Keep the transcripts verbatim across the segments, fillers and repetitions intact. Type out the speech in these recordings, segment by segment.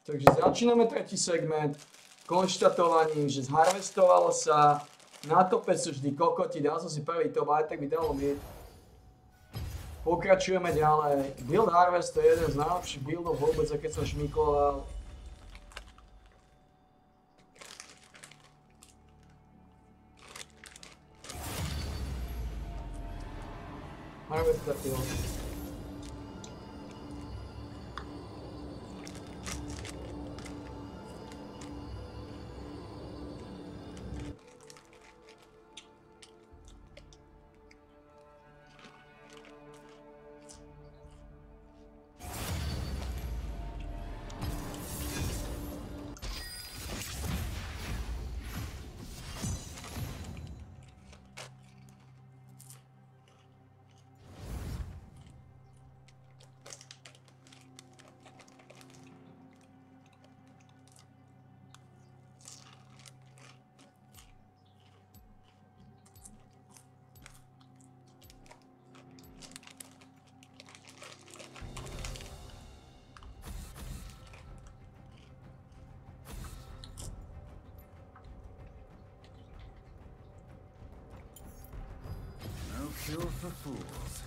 Takže začíname tretí segment konštatovaním, že zharvestovalo sa. Na tope sú vždy kokoti, dal som si prvý top, aj tak by dalo mid. Pokračujeme ďalej. Build Harvest to je jeden z najlepších buildov vôbec, a keď som šmikoval. Harvest tapil. Cure for fools.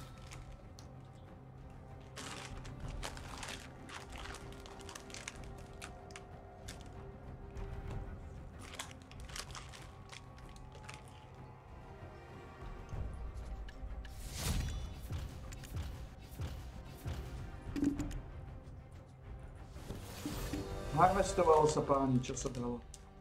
Harvestovalo sa, páni, čo sa dalo.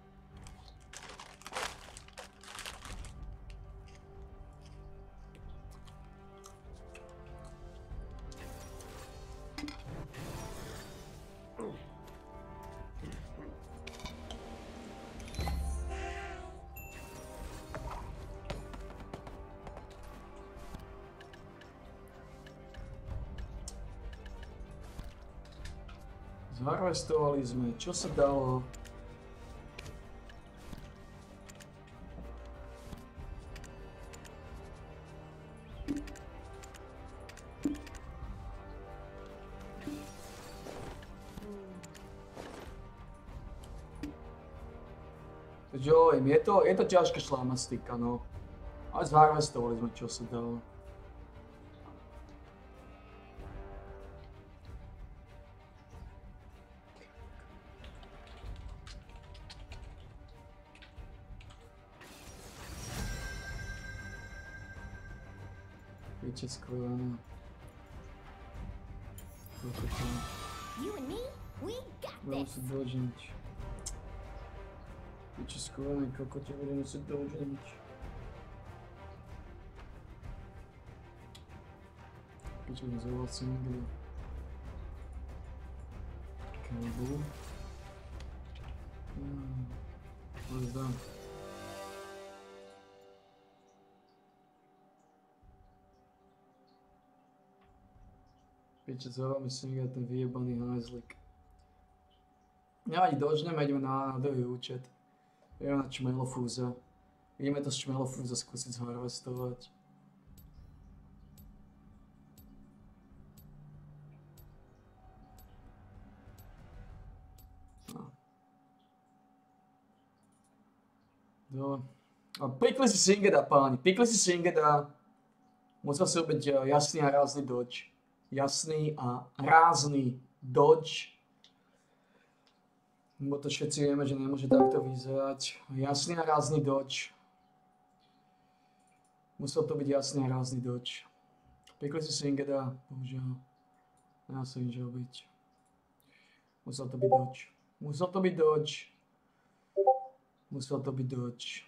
Zharvestovali sme, čo sa dalo? Jo, je to, je to ťažká šlamastika, no. Ale zharvestovali sme, čo sa dalo. Piče skvělé. Budeme se dožít. Piče skvělé, kokotě, budeme se dožít. Piče, zavolat si někde. Kalbu. Hmm. Co zdám? Piče, co myslím, že ten vyjebaný hajzlik. Nevadí, dožneme, ideme na, na druhý účet. Ideme na čmelofúza. Ideme to z čmelofúza skúsiť zharvestovať. No. No. A pikli si Singeda, páni, pikli si Singeda. Musel si obyť jasný a rázny dodge. Jasný a rázny dodge. Bo to všetci vieme, že nemôže takto vyzerať. Jasný a rázny dodge. Musel to byť jasný a rázny dodge. Pikli si Singeda, bohužiaľ. Nedá sa nič robiť. Musel to byť dodge. Musel to byť dodge. Musel to byť dodge.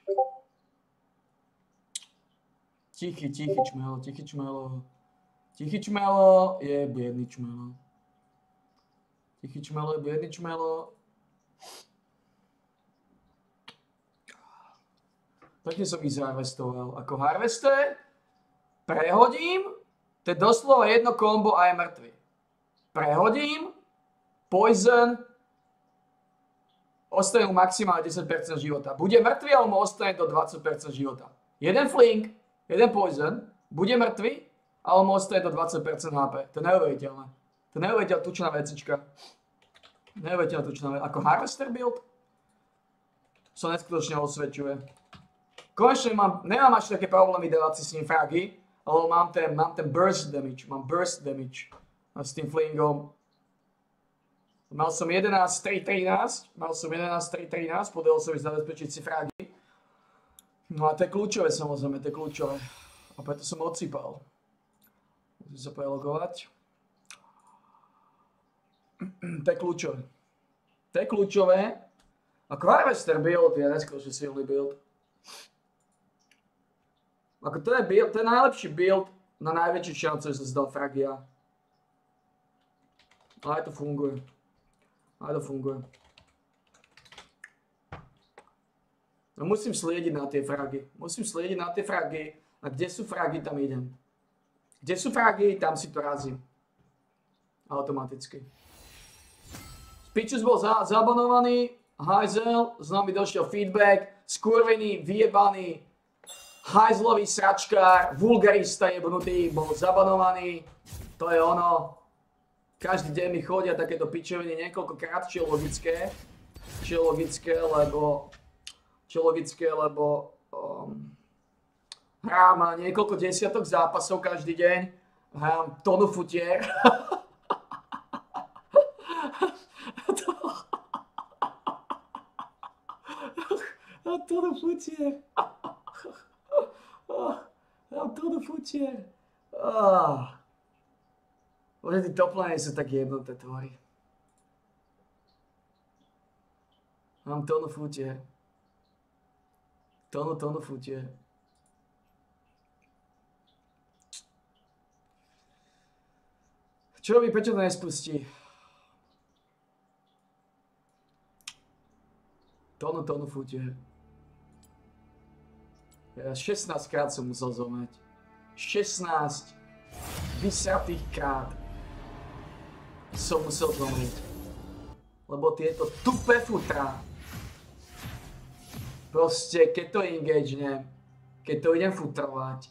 Tichý, tichý čmelo, tichý čmelo. Tichý čmelo je biedný čmelo. Tichý čmelo je biedný čmelo. Takne som ich zharvestoval. Ako harvester prehodím, to je doslova jedno kombo a je mŕtvy. Prehodím, poison, ostane mu maximálne desať percent života. Bude mŕtvy, ale mu ostane do dvadsať percent života. Jeden fling, jeden poison, bude mŕtvy, ale mu ostane do dvadsať percent há pé. To je neuveriteľné. To je neuveriteľná tučná vecička. Neviete na to, čo nám ako Harvester build sa neskutočne osvedčuje. Konečne mám, nemám až také problémy dávať si s ním fragy, ale mám ten, mám ten burst damage, mám burst damage s tým flingom. Mal som jedenásť tri trinásť, mal som jedenásť tri trinásť, podarilo sa mi zabezpečiť si fragy. No a to je kľúčové samozrejme, to je kľúčové. A preto som odsýpal. Musím sa prelogovať. To je kľúčové. To je kľúčové. Ako Harvester build je neskôršie silný build. Ako to je build, to je najlepší build na najväčšiu šancu, že sa zdal fragia. Ale to funguje. Ale to funguje. No musím sliediť na tie fragy. Musím sliediť na tie fragy. A kde sú fragy, tam idem. Kde sú fragy, tam si to razím. Automaticky. Pičus bol za, zabanovaný, hajzel, z nami došiel feedback, skurvený, vyjebaný, hajzlový sračkár, vulgarista jebnutý, bol zabanovaný, to je ono. Každý deň mi chodia takéto pičoviny niekoľkokrát, čo je logické, čo je logické, lebo, čo je logické, lebo um, hrám niekoľko desiatok zápasov každý deň, hrám tonu futier. A tonu futier. A tonu futier. Možno tí toplane sú tak jednoté tvory. Mám tonu futier. Tonu, tonu futier. Čo robí, prečo to nespustí? Tonu, tonu futier. Ja šestnásť krát som musel zomrieť. šestnásť vysratých krát som musel zomrieť. Lebo tieto tupé futra. Proste, keď to engagnem, keď to idem futrovať,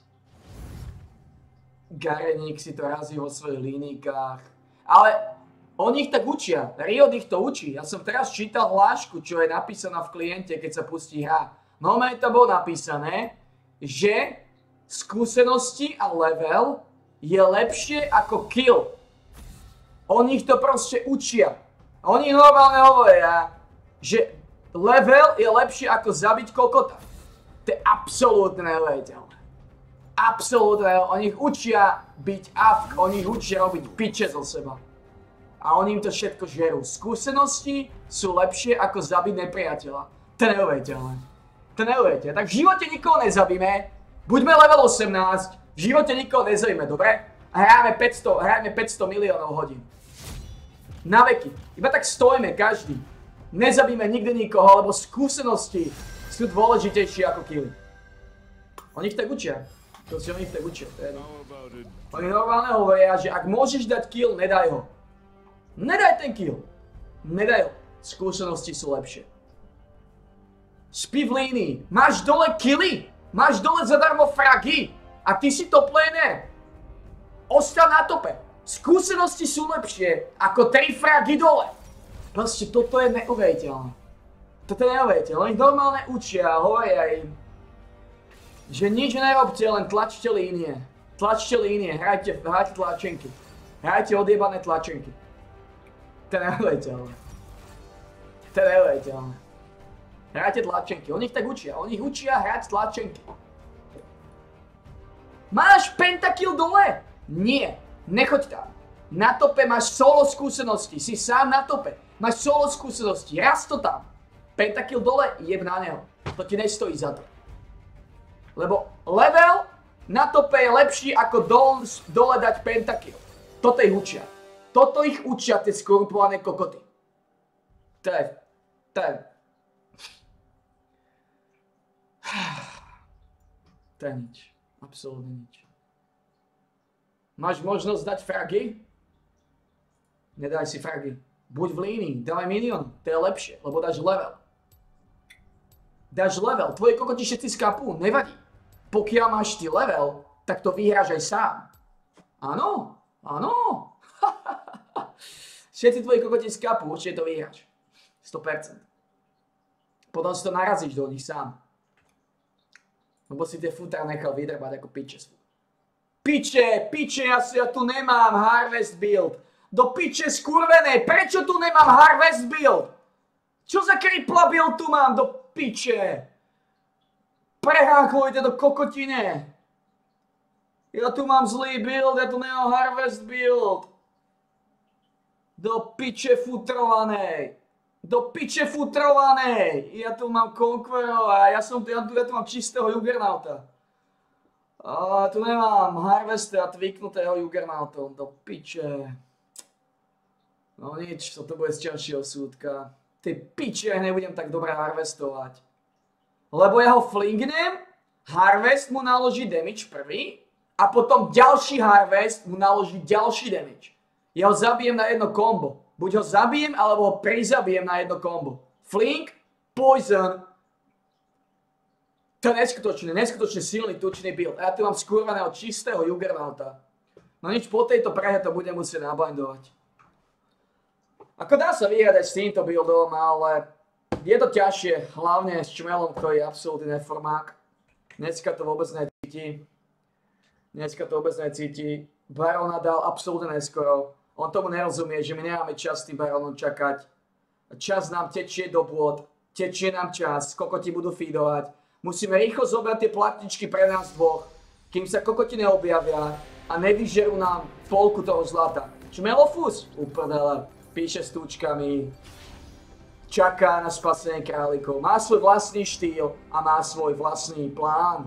Gareník si to razí vo svojich linijkách. Ale oni ich tak učia. Riot ich to učí. Ja som teraz čítal hlášku, čo je napísaná v kliente, keď sa pustí hra. Normálne to bolo napísané, že skúsenosti a level je lepšie ako kill. Oni ich to proste učia. Oni normálne hovoria, že level je lepšie ako zabiť kokota. To je absolútne neuveriteľné. Absolútne. Oni ich učia byť avk, oni ich učia robiť piče zo seba. A oni im to všetko žerú. Skúsenosti sú lepšie ako zabiť nepriateľa. To je neuveriteľné. To neuveriteľné. Tak v živote nikoho nezabíme. Buďme level osemnásť. V živote nikoho nezabíme, dobre? A hráme päťsto, hráme päťsto miliónov hodín. Na veky. Iba tak stojíme každý. Nezabíme nikdy nikoho, lebo skúsenosti sú dôležitejšie ako killy. Oni ich tak učia. To si oni ich tak učia. Oni normálne hovoria, že ak môžeš dať kill, nedaj ho. Nedaj ten kill. Nedaj ho. Skúsenosti sú lepšie. Spí v línii. Máš dole killy. Máš dole zadarmo fragy. A ty si top laner. Ostaň na tope. Skúsenosti sú lepšie ako tri fragy dole. Proste toto je neuveriteľné. Toto je neuveriteľné. Oni normálne učia, hovoria im, že nič nerobte, len tlačte línie. Tlačte línie, hrajte, hrajte tlačenky. Hrajte odjebané tlačenky. To je neuveriteľné. To je neuveriteľné. Hrajte tlačenky. Oni ich tak učia. Oni ich učia hrať tlačenky. Máš pentakill dole? Nie. Nechoď tam. Na tope máš solo skúsenosti. Si sám na tope. Máš solo skúsenosti. Raz to tam. Pentakill dole, jeb na neho. To ti nestojí za to. Lebo level na tope je lepší ako dole, dole dať pentakill. Toto ich učia. Toto ich učia tie skorumpované kokoty. To je... To je... To je nič. Absolútne nič. Máš možnosť dať fragy? Nedaj si fragy. Buď v línii, dávaj minion. To je lepšie, lebo dáš level. Dáš level. Tvoje kokoti všetci skápú, nevadí. Pokiaľ máš ty level, tak to vyhráš aj sám. Áno, áno. Všetci tvoji kokoti z kapu, určite to vyhráš. sto percent. Potom si to narazíš do nich sám. Lebo si tie futra nechal vydrbať ako piče. Piče, piče, ja, si, ja tu nemám Harvest build. Do piče skurvenej, prečo tu nemám Harvest build? Čo za kripla build tu mám, do piče? Preháklujte do kokotine. Ja tu mám zlý build, ja tu nemám Harvest build. Do piče futrovanej. Do piče futrovanej. Ja tu mám Conqueror a ja, som, ja, tu, ja tu mám čistého Juggernauta. A tu nemám Harvesta tweaknutého Juggernautom. Do piče. No nič, toto bude z ťažšieho súdka. Ty piče, ja nebudem tak dobre harvestovať. Lebo ja ho flingnem, Harvest mu naloží damage prvý a potom ďalší Harvest mu naloží ďalší damage. Ja ho zabijem na jedno kombo. Buď ho zabijem, alebo ho prizabijem na jedno kombo. Fling, poison. To je neskutočný, neskutočne silný tučný build. A ja tu mám skurvaného čistého Juggernauta. No nič, po tejto prehe to budem musieť nabindovať. Ako dá sa vyhrať aj s týmto buildom, ale je to ťažšie, hlavne s Čmelom, ktorý je absolútny neformák. Dneska to vôbec necíti. Dneska to vôbec necíti. Barona dal absolútne neskoro. On tomu nerozumie, že my nemáme čas s tým Baronom čakať. Čas nám tečie do bôd, tečie nám čas, kokoti budú feedovať. Musíme rýchlo zobrať tie platničky pre nás dvoch, kým sa kokoti neobjavia a nevyžerú nám polku toho zlata. Čmelofus? Uprdele. Píše s túčkami, čaká na spasenie králikov, má svoj vlastný štýl a má svoj vlastný plán.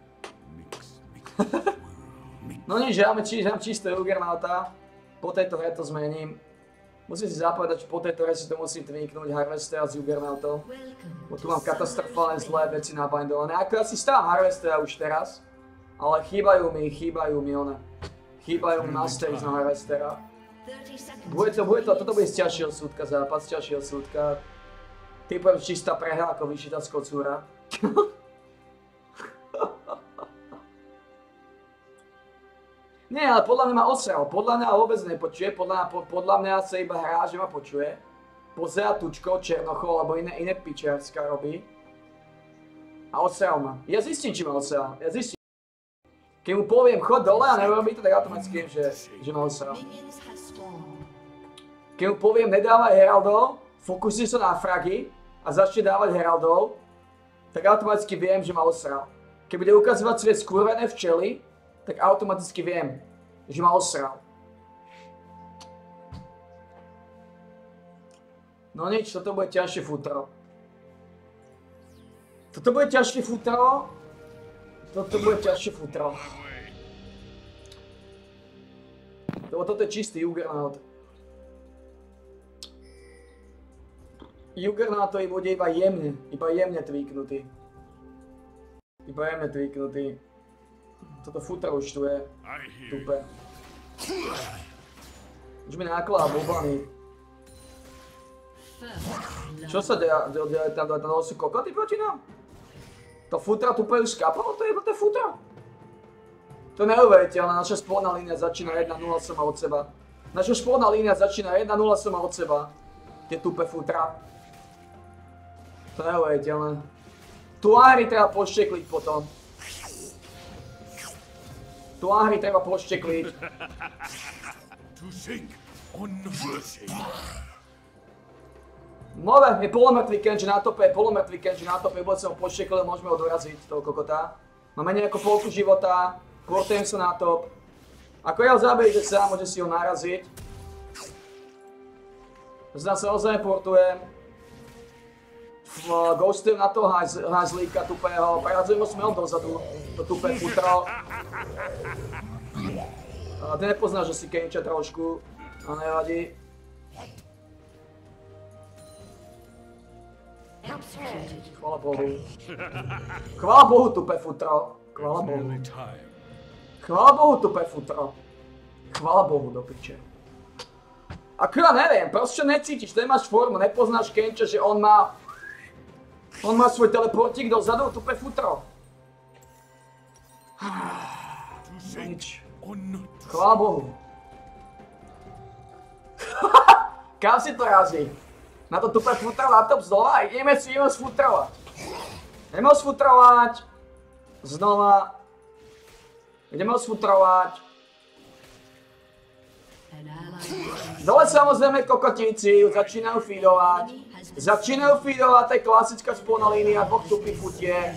No nič, ja mám čisto Juggernauta, po tejto hre to zmením. Musím si zapovedať, že po tejto hre si to musím tweaknúť Harvestera s Juggernautom. Bo tu mám katastrofálne zlé veci nabindované. Ako ja si stávam Harvestera už teraz, ale chýbajú mi, chýbajú mi one. Chýbajú mi masteries na Harvestera. Bude to, bude to, toto bude z ťažšieho súdka zápas, z ťažšieho súdka. Typujem čistá prehra ako vyšitá z kocúra. Nie, ale podľa mňa ma osral, podľa mňa vôbec nepočuje, podľa mňa, podľa mňa sa iba hrá, že ma počuje. Pozerá tučkou, černochou, alebo iné, iné pičiarska robí. A osral ma. Ja zistím, či ma osral, ja zistím. Keď mu poviem chod dole a nerobí to, tak automaticky viem, že, že ma osral. Keď mu poviem nedávaj heraldov, fokusuj sa na fragy a začne dávať heraldov, tak automaticky viem, že ma osral. Keď bude ukazovať svoje skurvené včely, tak automaticky viem, že ma osral. No nič, toto bude ťažšie futro. Toto bude ťažšie futro. Toto bude ťažšie futro. Lebo toto je čistý Juggernaut. Juggernautovi bude iba jemne, iba jemne tweaknutý. Iba jemne tweaknutý. Toto futro už tu je. Tupe. Už mi náklada bobany. Čo sa deje tam do toho sú kokoty proti nám? To futra tupe už skapalo, to je to futro. To neuveriteľné, naša spolná línia začína jedna nula sama od seba. Naša spolná línia začína jedna nula sama od seba. Tie tupe futra. To neuveriteľné. Tu ahry treba poštekliť potom. Tu ahry treba poštekliť. Nové, je polomrtvý Kenji na tope, je polomrtvý Kenji na tope, vôbec som ho pošteklil, môžeme ho doraziť, toho kokota. Má menej ako polku života, portujem sa na top. Ako ja ho zabijete sám, môže si ho naraziť. Znám sa ozaj portujem. Ghostujem na toho hajzlíka tupého, preradzujem ho smelom dozadu, to tupé futro. Ty nepoznáš asi Kenča trošku, a nevadí. Chvála Bohu. Chvála Bohu, tupé futro. Chvála Bohu. Chvála Bohu, tupé futro. Chvála Bohu, do piče. Ako ja neviem, proste necítiš, nemáš formu, nepoznáš Kenča, že on má... On má svoj teleportík dozadu, tupé futro. Nič. Chvála Bohu. Kam si to razí? Na to tupe futro na top znova? Ideme si ideme sfutrovať. Ideme ho sfutrovať. Znova. Ideme ho sfutrovať. Dole samozrejme kokotíci začínajú feedovať. Začínajú feedovať, to je klasická spolná línia dvoch tupých futiek.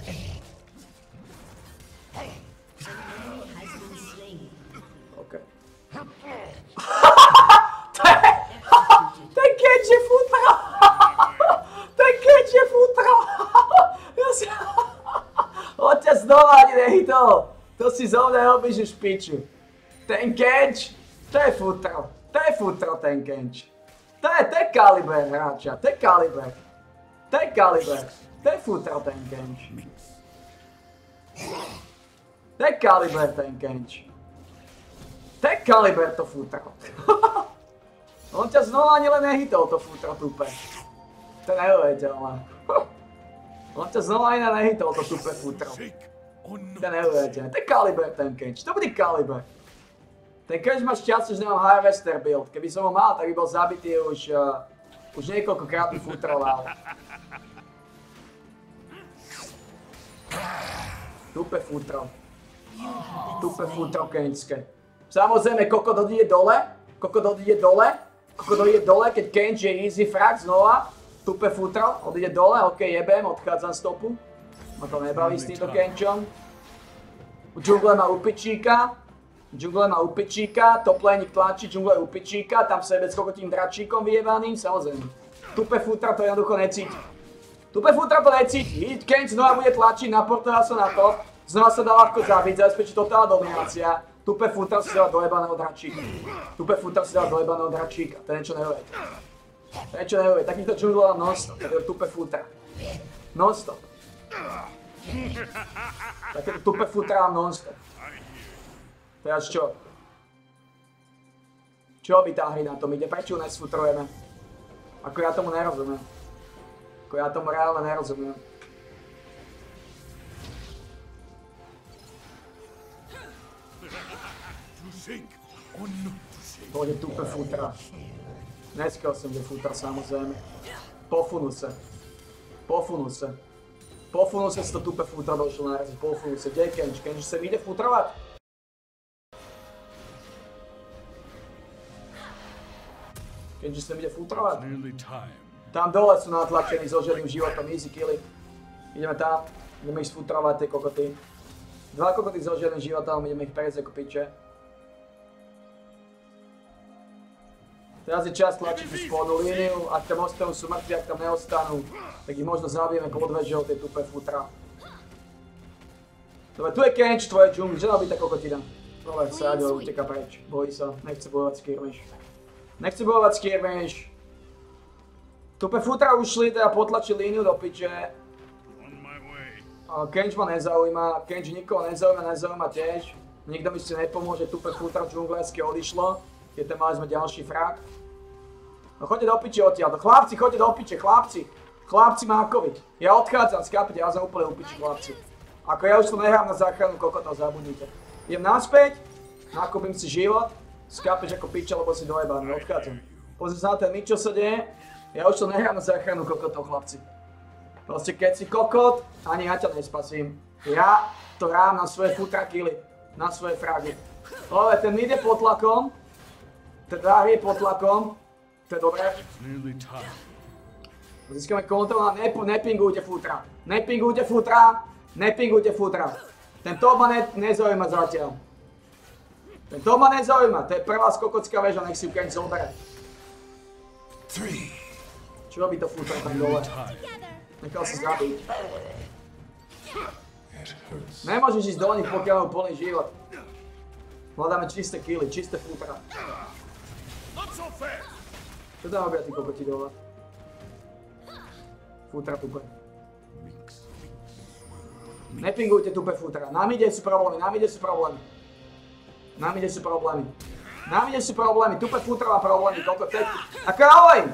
OK. Ten catch je futra! Ten catch je futra! On ťa znova ani nehytol. To si zo mňa robíš už piču. Ten catch, to je futro. To je futro ten catch. To je, to je kaliber hráča, to je kaliber. To je kaliber. To je futro ten catch. To je kaliber ten catch. To je kaliber to futro. On ťa znova ani len nehytol to futro tupe. To je neuveriteľné. On ťa znova ani nehytol to tupe futro. To je neuveriteľné. To je kaliber ten catch. To bude kaliber. Ten catch má šťastie, že nemám Harvester build. Keby som ho mal, tak by bol zabitý už, uh, už niekoľkokrát by futroval. Tupe futro. Tupe futro kenčské. Samozrejme, kokot odíde dole. Kokot odíde dole. Kokot odíde dole, keď kenč je easy frag znova. Tupe futro, odíde dole, ok, jebem, odchádzam stopu. Ma to nebaví s týmto kenčom. Džungle má upičíka. Džungle má upičíka, top laning tlačí, džungle upičíka, tam sa je bez kokotým dračíkom vyjebaným, samozrejme. Tupe futra to jednoducho necíti. Tupe futra to necíti, hit kenč znova bude tlačiť, naportoval sa na to, znova sa dá ľahko zabiť, zabezpečí totálna dominácia. Tupe futra si dá do jebaného dračíka. Tupe futra si dá do jebaného dračíka, to je niečo neuveď. To je niečo neuveď, takýmto džungle mám non-stop, to je tupe futra. Non-stop. Takéto tupe futra mám non-stop. Teraz čo? Čo by tá hry na tom ide? Prečo ju nesfutrujeme? Ako ja tomu nerozumiem. Ako ja tomu reálne nerozumiem. To je tupe futra. Neskel som, že futra samozrejme. Pofunú sa. Pofunú sa. Pofunú sa si to tupe futra došlo naraziť. Pofunú sa. Kde je Kenč? Kenč sa ide futrovať? Keďže sa ide futrovať. Tam dole sú natlačení so žiadnym životom, easy killy. Ideme tam, ideme ich sfutrovať, tie kokoty. Dva kokoty so žiadnym životom, ideme ich prejsť ako piče. Teraz je čas tlačiť tú spodnú líniu, ak tam ostanú sú mŕtvi, ak tam neostanú, tak ich možno zabijeme pod vežou, tie tupe futra. Dobre, tu je Kenč, tvoje džungli, že robí tá kokotina? Dobre, Sáďo uteká preč, bojí sa, nechce bojovať s Kirmiš. Nechce bojovať s Kirmiš. Tupe futra ušli, teda potlačí líniu do piče. Kenč ma nezaujíma, Kenč nikoho nezaujíma, nezaujíma tiež. Nikto mi si nepomôže, tupe futra džungleské odišlo. Keď tam mali sme ďalší frag. No choďte do piče odtiaľ, chlapci, choďte do piče, chlapci. Chlapci mákovi. Ja odchádzam, skápite, ja som úplne u piči, chlapci. Ako ja už to nehrám na záchranu kokotov, zabudnite. Idem naspäť, nakúpim si život, skápeš ako piča, lebo si dojebaný, odchádzam. Pozri sa na ten nič, čo sa deje. Ja už to nehrám na záchranu kokotov, chlapci. Proste keď si kokot, ani ja ťa nespasím. Ja to hrám na svoje futra killy, na svoje fragy. Ale ten ide pod tlakom. Ten dráh je pod tlakom, to je dobré. Získame kontrolu, nep nepingujte futra. Nepingujte futra, nepingujte futra. Ten top ma ne nezaujíma zatiaľ. Ten top ma nezaujíma, to je prvá skokotská väža, nech si ju Kenč zobere. Čo robí to futra tam dole? Nechal sa zabiť. Nemôžeš ísť do nich, pokiaľ majú plný život. Hľadáme čisté killy, čisté futra. Čo tam robia tí kokoti dole? Futra tupe. Nepingujte tupe futra. Na mide sú problémy, na mide sú problémy. Na mide sú problémy. Na mide sú problémy, tupe futra má problémy, koľko teď. A kráľovej!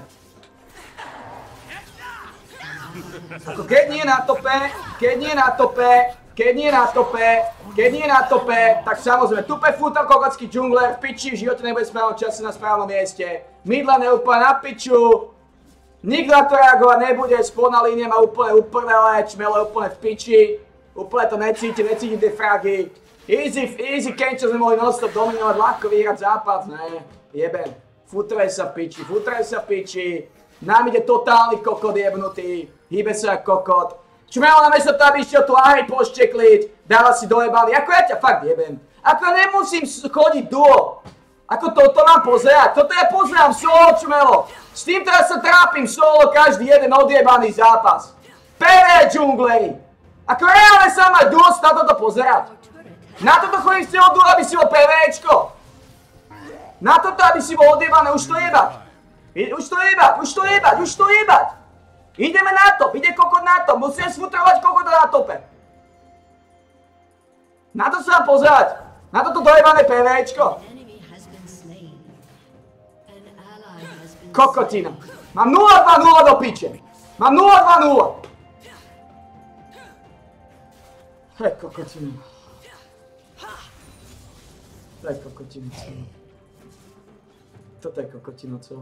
Ako keď nie na tope, keď nie na tope, keď nie na tope, keď nie na tope, tak samozrejme, tupe fútal kokocký džungler, v piči, v živote nebude správnom čase na správnom mieste. Midlane je úplne na piču. Nikto na to reagovať nebude, spodná línia má úplne uprdele, čmelo je úplne v piči. Úplne to necíti, necíti tie fragy. Easy, easy Kenčo sme mohli non-stop dominovať, ľahko vyhrať zápas, ne, jebem. Futraj sa piči, futraj sa piči. Nám ide totálny kokot jebnutý, hýbe sa jak kokot. Čmelo namiesto toho, aby išiel tu ahej poštekliť, dáva si dojebaný, ako ja ťa fakt jebem. Ako ja nemusím chodiť duo. Ako toto mám pozerať, toto ja pozerám solo, čmelo. S tým teraz sa trápim solo každý jeden odjebaný zápas. Pere džungleri. Ako reálne sa mať duo na toto pozerať. Na toto chodím s tebou duo, aby si bol PVčko. Na toto, aby si bol odjebaný, už to jebať. Už to jebať, už to jebať, už to jebať. Ideme na top, ide kokot na top, musíme sfutrovať kokota na tope. Na to sa mám pozerať. Na toto dojebané PVčko. Kokotina. Mám nula dva nula do piče. Mám nula dva nula. Hej, kokotina. To je kokotina celé. Toto je kokotina celé.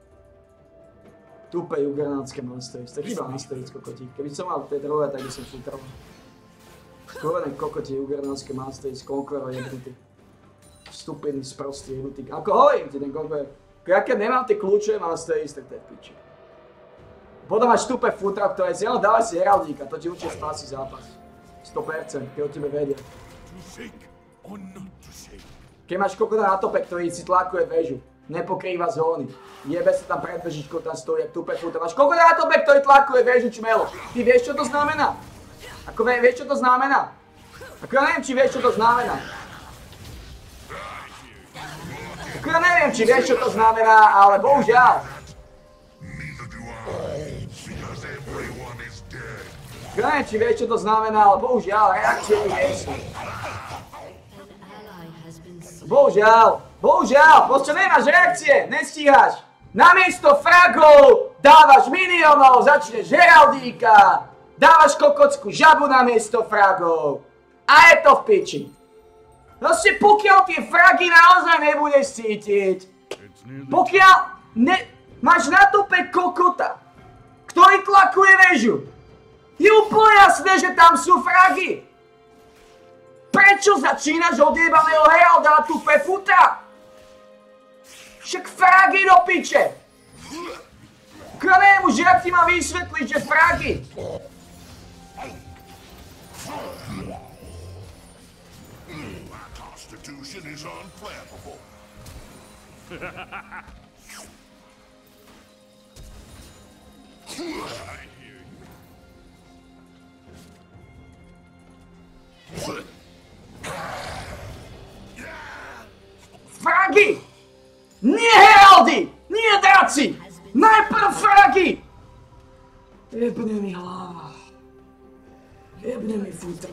Tupe jugernátske masteries. Tak iba masteries kokotík. Keby som mal tie druhé, tak by som futral. Kovené kokoti jugernátske masteries, Conqueror jebnutý. Stupidný, sprostý jebnutý. Ako hovorím ti ten Conqueror. Ja keď nemám tie kľúče masteries, tak to je piči. Potom máš tupe futra, ktoré si, no dávaj si heraldíka, to ti určite spási zápas. sto percent, keď o tebe vedia. Keď máš kokota na tope, ktorý si tlakuje väžu, nepokrýva zóny, jebe sa tam pred vežičkou, tam stojí jak tupe futra. Máš kokota na tope, ktorý tlakuje väžu, čmelo. Ty vieš, čo to znamená? Ako vieš, čo to znamená? Ako ja neviem, či vieš, čo to znamená. Ako ja neviem, či vieš, čo to znamená, ale bohužiaľ. Ako ja neviem, či vieš, čo to znamená, ale bohužiaľ, reakcie tu nie sú. Bohužiaľ, bohužiaľ, proste nemáš reakcie, nestíhaš. Namiesto fragov dávaš minionov, začneš heraldíka, dávaš kokotskú žabu namiesto fragov. A je to v piči. Proste pokiaľ tie fragy naozaj nebudeš cítiť, pokiaľ ne, máš na tope kokota, ktorý tlakuje väžu, je úplne jasné, že tam sú fragy. Prečo začínaš odjebaného heralda a tupe futra? Však fragy do piče. Ja neviem už, jak ti mám vysvetliť, že fragy. Fragy! Nie heraldy! Nie draci! Najprv fragy! Jebne mi hlava. Jebne mi futra.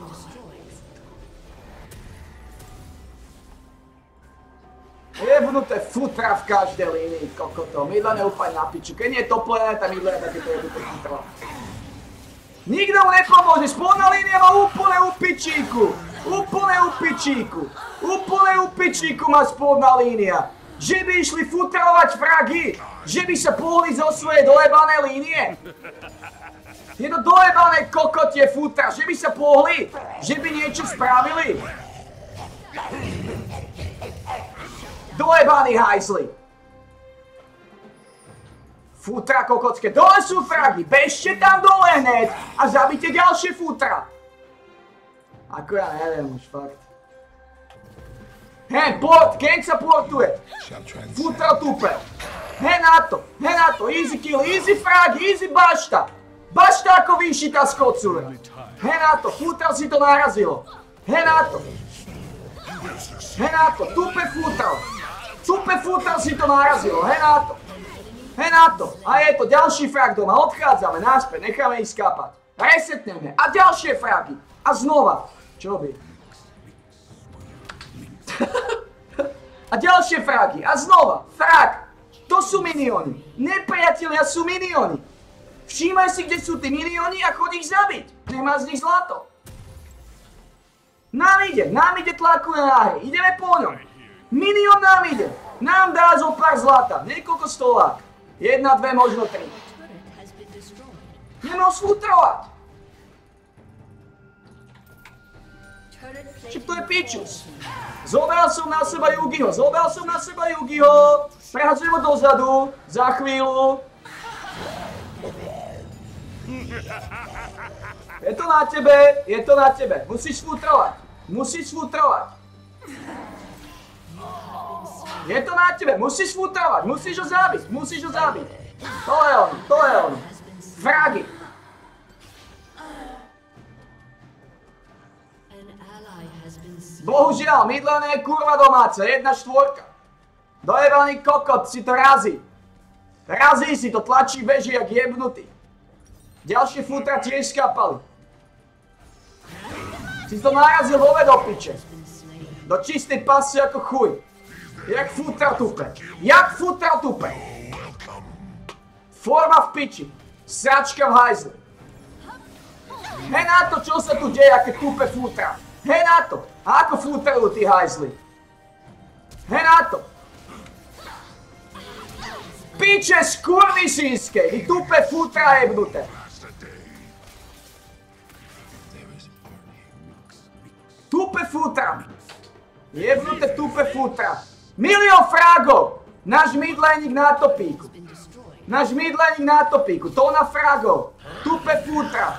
Jebnuté futra v každej línii, kokoto. Midlane je úplne na piču. Keď nie je toplené, tak midlane je takéto jebnuté futra. Nikto mu nepomôže, spodná línia má úplne u pičíku. Úplne u pičíku. Úplne u pičíku má spodná línia. Že by išli futrovať fragy. Že by sa pohli zo svojej dojebanej línie. Je to dojebané kokotie futra. Že by sa pohli. Že by niečo spravili. Dojebaný hajzli. Futra kokotské. Dole sú fragy. Bežte tam dole hneď a zabite ďalšie futra. Ako ja neviem už fakt. Hen, port, Genk sa portuje. Futra tupe. Hen na to, hen na to. Easy kill, easy frag, easy bašta. Bašta ako vyšita skocuje. Hen na to, futra si to narazilo. Hen na to. Hen na to, tupe futra. Tupe futra si to narazilo, hen na to. Hen na to. A je to ďalší frag doma, odchádzame naspäť, necháme ich skápať. Resetneme a ďalšie fragy. A znova. Čo by? A ďalšie fragy. A znova. Frag. To sú minióny. Nepriatelia sú minióny. Všímaj si, kde sú tí minióny a chod ich zabiť. Nemá z nich zlato. Nám ide, nám ide tlakuje na hry, ideme po ňom. Minion nám ide, nám dá zo pár zlata, niekoľko stolák. Jedna, dve, možno tri. Ideme ho sfutrovať. Či to je pičus. Zobral som na seba Yugiho, zobral som na seba Yugiho. Prehadzujem ho dozadu, za chvíľu. Je to na tebe, je to na tebe. Musíš futrovať, musíš futrovať. Je to na tebe, musíš futrovať, musíš ho zabiť, musíš ho zabiť. To je on, to je on. Fragi. Bohužiaľ, mydlené je kurva domáce, jedna štvorka. Dojebaný kokot si to razí. Razí si to, tlačí, beží jak jebnutý. Ďalšie futra tiež skapali. Si to narazil vove do piče. Do čistej pasy ako chuj. Jak futra tupe. Jak futra tupe. Forma v piči. Sračka v hajzli. Hej na to, čo sa tu deje, aké tupe futra. Hej na to. A ako futrajú tí hajzli? Hej na to. Piče skurvy sínskej, vy tupe futra jebnuté. Tupe futra. Jebnuté tupe futra. Milión fragov. Náš midlaník na topíku. Náš midlaník na topíku. Tóna fragov. Tupe futra.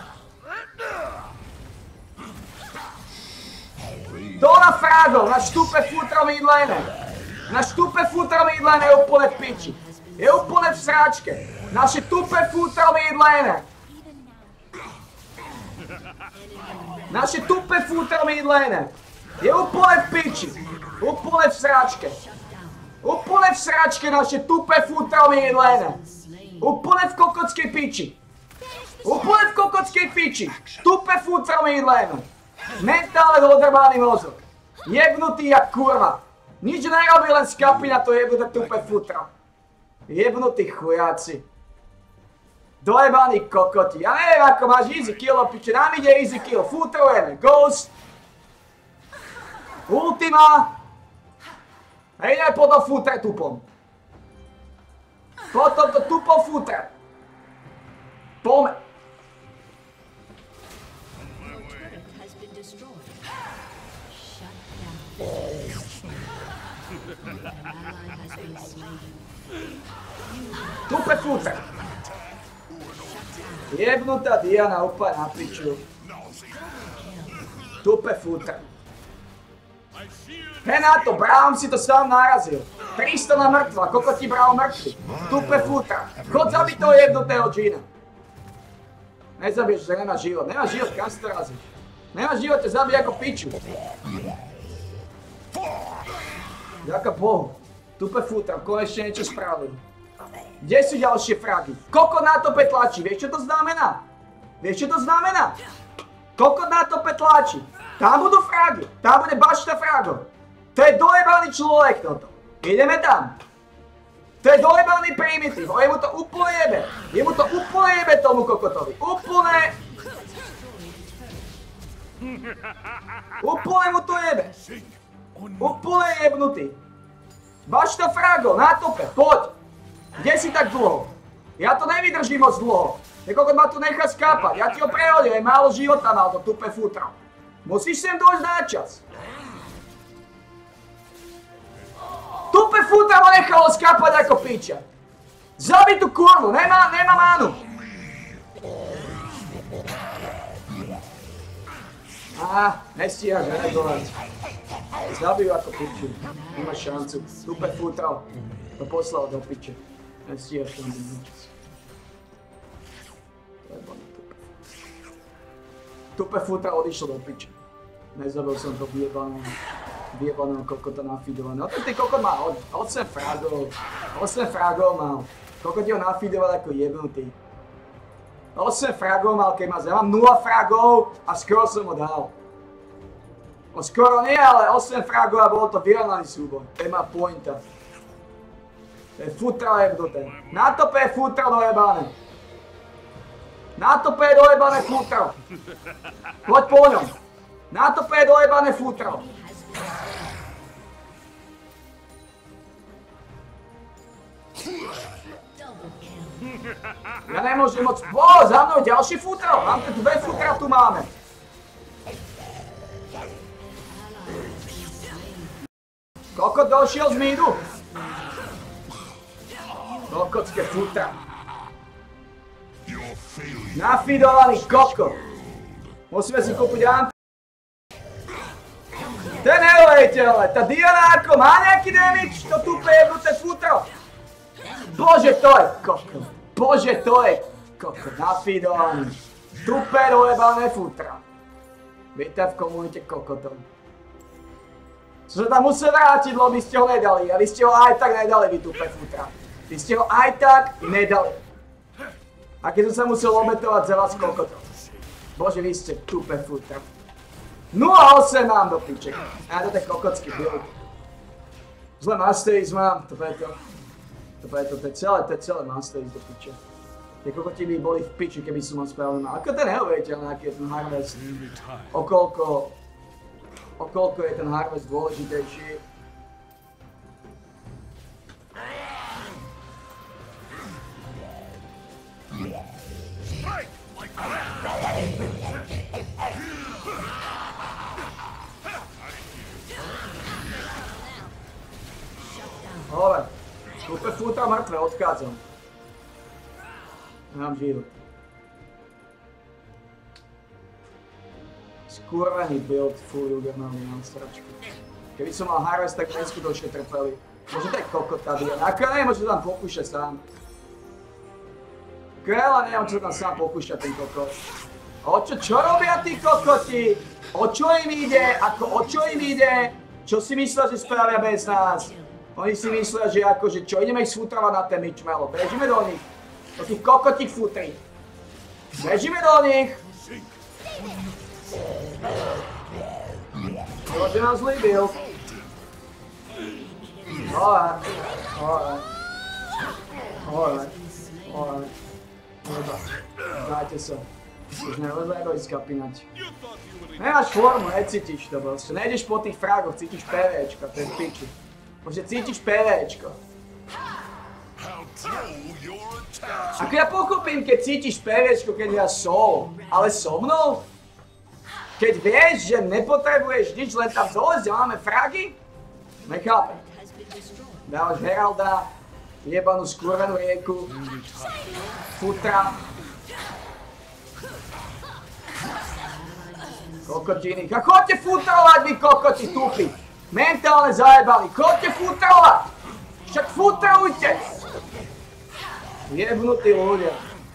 Tóna fragov. Náš tupe futra midlane. Náš tupe futra midlane je úplne v piči. Je úplne v sráčke. Naše tupe futra midlane. Naše tupe futra midlane. Je úplne v piči. Úplne v sráčke. Úplne v sráčke naše tupe futra midlane. Úplne v kokotskej piči. Úplne v kokotskej piči. Tupe futra midlane. Mentálne dodrbaný mozog. Jebnutý jak kurva. Nič nerobí, len skapí na to jebnuté tupe futra. Jebnutí chujáci. Dojebaní kokoti. Ja neviem, ako máš easy kill, piče. Nám ide easy kill. Futrujeme. Ghost. Ultima. A ideme potom futre tupom. Potom to tupom futre. Pome. Tupe futre. Jebnutá Diana úplne na piču. Tupe futre. Hej na to, Braum si to sám narazil. tristo na mŕtva, koľko ti Braum mŕtvy. Tupe futra. Chod zabiť toho jebnutého Gina. Nezabiješ, že nemá život. Nemá život, kam si to razíš? Nemá život, ťa zabije ako piču. Ďaká Bohu. Tupe futra, konečne niečo spravil. Kde sú ďalšie fragy? Kokot na tope tlačí, vieš čo to znamená? Vieš čo to znamená? Kokot na tope tlačí. Tam budú fragy, tam bude bašta fragov. To je dojebaný človek toto. Ideme tam. To je dojebaný primitív, je mu to úplne jebe. Je mu to úplne jebe tomu kokotovi. Úplne... Úplne mu to jebe. Úplne jebnutý. Bašta fragov, na tope, poď. Kde si tak dlho? Ja to nevydržím moc dlho. Nekokot ma tu nechá skápať, ja ti ho prehodím, málo života mal to tupe futro. Musíš sem dojsť na čas. Tupe futra ho nechalo skápať ako piča. Zabij tú kurvu, nemá, nemá mánu. Á, nestíhaš reagovať. Zabij ako piču, nemáš šancu. Tupe futra to poslal do piče. Nestíhaš tam byť. Tupe futra odišlo do piče. Nezabil som to vyjebaného, vyjebaného kokota nafidovaného. Ten kokot má osem fragov. osem fragov mal. Kokot ho nafidoval ako jebnutý. osem fragov mal, keď ma zem. Mám nula fragov a skoro som ho dal. No skoro nie, ale osem fragov a bol to vyrovnaný súboj. To je má pointa. To je futra jebnuté. Na tope je futra dojebané. Na tope je dojebané futra. Poď po ňom. Na to pé dojebané futro. Ja nemôžem moc... Ó, za mnou ďalší futro. Mám tu dve futra, tu máme. Kokot došiel z mídu. Kokotské futra. Nafidovaný kokot. Musíme si kúpiť anti... Ten neuveriteľné, tá Diana ako má nejaký damage, to tupé jebnuté futro. Bože, to je kokot. Bože, to je kokot. Nafidovaný. Tupé dojebané futra. Vítaj v komunite kokotov. Som sa tam musel vrátiť, lebo by ste ho nedali. A vy ste ho aj tak nedali, vy tupé futra. Vy ste ho aj tak nedali. A keď som sa musel obetovať za vás kokotov. Bože, vy ste tupé futra. nula osem mám do piček. A to je kokotský build. Zle masteries mám, to je to. To je to, to je celé, to je celé masteries do piče. Tie kokoti by boli v piči, keby som ho spravil na... Ako to je neuveriteľné, aký je ten harvest. Okolko... Okolko je ten harvest dôležitejší. Dobre, super futra mŕtve, odchádzam. Mám život. Skurvený build, full juggernautný mám stračku. Keby som mal harvest, tak neskutočne trpeli. Možno to je kokot tady, ako ja neviem, čo tam pokúša sám. Kráľa neviem, čo tam sám pokúša ten kokot. O čo, čo robia tí kokoti? O čo im ide? Ako, o čo im ide? Čo si myslia, že spravia bez nás? Oni si myslia, že akože čo, ideme ich sfutravať na ten myčmelo. Bežíme do nich. Do tých kokotích futrí. Bežíme do nich. Prože nám zlý build. Alright. Alright. Alright. Alright. Dobre. Dajte sa. Už nelezaj do ísť kapinať. Nemáš formu, necítiš to proste. Nejdeš po tých fragoch, cítiš PVčka, to je v piči. Bože, cítiš PVčko. Ako ja pochopím, keď cítiš PVčko, keď ja solo, ale so mnou? Keď vieš, že nepotrebuješ nič, len tam dolezť a máme fragy? Nechápem. Dávaš Heralda, jebanú skurvenú rieku, futra. Kokotiny. A chodte futrovať, vy kokoti tupi! Mentálne zajebali, chodte futrovať! Však futrovujte! Jebnutí ľudia.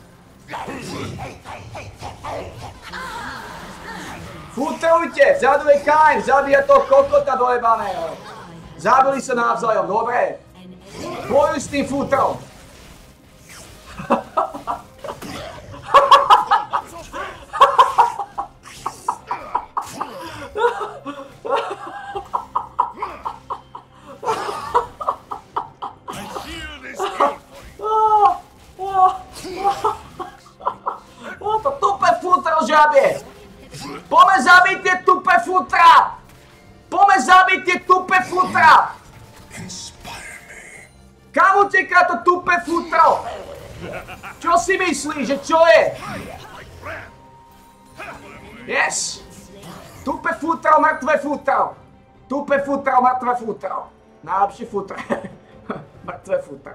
Futrovujte! Vzadu je Kain, zabíja toho kokota dojebaného. Zabili sa navzájom, dobre? Bojuj s tým futrom. To tupé futro, žabie! Poďme zabiť tie tupé futra! Poďme zabiť tie tupé futra! Kam uteká to tupé futro? Čo si myslíš, že čo je? Yes! Tupé futro, mŕtve futro! Tupé futro, mŕtve futro! Najlepšie futro. Mŕtve futro.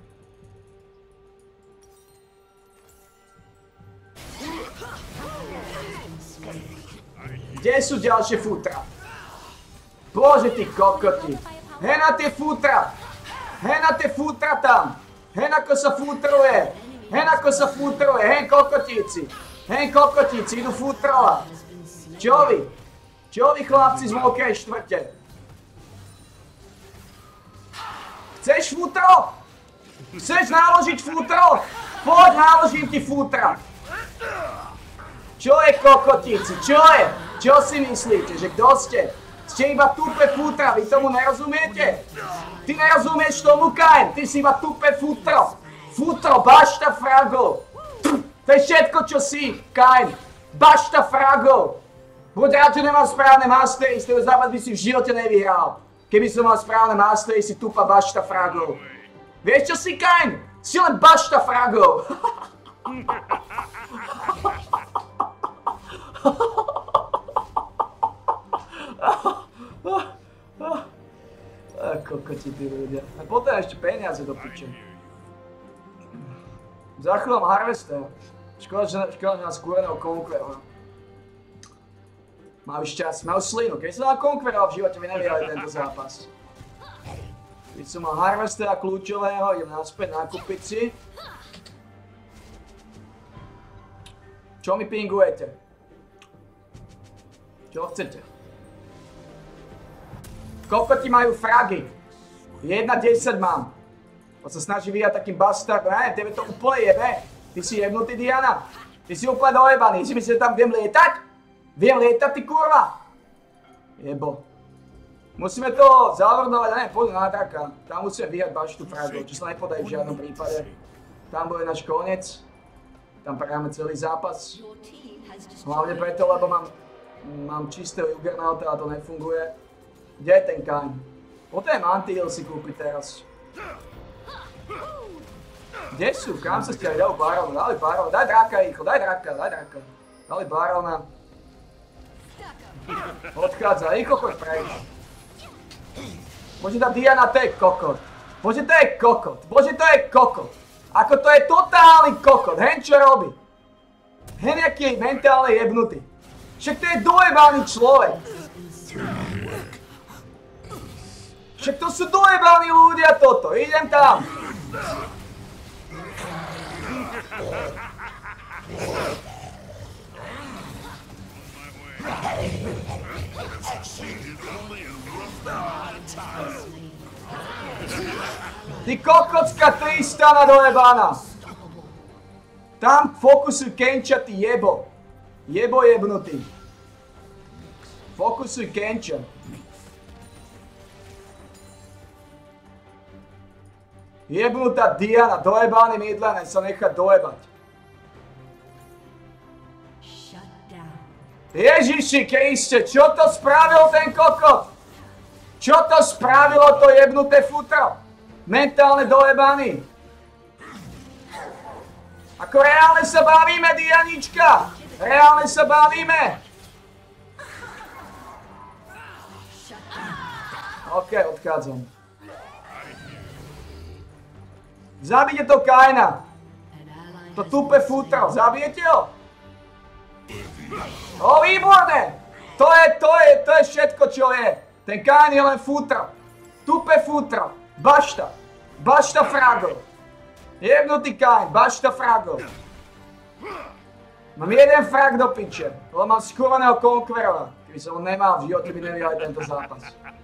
Kde sú ďalšie futra? Bože, ty kokoti! Hen na tie futra! Hen na tie futra tam! Hen ako sa futruje! Hen ako sa futruje! Hen kokotíci! Hen kokotíci, idú futrovať! Čo vy? Čo vy, chlapci z mokrej štvrte? Chceš futro? Chceš naložiť futro? Poď, naložím ti futra! Čo je kokotíci? Čo je? Čo si myslíte? Že kto ste? Ste iba tupé futra, vy tomu nerozumiete? Ty nerozumieš tomu, Kain? Ty si iba tupé futro. Futro, bašta fragov. To je všetko, čo si, Kain. Bašta fragov. Buď rád, že nemám správne mastery, z toho západ by si v živote nevyhral. Keby som mal správne mastery, si tupa bašta fragov. Vieš čo si, Kain? Si len bašta fragov. Kokoti tí ľudia. A potom ešte peniaze do piče. Zachovám Harvester. Škoda, že, škoda, že nás kúreného Conquerora. Majú šťastie, majú slinu. Keď som mal Conquerora v živote, by nevyhrali tento zápas. Keď som mal Harvestera kľúčového, idem naspäť nakúpiť si. Čo mi pingujete? Čo chcete? Kokoti majú fragy. jedna desať mám. On sa snaží vyjať takým bastardom. Ne, tebe to úplne jebe. Ty si jebnutý, Diana. Ty si úplne dojebaný. Si myslíš, že tam viem lietať? Viem lietať, ty kurva? Jebo. Musíme to zavrnovať, ne, poď na draka. Tam musíme vyjať baštu fragov, čo sa nepodají v žiadnom prípade. Tam bude náš koniec. Tam prehráme celý zápas. Hlavne preto, lebo mám, mám čistého Juggernauta a to nefunguje. Kde je ten Kain? Potrebujem anti-heal si kúpiť teraz. Kde sú? Kam sa stiahli? Dali Barona, dali Barona. Daj draka rýchlo, daj draka, daj draka. Dali Barona. Odchádza, rýchlo choď preč. Bože, tá Diana, to je kokot. Bože, to je kokot. Bože, to je kokot. Ako to je totálny kokot. Hen čo robí? Hen jaký je mentálne jebnutý. Však to je dojebaný človek. Však to sú dojebaní ľudia toto. Idem tam. Ty kokocka Tristana dojebaná. Tam fokusuj Kenča, ty jebo. Jebo jebnutý. Fokusuj Kenča. Jebnutá Diana, dojebaný Midlaner sa nechá dojebať. Ježiši Kriste, čo to spravil ten kokot? Čo to spravilo to jebnuté futro? Mentálne dojebaný. Ako reálne sa bavíme, Dianička? Reálne sa bavíme? OK, odchádzam. Zabijte to Kaina. To tupe futro, zabijete ho? O, výborné! To je, to je, to je všetko, čo je. Ten Kain je len futro. Tupe futro. Bašta. Bašta fragov. Jebnutý Kain, bašta fragov. Mám jeden frag do piče, lebo mám skúreného Conquerora. Keby som ho nemal v živote, by nevyhrali tento zápas.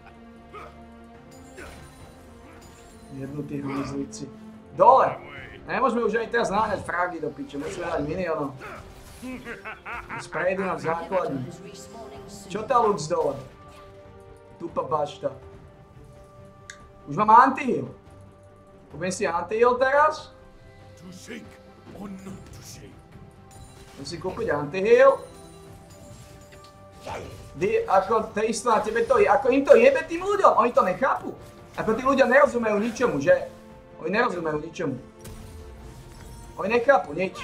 Jebnutý hmyzlici. Dole! Nemôžeme už ani teraz náňať fragy do piče, musíme dať minionov. Sprejdu nám základní. Čo tá Lux dole? Tupa bašta. Už mám anti-heal. Kúpim si anti-heal teraz? Musím si kúpiť anti-heal. Ako Tristan, tebe to je, ako im to jebe tým ľuďom, oni to nechápu. Ako tí ľudia nerozumejú ničomu, že? Oni nerozumejú ničomu. Oni nechápu nič.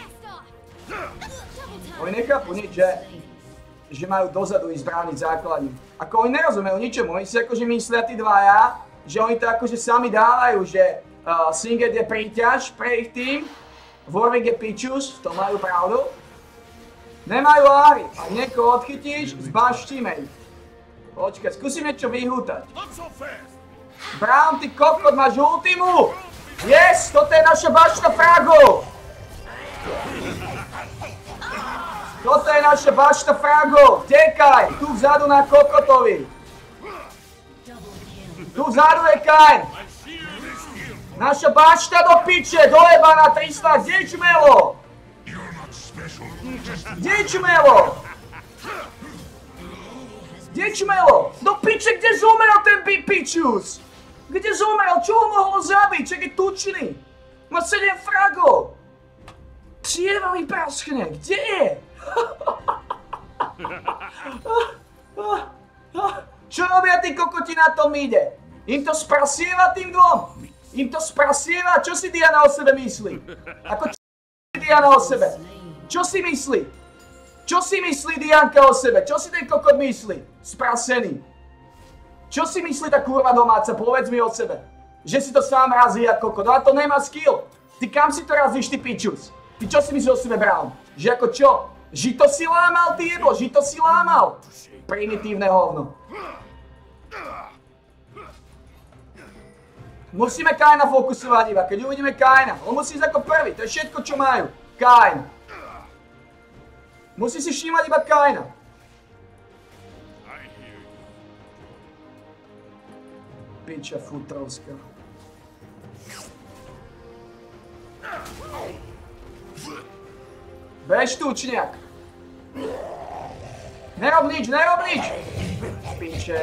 Oni nechápu nič, že, že majú dozadu ísť brániť základní. Ako oni nerozumejú ničomu, oni si akože myslia tí dvaja, že oni to akože sami dávajú, že uh, Singed je príťaž pre ich tým, Warwick je pičus, v tom majú pravdu. Nemajú áry, ak niekoho odchytíš, zbaštíme ich. Počkaj, skúsim niečo vyhútať. Brown, ty kokot, máš ultimu! Yes, toto je naša bašta fragov! Toto je naša bašta fragov! Tekaj, tu vzadu na kokotovi! Tu vzadu je Kain! Naša bašta do piče, dojebaná Tristan, kde je čmelo? Kde je čmelo? Kde je čmelo? Do piče, kde zomrel ten pičus? Kde zomrel? Čo ho mohlo zabiť? Čak je tučný. Má sedem fragov. Čieva mi praskne. Kde je? Čo robia tí kokoti na tom ide? Im to sprasieva tým dvom? Im to sprasieva? Čo si Diana o sebe myslí? Ako čo si Diana o sebe? Čo si myslí? Čo si myslí Dianka o sebe? Čo si ten kokot myslí? Sprasený. Čo si myslí tá kurva domáca? Povedz mi o sebe. Že si to sám razí ako kokot. No a to nemá skill. Ty kam si to razíš, ty pičus? Ty čo si myslíš o sebe, Brown? Že ako čo? Žito si lámal, ty jebo, žito si lámal. Primitívne hovno. Musíme Kaina fokusovať iba, keď uvidíme Kaina. On musí ísť ako prvý, to je všetko, čo majú. Kain. Musí si všímať iba Kaina. Piča futrovská. Bež tučniak. Nerob nič, nerob nič. Piče.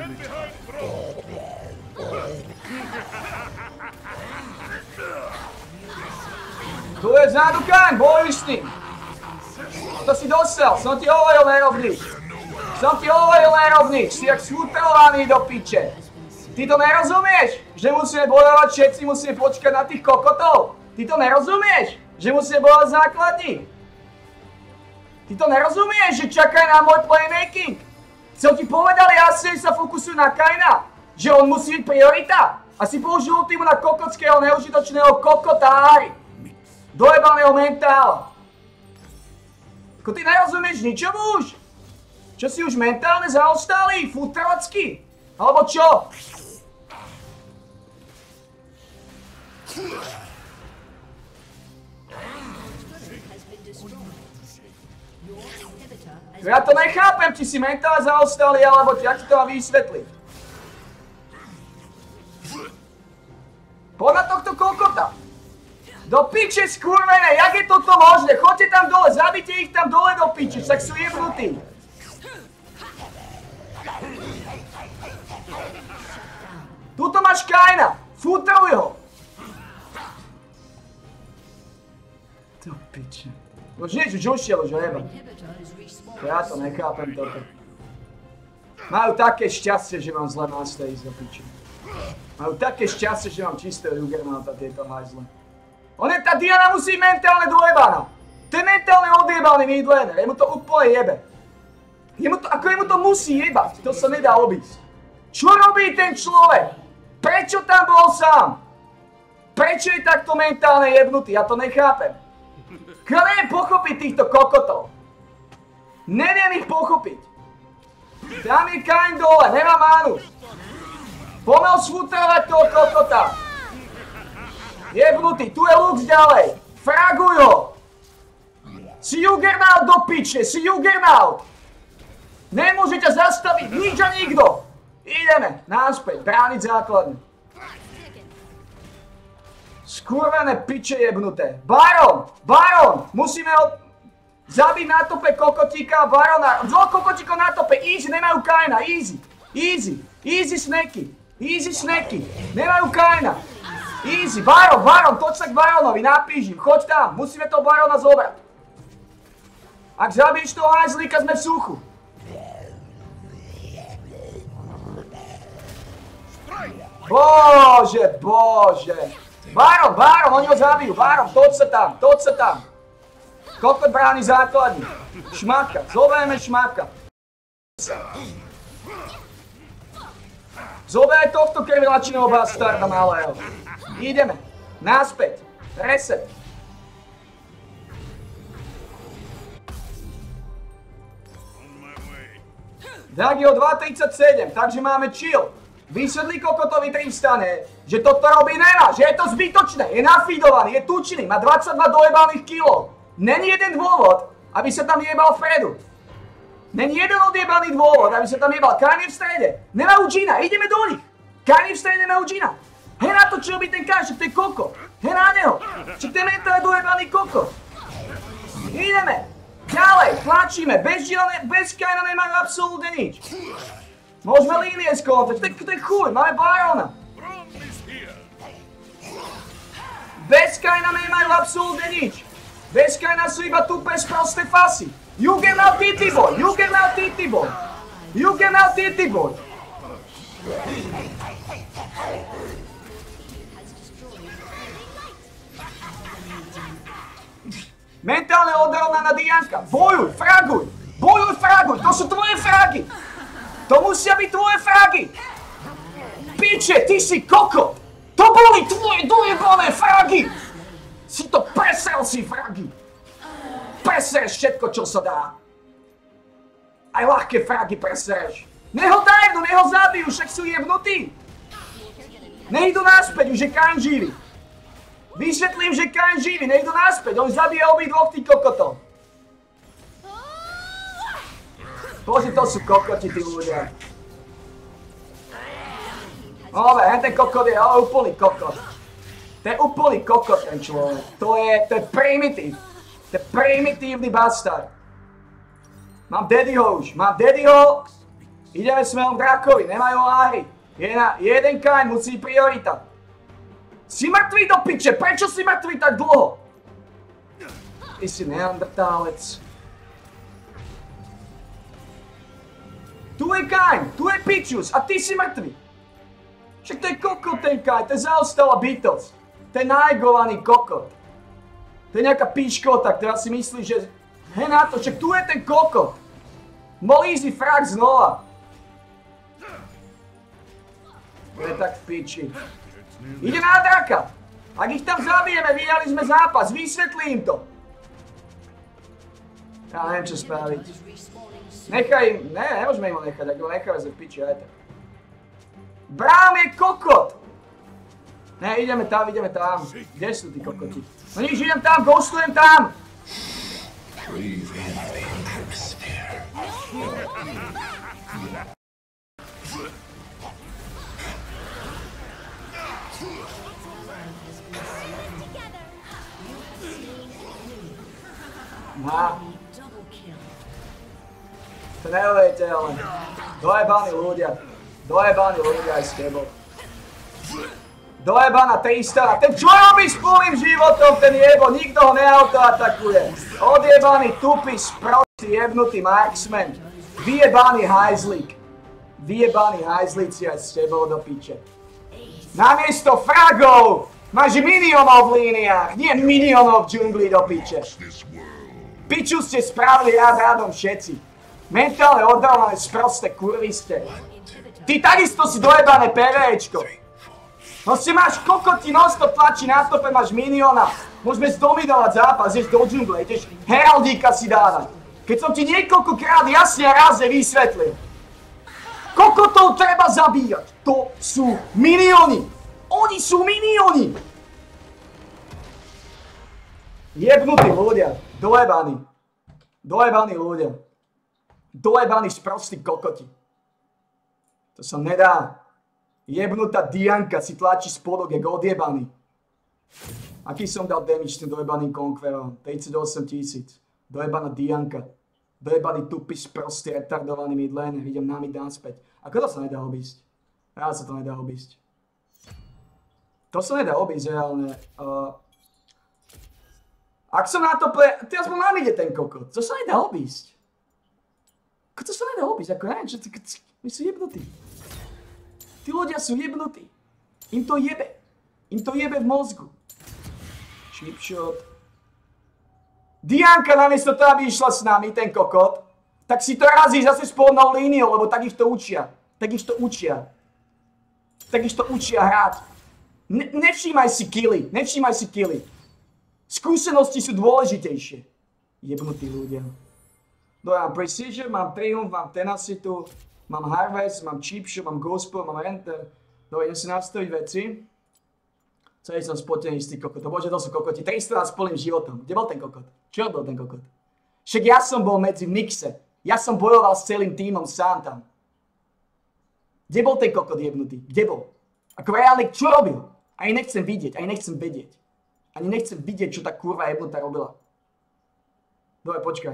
Tu je vzadu Kain, bojuj s ním. To si dosel, som ti hovoril, nerob nič. Som ti hovoril, nerob nič, si jak sfutrovaný do piče. Ty to nerozumieš, že musíme bojovať všetci, musíme počkať na tých kokotov. Ty to nerozumieš, že musíme bojovať základní. Ty to nerozumieš, že čakaj na môj playmaking. Som ti povedal jasne, že sa fokusujú na Kaina. Že on musí byť priorita. A si použil ultimu na kokotského neužitočného kokotári. Dojebaného mentála. Ako ty nerozumieš ničomu už? Čo si už mentálne zaostalý? Futrocky? Alebo čo? Ja to nechápem, či si mentálne zaostalý, alebo ti, jak ti to mám vysvetliť. Poď na tohto kokota. Do piče skurvené, jak je toto možné? Choďte tam dole, zabite ich tam dole do piče, však sú jebnutí. Tuto máš Kaina, futruj ho. To piče. Už nič, už ušiel, už ho jeba. Ja to nechápem toto. Majú také šťastie, že mám zle náste ísť do piče. Majú také šťastie, že mám čistého Juggernauta tieto hajzle. On je, tá Diana musí mentálne dojebaná. To je mentálne odjebaný midlaner, jemu to úplne jebe. Jemu to, ako jemu to musí jebať, to sa nedá obísť. Čo robí ten človek? Prečo tam bol sám? Prečo je takto mentálne jebnutý? Ja to nechápem. Ja neviem pochopiť týchto kokotov. Neviem ich pochopiť. Tam je Kain dole, nemá mánu. Pomel sfutrovať toho kokota. Jebnutý, tu je Lux ďalej. Fraguj ho. Si Juggernaut do piče, si Juggernaut. Nemôže ťa zastaviť nič a nikto. Ideme, náspäť, brániť základňu. Skurvené piče jebnuté. Baron, Baron, musíme ho zabiť na tope kokotíka a Barona. Dvoch kokotíkov na tope, easy, nemajú Kaina, easy, easy, easy snacky, easy snacky, nemajú Kaina. Easy, Baron, Baron, toď sa k Baronovi, napíš im, choď tam, musíme toho Barona zobrať. Ak zabiješ toho hajzlíka, sme v suchu. Bože, bože. Baron, Baron, oni ho zabijú, Baron, toď sa tam, toď sa tam. Kokot bráni základní. Šmaka, zoberieme šmaka. Zober tohto krvilačiného bastarda malého. Ideme, naspäť, reset. Dagio dva tridsaťsedem, takže máme chill. Vysvedlí kokotovi Tristane, že toto robí nemá, že je to zbytočné, je nafeedovaný, je tučný, má dvadsaťdva dojebaných kilov. Není jeden dôvod, aby sa tam jebal vpredu. Není jeden odjebaný dôvod, aby sa tam jebal. Kain je v strede, nemajú Gina, ideme do nich. Kain je v strede, nemajú Gina. Hej na to, čo robí ten Kain, však to je koko. Hej na neho, však ten mentálne dojebaný koko. Ideme, ďalej, tlačíme, bez Gina, bez Kaina nemajú absolútne nič. Môžeme línie skontrať, to je chuj, máme Barona. Bez Kaina nemajú absolútne nič. Bez Kaina sú iba tupé sprosté fasy. Juggernaut Titty Boy, Juggernaut Titty Boy. Juggernaut Titty Boy. Mentálne odrovnaná Dianka. Bojuj, fraguj. Bojuj, fraguj. To sú tvoje fragy. To musia byť tvoje fragy. Piče, ty si koko. To boli tvoje dojebané fragy. Si to presel si fragy. Presereš všetko, čo sa dá. Aj ľahké fragy presereš. Nech ho tajdu, nech ho zabijú, však sú jebnutí. Nejdu naspäť, už je Kain živý. Vysvetlím, že Kain živý, nejdu naspäť, on zabije obidvoch tých kokotov. Bože, to sú kokoti, tí ľudia. Dobre, hen ten kokot je ale úplný kokot. To je úplný kokot, ten človek. To je, to je primitív. To je primitívny bastard. Mám daddyho už, mám daddyho. Ideme smerom drakovi, nemajú áry. Je na jeden Kain, musí priorita. Si mŕtvý do piče, prečo si mŕtvý tak dlho? Ty si neandertálec. Tu je Kain, tu je Pičus a ty si mŕtvý. Však to je kokot ten Kain, to je zaostala bytosť. To je najgovaný kokot. To je nejaká pičkota, ktorá si myslí, že he na to, však tu je ten kokot. Molízi frak znova. To je tak v piči. Ide na draka. Ak ich tam zabijeme, vyhrali sme zápas, vysvetlím to. Ja neviem, čo spraviť. Nechaj im, ne, nemôžeme im ho nechať, ak ho necháme za piči, aj tak. Brám je kokot! Ne, ideme tam, ideme tam. Kde sú tí kokoti? No nič, idem tam, ghostujem tam! Na. To neuvejte, ale dojebaní ľudia. Dojebaní ľudia aj s tebou. Dojebaná tristana. Ten čo robí s plným životom, ten jebo, nikto ho neautoatakuje. Odjebaný, tupý, sprostý, jebnutý marksman. Vyjebaný hajzlík. Vyjebaný hajzlíci aj s tebou do piče. Namiesto fragov máš minionov v líniách, nie minionov v džungli do piče. Piču ste spravili rád rádom všetci. Mentálne oddávané sprosté kurvy ste. Ty takisto si dojebané PVčko. No si máš kokoti, non-stop tlačí na tope, máš miniona. Môžeme zdominovať zápas, ideš do džungle, ideš heraldíka si dávať. Keď som ti niekoľkokrát jasne a rázne vysvetlil. Kokotov treba zabíjať. To sú minioni. Oni sú minioni. Jebnutí ľudia. Dojebaní. Dojebaní ľudia. Dojebaní sprostí kokoti. To sa nedá. Jebnutá Dianka si tlačí spodok, jak odjebaný. Aký som dal damage tým dojebaným Conquerom? tridsaťosem tisíc. Dojebaná Dianka. Dojebaný tupý sprostý retardovaný midlaner. Idem na mid naspäť. Ako to sa nedá obísť? Ja sa to nedá obísť. To sa nedá obísť reálne. Uh, Ak som na to ple... Ty aspoň nám ide ten kokot. To sa nedá obísť. Ako to sa nedá obísť? Ako neviem, čo... My sú jebnutí. Tí ľudia sú jebnutí. Im to jebe. Im to jebe v mozgu. Chipshot. Dianka namiesto toho, aby išla s nami, ten kokot, tak si to razí zase spolnou líniou, lebo tak ich to učia. Tak ich to učia. Tak ich to učia hrať. Ne nevšímaj si killy. Nevšímaj si killy. Skúsenosti sú dôležitejšie. Jebnutí ľudia. No ja mám Precision, mám Triumph, mám Tenacity, mám Harvest, mám Chipshot, mám Gospel, mám Enter. No idem si nastaviť veci. Celý som spotený z tých kokotov. Bože, to sú kokoti. tristo s plným životom. Kde bol ten kokot? Čo bol ten kokot? Však ja som bol medzi v mixe. Ja som bojoval s celým tímom sám tam. Kde bol ten kokot jebnutý? Kde bol? Ako reálne, čo robil? Ani nechcem vidieť, ani nechcem vedieť. Ani nechcem vidieť, čo tá kurva jebnutá robila. Dobre, počkaj.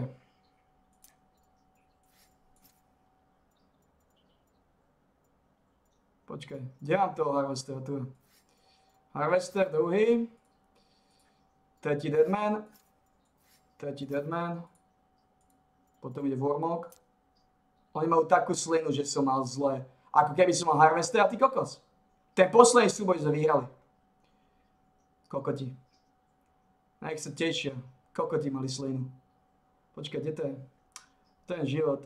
Počkaj, kde mám toho Harvestera? Tu. Harvester, druhý. Tretí Deadman. Tretí Deadman. Potom ide Warmog. Oni majú takú slinu, že som mal zle. Ako keby som mal Harvester a ty kokos. Ten posledný súboj sme vyhrali. Kokoti. Nech sa tešia. Kokoti mali slinu. Počkaj, kde to je? To je život.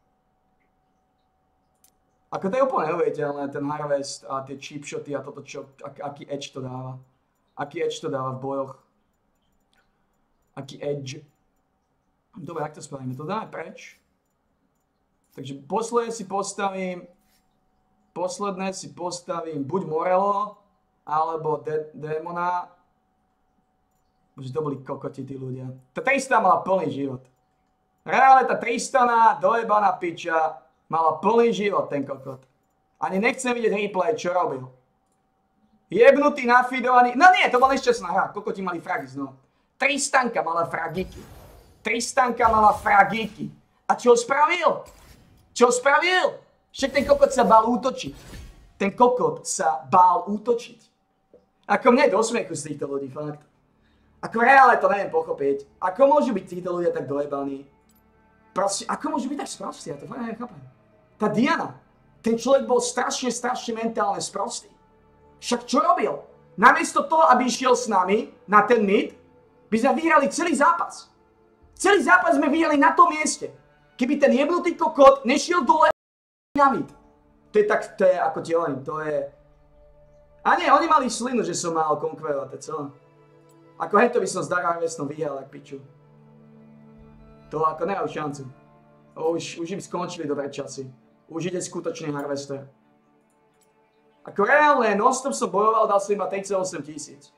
Ako to je úplne neuveriteľné, ten Harvest a tie cheapshoty a toto čo, ak, aký edge to dáva. Aký edge to dáva v bojoch. Aký edge. Dobre, ak to spravíme? To dáme preč. Takže posledné si postavím, posledné si postavím buď Morello, alebo de- Démona. Bože, to boli kokoti tí ľudia. Tá Tristana mala plný život. Reálne tá Tristana, dojebaná piča, mala plný život ten kokot. Ani nechcem vidieť replay, čo robil. Jebnutý, nafidovaný. No nie, to bola nešťastná hra. Kokoti mali fragy znovu. Tristanka mala fragiky. Tristanka mala fragiky. A čo spravil? Čo spravil? Však ten kokot sa bál útočiť. Ten kokot sa bál útočiť. Ako mne je do smiechu z týchto ľudí, fakt. Ako reálne to neviem pochopiť. Ako môžu byť títo ľudia tak dojebaní? Proste, ako môžu byť tak sprostí? Ja to fakt neviem chápať. Tá Diana, ten človek bol strašne, strašne mentálne sprostý. Však čo robil? Namiesto toho, aby išiel s nami na ten mid, by sme vyhrali celý zápas. Celý zápas sme vyhrali na tom mieste. Keby ten jebnutý kokot nešiel dole na mid. To je tak, to je ako ti hovorím, to je... A nie, oni mali slinu, že som mal Conqueror, to je celé. Ako hento by som s Dark Harvestom vyhral, jak piču. To ako nemajú šancu. O, už, už im skončili dobré časy. Už ide skutočný Harvester. Ako reálne, non-stop som bojoval, dal som iba tridsaťosem tisíc.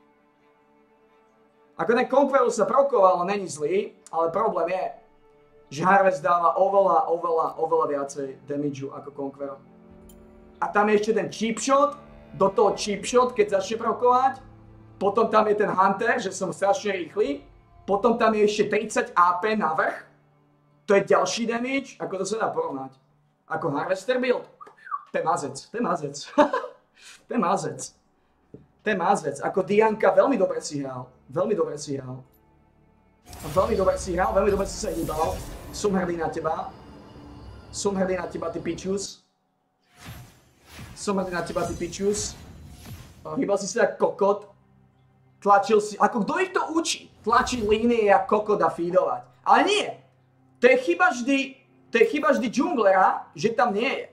Ako ten Conqueror sa prokoval, není zlý, ale problém je, že Harvest dáva oveľa, oveľa, oveľa viacej damageu ako Conqueror. A tam je ešte ten cheap shot, do toho cheap shot, keď začne prokovať. Potom tam je ten Hunter, že som strašne rýchly. Potom tam je ešte tridsať á pé navrch. To je ďalší damage, ako to sa dá porovnať. Ako Harvester build. To je mazec, to je mazec. To je mazec. To je mazec. Ako Dianka veľmi dobre si hral. Veľmi dobre si hral. Veľmi dobre si hral, veľmi dobre si sa hýbal. Som hrdý na teba. Som hrdý na teba, ty pičus. Som hrdý na teba, ty pičus. Hýbal si sa ako kokot. Tlačil si, ako kto ich to učí? Tlačiť línie a kokot a feedovať. Ale nie. To je chyba vždy, to je chyba vždy džunglera, že tam nie je.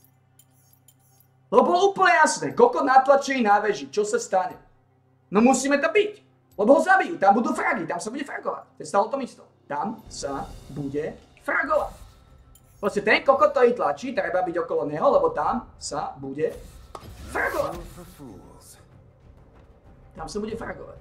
Lebo bolo úplne jasné, kokot natlačený na veži, čo sa stane? No musíme tam byť, lebo ho zabijú, tam budú fragy, tam sa bude fragovať. To je stále to isto. Tam sa bude fragovať. Proste ten kokot to i tlačí, treba byť okolo neho, lebo tam sa bude fragovať. Tam sa bude fragovať.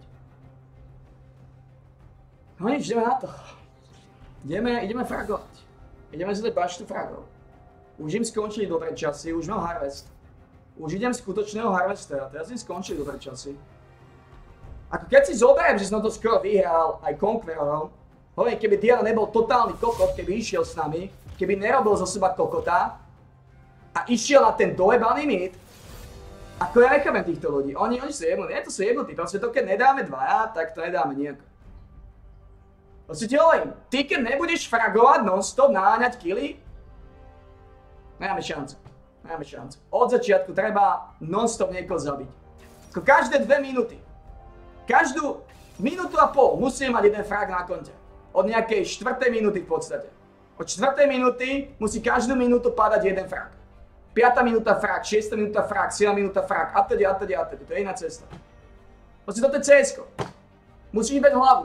No nič, ideme na to. Ideme, ideme fragovať. Ideme si dať baštu fragov. Už im skončili dobré časy, už mám Harvest. Už idem skutočného Harvestera, teraz im skončili dobré časy. Ako keď si zoberiem, že som to skoro vyhral aj Conquerorom, hovorím, keby Diana nebol totálny kokot, keby išiel s nami, keby nerobil zo seba kokota a išiel na ten dojebaný mid, ako ja nechápem týchto ľudí, oni, oni sú jebnutí, nie to sú jebnutí, proste to keď nedáme dvaja, tak to nedáme nejako. Proste ti hovorím, ty keď nebudeš fragovať non-stop, naháňať killy, nemáme šancu, nemáme šancu. Od začiatku treba non-stop niekoho zabiť. Ako každé dve minúty, každú minútu a pol musíme mať jeden frag na konte. Od nejakej štvrtej minúty v podstate. Od štvrtej minúty musí každú minútu padať jeden frag. piata minúta frag, šiesta minúta frag, siedma minúta frag, a teda, a teda, a teda. To je iná cesta. Proste toto je cé esko. Musíš dať hlavu.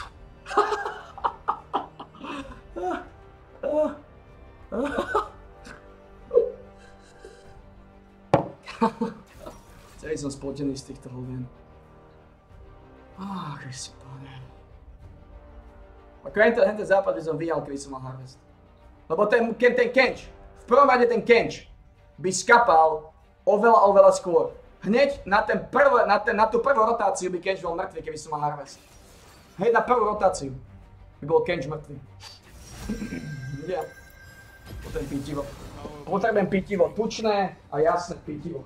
Celý som spotený z týchto hovien. Ach, Kriste Pane. Ako ten západ by som vyhal, keby som mal Harvest. Lebo ten, ten kenč, v prvom rade ten kenč by skapal oveľa, oveľa skôr. Hneď na, ten prv, na, ten, na tú prvú rotáciu by kenč bol mŕtvy, keby som mal Harvest. Hneď na prvú rotáciu by bol kenč mŕtvy. Ja. Potrebujem pítivo. Potrebujem pítivo tučné a jasné pítivo.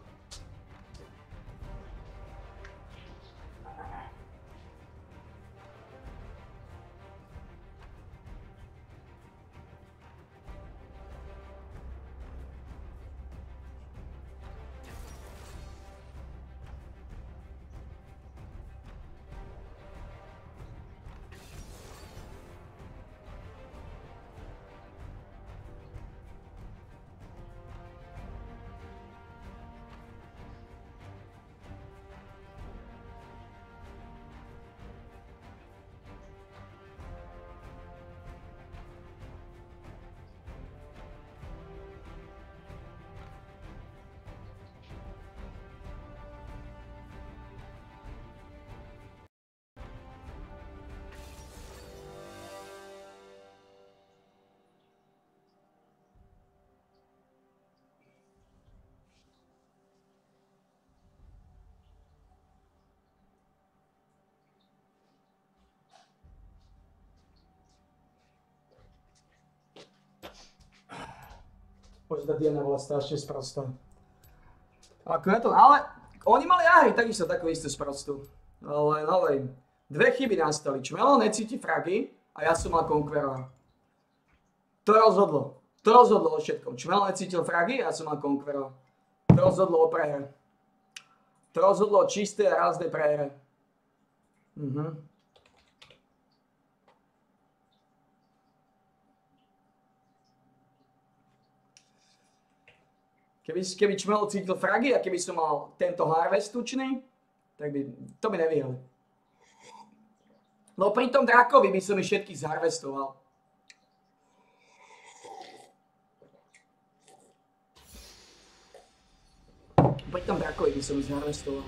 Bože, tá Diana bola strašne sprostá. Ako je to, ale oni mali ahry, takisto takú istú sprostú. Ale, ale, dve chyby nastali. Čmelo necíti fragy a ja som mal Conquerora. To rozhodlo. To rozhodlo o všetkom. Čmelo necítil fragy a ja som mal Conquerora. To rozhodlo o prehre. To rozhodlo o čisté a ráznej prehre. Mhm. Keby, keby Čmelo cítil fragy a keby som mal tento harvest tučný, tak by, to by nevyhali. No pri tom drakovi by som ich všetkých zharvestoval. Pri tom drakovi by som ich zharvestoval.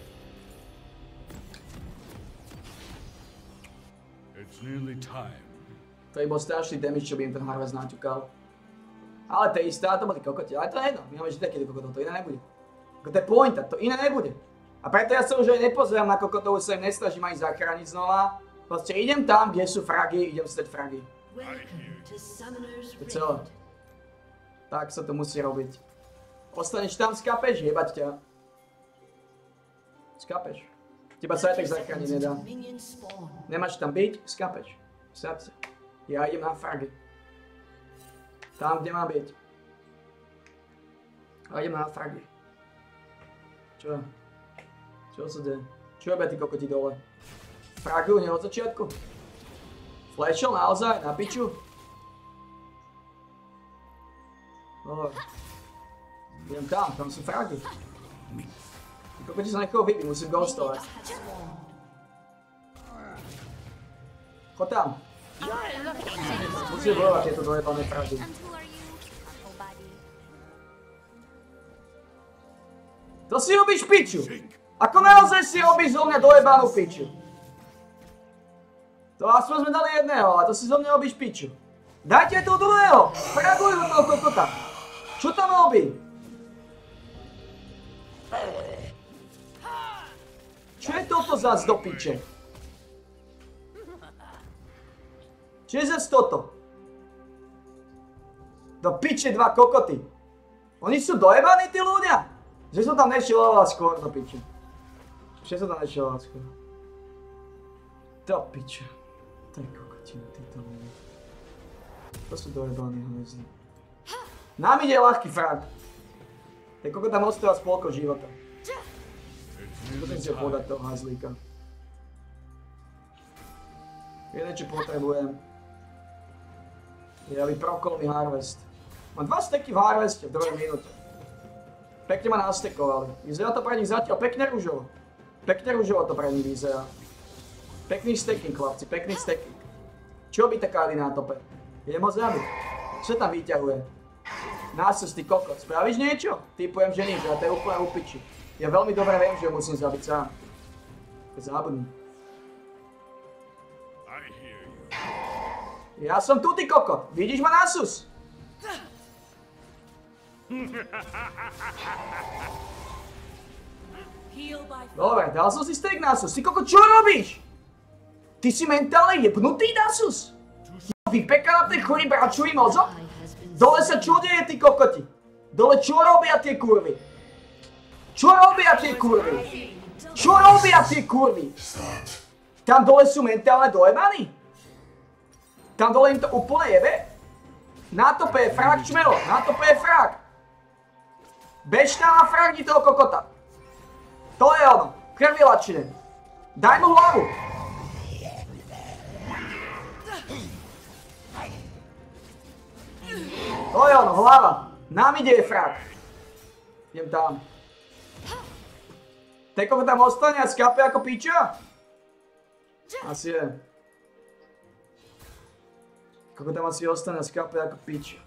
It's nearly time. To by bol strašný damage, čo by im ten harvest naťukal. Ale to je isté, to boli kokoti, ale to je jedno, my máme vždy takedy kokotov, to iné nebude. To je pointa, to iné nebude. A preto ja sa už aj nepozerám na kokotov, už sa im nesnažím ani zachrániť znova. Proste idem tam, kde sú fragy, idem stať fragy. To je celé. Tak sa to musí robiť. Ostaneš tam, skapeš, jebať ťa. Skapeš. Teba sa aj tak zachrániť nedá. Nemáš tam byť, skapeš. Srdce. Ja idem na fragy. Tam, kde má byť. A idem na fragy. Čo? Čo sa deje? Čo robia tí kokoti dole? Fragujú hneď od začiatku? Flashol naozaj? Na piču? Dobre. Idem tam, tam sú fragy. Tí kokoti sa nechojú vybiť, musím ghostovať. Chod tam. Musím bojovať tieto dojebané fragy. To si robíš piču! Ako naozaj si robíš zo mňa dojebanú piču? To aspoň sme dali jedného, ale to si zo mňa robíš piču. Dajte toho druhého! Fraguj ho toho kokota! Čo tam robí? Čo je toto zas do piče? Čo je zas toto? Do piče dva kokoty. Oni sú dojebaní tí ľudia? Že som tam nešiel oveľa skôr do piče. Že som tam nešiel oveľa skôr. Do piče. To je kokotina, títo ľudia. To sú dojebaní hvezdy. Nám ide ľahký frag. Ten kokot tam ostáva spolko života. Musím si ho podať toho hajzlíka. Jeden čo potrebujem. Je, aby prokol mi harvest. Mám dva steky v harveste v druhej minúte. Pekne ma nastekovali. Vyzerá to pre nich zatiaľ pekne ružovo. Pekne ružovo to pre nich vyzerá. Pekný stacking, chlapci, pekný stacking. Čo by taká na tope? Idem ho zabiť. Čo tam vyťahuje? Násus, ty kokot. Spravíš niečo? Typujem, že nič, ale to je úplne upiči. Ja veľmi dobre viem, že ho musím zabiť sám. To je zábudný. Ja som tu, ty kokot. Vidíš ma, Násus? Dobre, dal som si steak, Nasus. Ty koko, čo robíš? Ty si mentálne jebnutý, Nasus? Vypeká na tej chorý bračový mozog? Dole sa čo deje, ty kokoti? Dole čo robia tie kurvy? Čo robia tie kurvy? Čo robia tie kurvy? Tam dole sú mentálne dojebaní? Tam dole im to úplne jebe? Na tope je frak, Čmelo, na tope je frak. Bež tam a fragni toho kokota. To je ono, krvilačine. Daj mu hlavu. To je ono, hlava. Nám ide je frak. Idem tam. Ten kokot tam ostane a skape ako piča? Asi je. Kokot tam asi ostane a skape ako piča.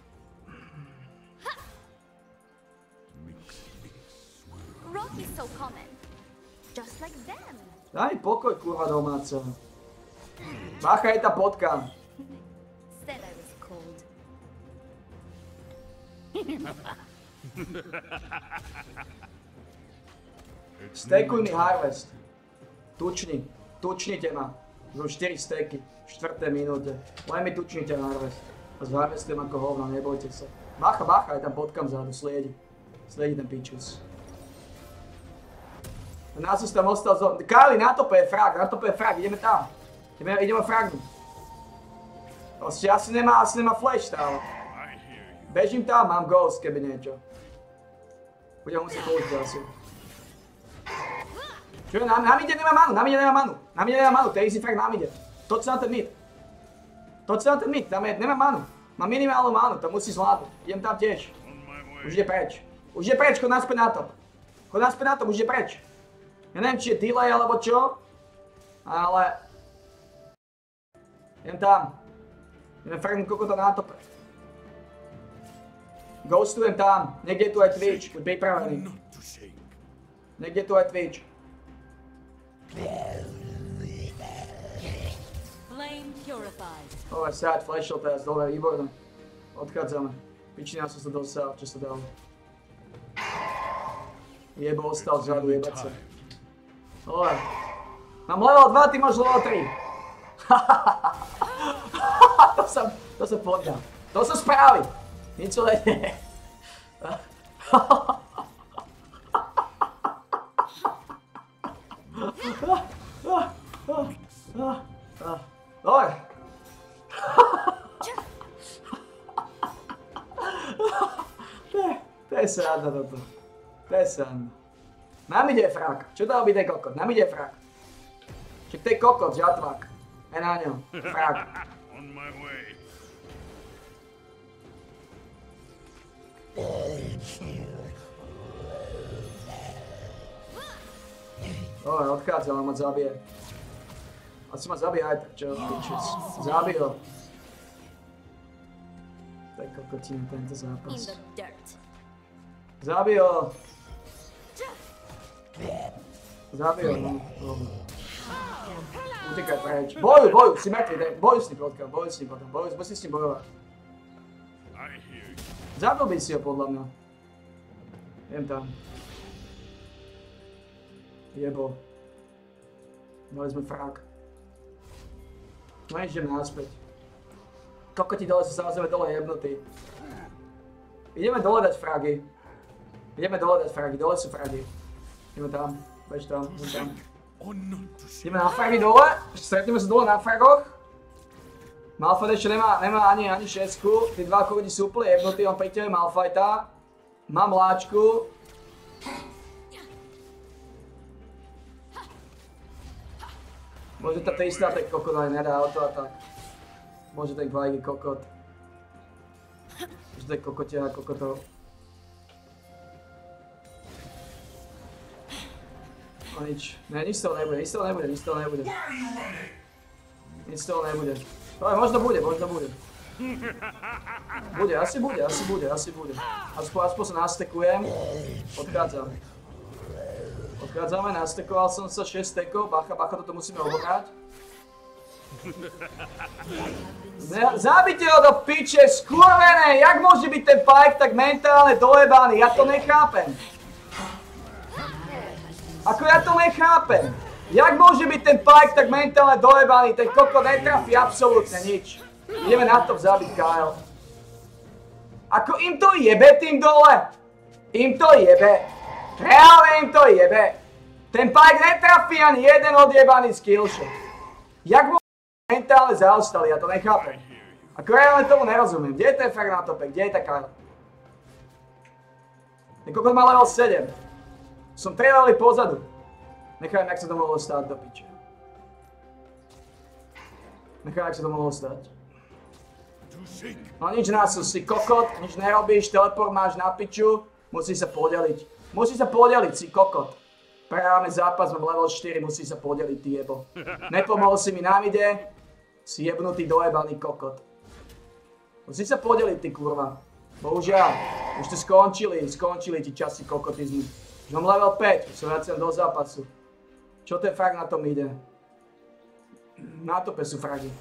Rocky's so common, just like them. Daj pokoj, kurva domáca. Bacha, je tá potka. Said I was cold. Stekuj mi harvest. Tučni, tučnite ma. Zo štyri steky, v štvrtej minúte. Len mi tučnite harvest. A s harvestem ako hovno, nebojte sa. Bacha, bacha, je tam potkam vzadu, sliedi. Sliedi ten pičus. Nasus tam ostal zo... Kali, na tope je frag, na tope je frag, ideme tam. Ideme, ideme fragnúť. Proste asi nemá, asi nemá flash stále. Bežím tam, mám ghost, keby niečo. Budem musieť použiť asi. Čo je, na, na mide nemá manu, na mide nemá manu. Na mide nemá manu, to je easy frag na mide. Toď sa na ten mid. Toď sa na ten mid, tam je, nemá manu. Má minimálnu manu, to musí zvládnuť. Idem tam tiež. Už je preč. Už je preč, chod naspäť na top. Chod naspäť na top, už je preč. Ja neviem, či je delay alebo čo, ale... Idem tam. Idem fragnúť kokota na tope. Ghostujem tam. Niekde je tu aj Twitch, buď pripravený. Niekde je tu aj Twitch. Dobre, sráď, flashol teraz, dobre, výborné. Odchádzame. Pičina som sa dosal, čo sa dalo. Jebo ostal vzadu, jebať sa. Dobre. Mám level dva, ty máš level tri. to som, to som podľa. To som správy. Nič to nejde. Dobre. To je sranda toto. To je sranda. Nám ide frak. Čo to robí ten kokot? Nám ide frak. Čiže to je kokot, žatvák. Je na ňom. Frak. Dobre, odchádza, ale ma zabije. Asi ma zabije aj tak, čo? Pičus. Zabij ho. To je kokotina tento zápas. Zabij ho. Zabij ho, no. Utekaj preč. Bojuj, bojuj, si mŕtvy, bojuj s ním potkal, bojuj s ním potom, bojuj, musíš s ním bojovať. Zabil by si ho podľa mňa. Idem tam. Jebo. Dali sme frak. No idem náspäť. Kokoti dole sú samozrejme dole jebnutí. Ideme dole dať fragy. Ideme dole dať fragy, dole sú fragy. Ideme tam, bež tam, bež tam. Ideme na fragy dole, stretneme sa dole na fragoch. Malphite ešte nemá, nemá ani, ani šesku, tí dva kokoti sú úplne jebnutí, on pri tebe Malphita. Mám láčku. Môže tá tristá ten kokot aj nedá auto a tak. Môže ten kvajky kokot. Môže ten kokotia a kokotov. No nič, ne, nič z toho nebude, nič z toho nebude, nič z toho nebude. Nič z toho nebude. Ale možno bude, možno bude. Bude, asi bude, asi bude, asi bude. Aspoň, aspoň sa nastekujem. Odchádzam. Odchádzame, nastekoval som sa šesť stekov, bacha, bacha, toto musíme obohrať. Zabite ho do piče, skurvené, jak môže byť ten Pike tak mentálne dojebaný, ja to nechápem. Ako ja to nechápem. Jak môže byť ten Pike tak mentálne dojebaný, ten kokot netrafí absolútne nič. Ideme na to zabiť Kyle. Ako im to jebe tým dole? Im to jebe. Reálne im to jebe. Ten Pike netrafí ani jeden odjebaný skillshot. Jak môže byť mentálne zaostali, ja to nechápem. Ako reálne tomu nerozumiem. Kde je ten frag na tope? Kde je tá Kyle? Ten kokot má level sedem. Som tri levely pozadu. Nechajme, jak sa to mohlo stať do piče. Nechajme, jak sa to mohlo stať. No nič násu, si kokot, nič nerobíš, teleport máš na piču, musí sa podeliť. Musí sa podeliť, si kokot. Prehráme zápas, mám level štyri, musí sa podeliť, ty jebo. Nepomohol si mi na mide, si jebnutý dojebaný kokot. Musí sa podeliť, ty kurva. Bohužiaľ, už to skončili, skončili ti časy kokotizmu. Už mám level päť, už sa vraciam do zápasu. Čo ten frag na tom ide? Na tope sú fragy.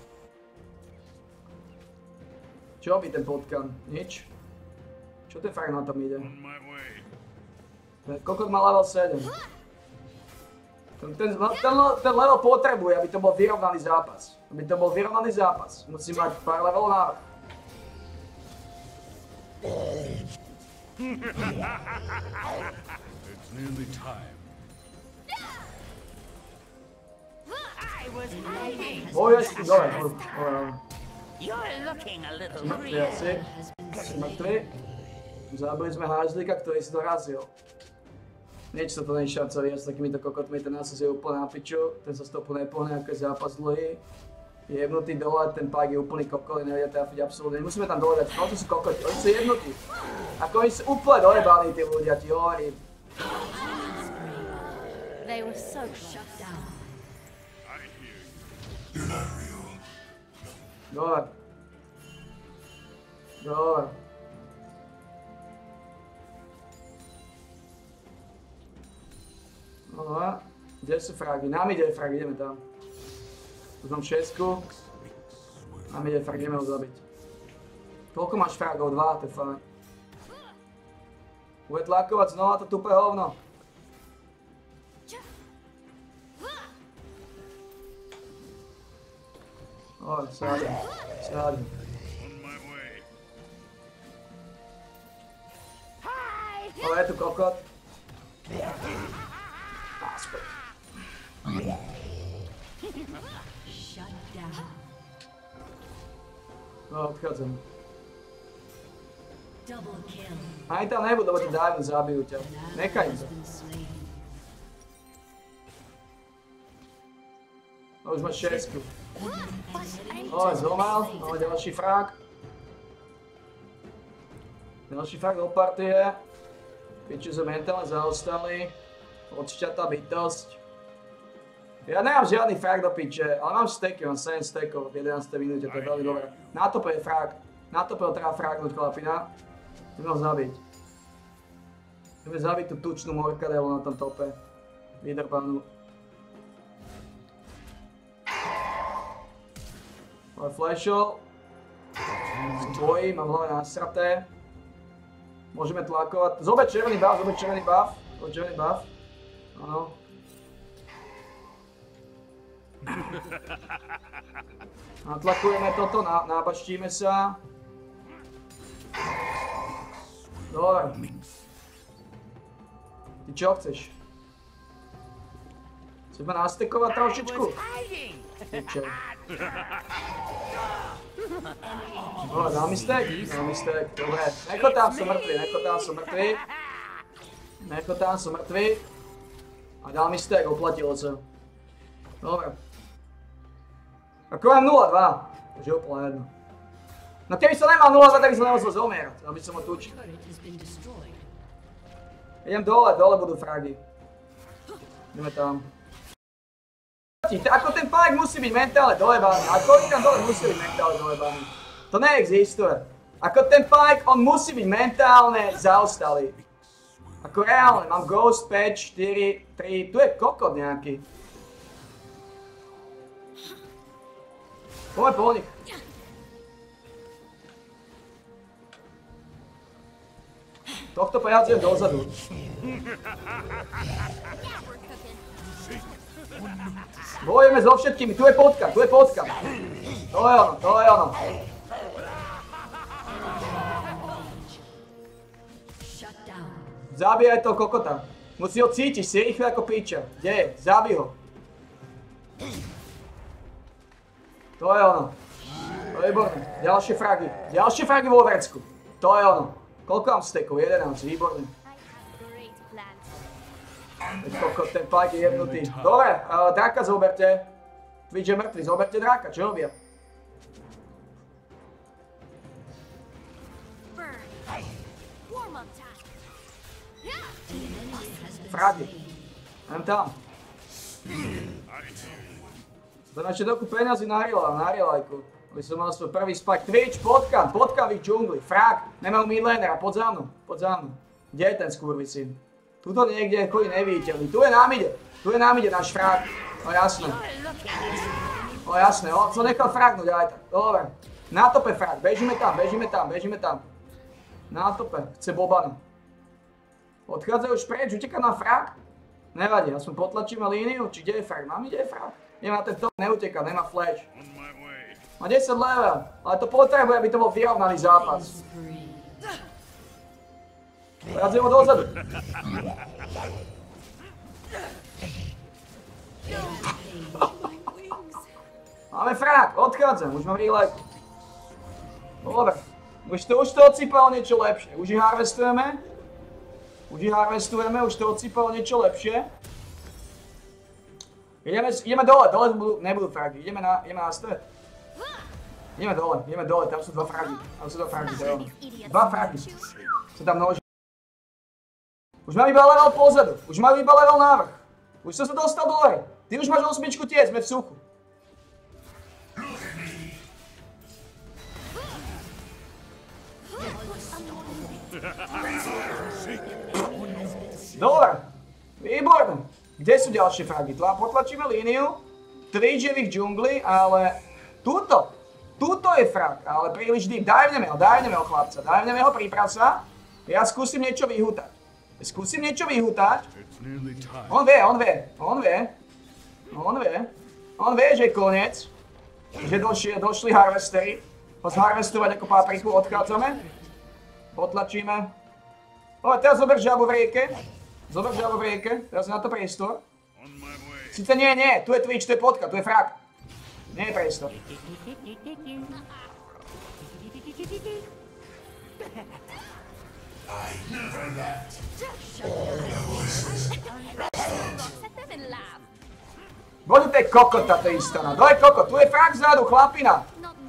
Čo robí ten potkan? Nič. Čo ten frag na tom ide? Kokot má level sedem. Ten, ten, ten, ten level potrebuje, aby to bol vyrovnaný zápas. Aby to bol vyrovnaný zápas. Musí mať pár levelov návrh. It's nearly time. O jest, dole, dole. You're looking a little Mŕtvy real. asi. Mŕtvy. Zabili sme hážlíka, ktorý si dorazil. Niečo to není šanca vyhrať s takýmito kokotmi, ten nás je úplne na piču, ten sa stopu nepohne, ako je zápas dlhý. Je jebnutý dole, ten pák je úplný kokot, nevedia trafiť absolútne, nemusíme tam dole dať, no to sú kokoti, oni sú jebnutí. Ako oni sú úplne dojebaní tí ľudia, ti hovorím. They were so shut down. Dole. Dole. Aha, kde sú fragy? Nám ide frag, ideme tam. Tu mám šesku. Nám ide frag, ideme ho zabiť. Koľko máš fragov? Dva, to je fajn. Bude tlakovať znova to tupé hovno. Oj, sádem, sádem. On my way. Ale je tu kokot. Aspoň. Shut down. No, odchádzam. Double kill. Ani tam nebudú, lebo ti dávno zabijú ťa. Nechaj im to. Been slain. No, už máš šesku. Oj, zlomal. No, ďalší frag. Ďalší frag do partie. Piči sme mentálne zaostali. Odšťatá bytosť. Ja nemám žiadny frag do piče, ale mám steky, mám sedem stekov v jedenástej minúte, to je veľmi dobré. Na tope je frag. Na tope ho treba fragnúť, chlapina. Ideme ho zabiť. Ideme zabiť tú tučnú morkadelu na tom tope. Vydrbanú. Ale flashol. Bojí, mám hlavne nasraté. Môžeme tlakovať. Zober červený buff, zober červený buff. Zober červený buff. Áno. Natlakujeme toto, na, nábaštíme sa. Dobre. Ty čo chceš? Chceš ma nastekovať trošičku? Piče. Dobre, dá mi stek? Dá mi stek, dobre. Nechotám, som mŕtvy, nechotám, som mŕtvy. Nechotám, som mŕtvy. A dal mi stek, oplatilo sa. Dobre. Ako mám nula dva, takže úplne jedno. No keby som nemal nula dva, tak by som nemusel zomierať, aby som ho tučil. Turret has been destroyed. Idem dole, dole budú fragy. Ideme tam. Ako ten pák musí byť mentálne dojebaný, ako oni tam dole musí byť mentálne dojebaný. To neexistuje. Ako ten pák, on musí byť mentálne zaostalý. Ako reálne, mám Ghost Patch štyri, tri, tu je kokot nejaký. Poďme po nich. Tohto prehádzujem dozadu. Bojujeme so všetkými, tu je potka, tu je potka. To je ono, to je ono. Shut down. Zabíjaj toho kokota. Musí ho cítiť, si rýchle ako píča. Kde je? Zabij ho. To je ono. To je výborné. Ďalšie fragy. Ďalšie fragy vo vrecku. To je ono. Koľko mám stekov? jedenásť. Výborné. Veď kokot, ten pák je jebnutý. Dobre, uh, draka zoberte. Twitch je mŕtvy, zoberte draka, čo robia? Fragi. Idem tam. To ešte toľko peniazy na Rielajku. Aby som mal svoj prvý spike. Twitch, potkam, potkam v ich džungli. Frag, nemajú midlanera, poď za mnou, poď za mnou. Kde je ten skurvisyn? Tuto niekde chodí neviditeľný. Tu je nám ide, tu je nám ide náš frag. No jasné. No jasné, on som nechal fragnúť aj tak. Dobre. Na tope frag, bežíme tam, bežíme tam, bežíme tam. Na tope, chce bobanu. Odchádzajú už preč, uteká na frag. Nevadí, aspoň potlačíme líniu, či kde je frag? Mám ide frag? Nie, na ten top neuteká, nemá flash. On my way. Má desať level, ale to potrebuje, aby to bol vyrovnaný zápas. Spree. Radzujem ho dozadu. Máme frák, odchádzam, už mám relay. Dobre, už to, už to odsýpalo niečo lepšie, už ich harvestujeme. Už ich harvestujeme, už to odsýpalo niečo lepšie. Ideme, ideme dole, dole budú, nebudú fragy, ideme na, ideme na stred. Ideme dole, ideme dole, tam sú dva fragy, tam sú dva fragy, to je ono. Dva fragy sa tam množí. Už mám iba level pozadu, už mám iba level návrh. Už som sa dostal dole. Ty už máš osmičku tiež, sme v suchu. Dobre, výborné. Kde sú ďalšie fragy? Potlačíme líniu, tri živých džungli, ale túto, túto je frag, ale príliš deep. Dajvneme ho, dajvneme ho chlapca, dajvneme ho prípravca. Ja skúsim niečo vyhútať. Skúsim niečo vyhútať. On vie, on vie, on vie. On vie. On vie, že je koniec. Že došli, došli harvestery. Ho zharvestovať ako papriku, odchádzame. Potlačíme. O, teraz zober žabu v rieke. Zober žabu v rieke, teraz je na to priestor. Sice nie, nie, tu je Twitch, tu je potka, tu je frak. Nie je priestor. Bože, to je kokota, to je istana. To je kokot, tu je frak vzadu, chlapina.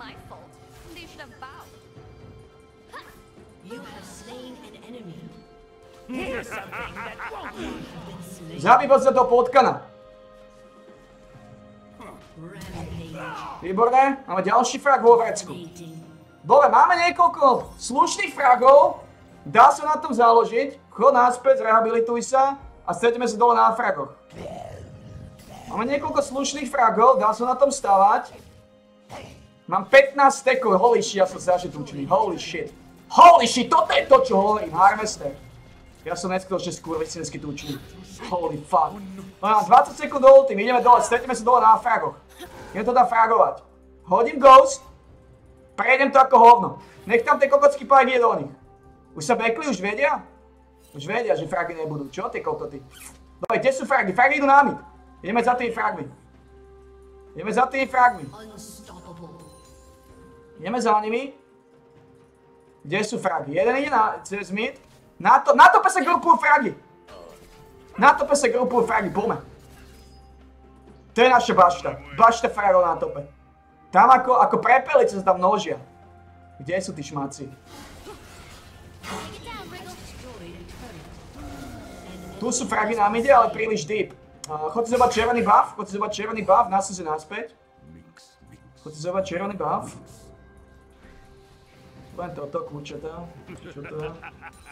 Zabíbal sa toho potkana. Výborné, máme ďalší frag vo vrecku. Dobre, máme niekoľko slušných fragov. Dá sa na tom založiť. Chod naspäť, zrehabilituj sa a stretneme sa dole na fragoch. Máme niekoľko slušných fragov, dá sa na tom stavať. Mám pätnásť stekov, holy shit, ja som strašne tučný, holy shit. Holy shit, toto je to, čo hovorím, harvester. Ja som neskutočne skurvicinsky tučný. Holy fuck. Mám dvadsať sekúnd do ultim, ideme dole, stretneme sa dole na fragoch. Idem to dá fragovať. Hodím ghost, prejdem to ako hovno. Nech tam tie kokocký pajk ide do nich. Už sa bekli, už vedia? Už vedia, že fragy nebudú. Čo tie kokoty? Dobre, kde sú fragy? Fragy idú na mid. Ideme za tými fragmi. Ideme za tými fragmi. Ideme za nimi. Kde sú fragy? Jeden ide na, cez mid. Na to, na tope sa grupujú fragy. Na tope sa grupujú fragy, poďme. To je naša bašta. Bašta fragov na tope. Tam ako, ako prepelice sa tam množia. Kde sú tí šmáci? Tu sú fragy na mide, ale príliš deep. Uh, chodte zobať červený buff, chodte zobať červený buff, nasúze naspäť. Chodte zobať červený buff. Len toto, kľúčatá. Čo to je?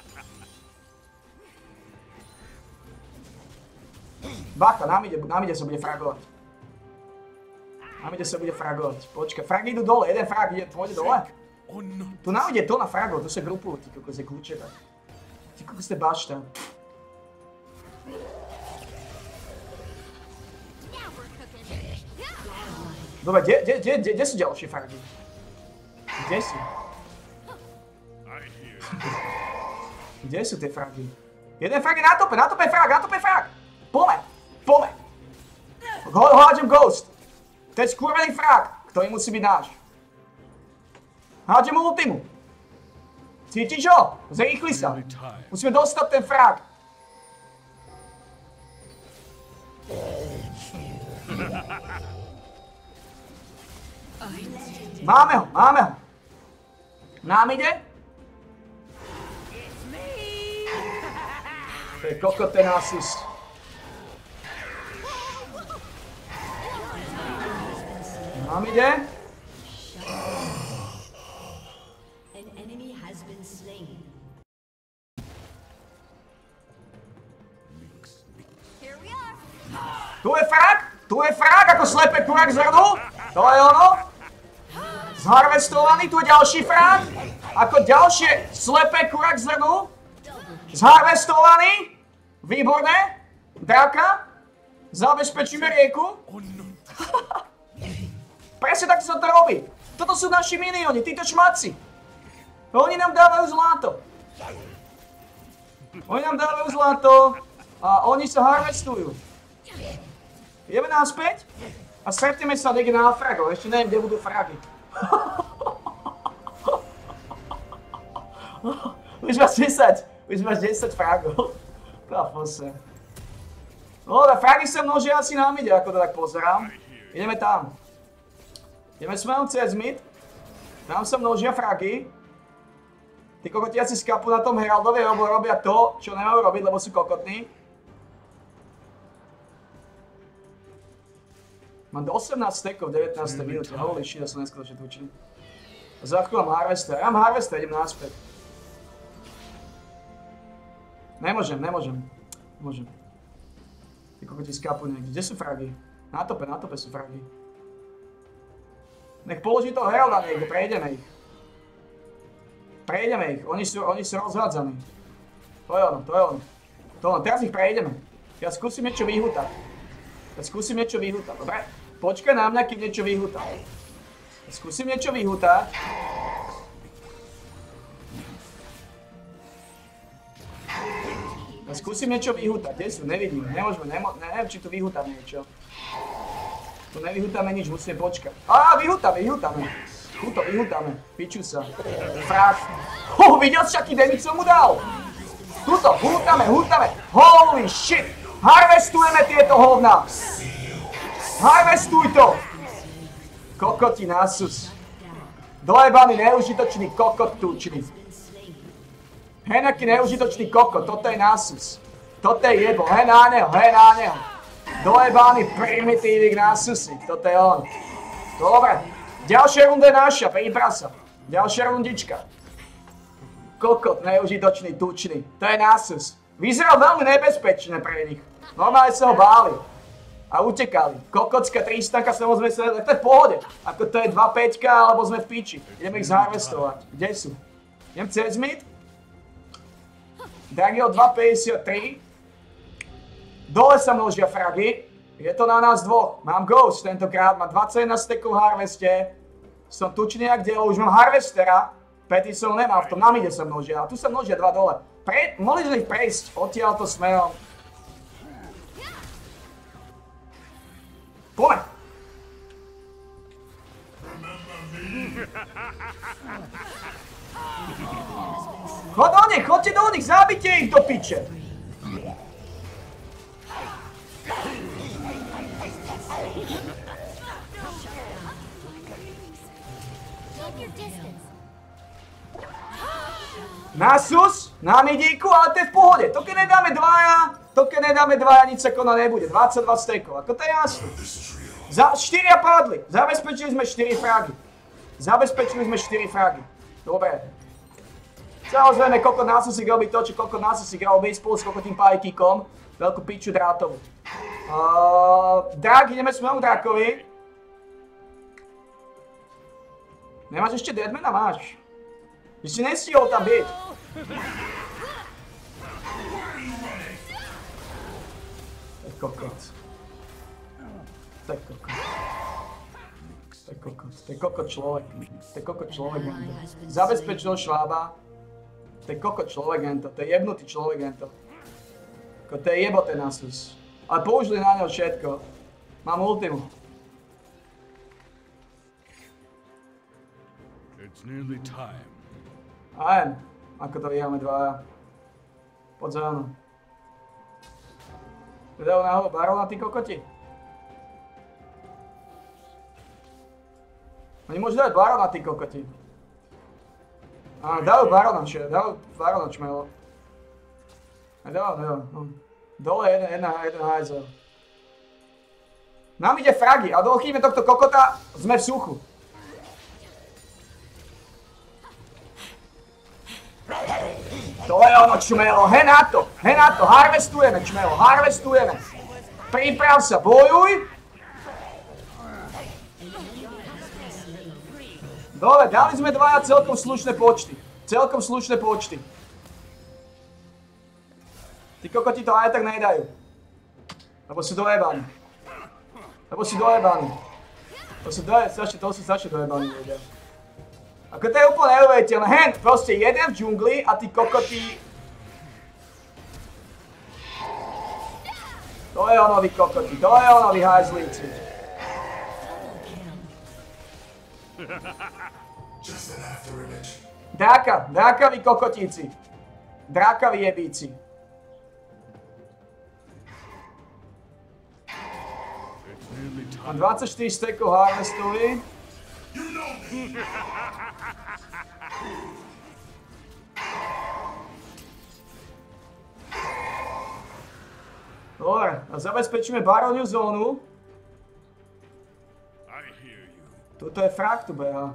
Bacha, nám ide, nám ide sa bude fragovať. Nám ide sa bude fragovať. Počkaj, fragy idú dole, jeden frag ide, pôjde dole. Tu nám ide to na fragov, tu sa grupujú, ty kokos je kľúčatá. Ty kokos je bašta. Dobre, kde, kde, kde, kde, kde sú ďalšie fragy? Kde sú? Kde sú tie fragy? Jeden frag je na tope, na tope je frag, na tope je frag! Pome, pome! Hádžem ghost! To je skurvený frag, ktorý musí byť náš. Hádžem ultimu. Cítiš ho? Zrýchli sa. Musíme dostať ten frag. Máme ho, máme ho. Nám ide? To je kokot ten assist. Nám ide? Tu je frag? Tu je frag ako slepé kurák zrnul? To je ono? Zharvestovaný, tu je ďalší frag. Ako ďalšie slepé kurák zrnul? Zharvestovaný. Výborné. Draka. Zabezpečíme rieku. Presne tak sa to robí. Toto sú naši minioni, títo šmaci. Oni nám dávajú zlato. Oni nám dávajú zlato a oni sa harvestujú. Ideme naspäť a stretneme sa niekde na fragov. Ešte neviem, kde budú fragy. Už máš desať. Už máš desať fragov. Trafose. No, tá fragy sa množia asi na mide, ako to tak pozerám. Ideme tam. Ideme smerom cez mid. Tam sa množia fragy. Tí kokotiaci skapu na tom Heraldovi, lebo robia to, čo nemajú robiť, lebo sú kokotní. Mám do osemnásť stekov v devätnástej minúte. Holy shit, ja som neskutočne tučný. Za chvíľu mám Harvester. Ja mám Harvester, idem naspäť. Nemôžem, nemôžem. Nemôžem. Tí kokoti skapu niekde. Kde sú fragy? Na tope, na tope sú fragy. Nech položí toho Heralda niekde, prejdeme ich. Prejdeme ich, oni sú, oni sú rozhádzaní. To je ono, to je ono. To je ono, teraz ich prejdeme. Ja skúsim niečo vyhútať. Ja skúsim niečo vyhútať, dobre? Počkaj na mňa, kým niečo vyhútať. Ja skúsim niečo vyhútať. Ja skúsim niečo vyhútať, kde sú? Nevidím, nemôžeme, nemo, neviem, či tu vyhútame niečo. Tu nevyhútame nič, musíme počkať. Á, vyhútame, vyhútame. Tuto vyhútame, piču sa. Frák. Oh, videl si, aký damage som mu dal? Tuto, hútame, hútame. Holy shit. Harvestujeme tieto hovna. Harvestuj to. Kokoti nasus. Dojebaný neužitočný kokot tučný. Henaký neužitočný kokot, toto je nasus. Toto je jebo, he na neho, he na neho. Dojebaný primitívik nasusník, toto je on. Dobre. Ďalšia runda je naša, priprav sa. Ďalšia rundička. Kokot, neužitočný, tučný. To je nasus. Vyzeral veľmi nebezpečné pre nich. Normálne sa ho báli. A utekali. Kokotská tristanka, samozrejme sa... Tak to je v pohode. Ako to je dva päť, alebo sme v piči. Ideme ich zharvestovať. Kde sú? Idem cez mid. Dragio dva päťdesiattri. Dole sa množia fragy. Je to na nás dvoch. Mám Ghost tentokrát, má dvadsaťjeden stekov v harveste. Som tučný jak dielo, už mám Harvestera. Petty som nemám, v tom na mide sa množia. A tu sa množia dva dole. Pre, mohli sme ich prejsť odtiaľto smerom. Poďme. Chod do nich, chodte do nich, zabite ich do piče. Nasus, na midíku, ale to je v pohode. To keď nedáme dvaja, to keď nedáme dvaja, nič sa konať nebude. dvadsaťdva stekov, ako to je jasné. Za štyria padli, zabezpečili sme štyri fragy. Zabezpečili sme štyri fragy. Dobre. Samozrejme, koľko Nasusík robí to, čo koľko Nasusík robí spolu s kokotým pajkíkom. Veľkú piču drátovú. Uh, Drak, ideme smerom Drakovi. Nemáš ešte Deadmana? Máš. Že si nestihol tam byť. To je kokot. To je kokot. To je kokot. To je kokot človek. To je kokot človek hento. Zabezpeč toho švába. To je kokot človek hento. To je jebnutý človek hento. To je jebote Nasus. Ale použili na ňo všetko. Mám ultimu. It's nearly time. Aj, ako to vyháme dvaja. Poď za mnou. Dajú náhodou barona, tí kokoti? Oni môžu dať barona, tí kokoti. Áno, dajú barona, čo? Dajú barona, čmelo. Aj dajú, dajú. Dole jeden, jedna, jeden hajzel. Nám ide fragy, a dochytíme tohto kokota, sme v suchu. To je ono, čmelo, he na to, he na to, harvestujeme, čmelo, harvestujeme. Priprav sa, bojuj. Dobre, dali sme dvaja celkom slušné počty, celkom slušné počty. Tí kokoti to aj tak nedajú. Lebo sú dojebaní. Lebo sú dojebaní. To sú dojebaní, to sú strašne dojebaní ľudia. Ako to je úplne neuveriteľné. Hen, proste jeden v džungli a tí kokoti... To je ono, vy kokoti, to je ono, vy hajzlíci. Dráka, dráka, vy kokotíci. Dráka, vy jebíci. Mám dvadsaťštyri stekov harvestovi. Dobre, a zabezpečíme baróniu zónu. Tuto je frak, tu beha.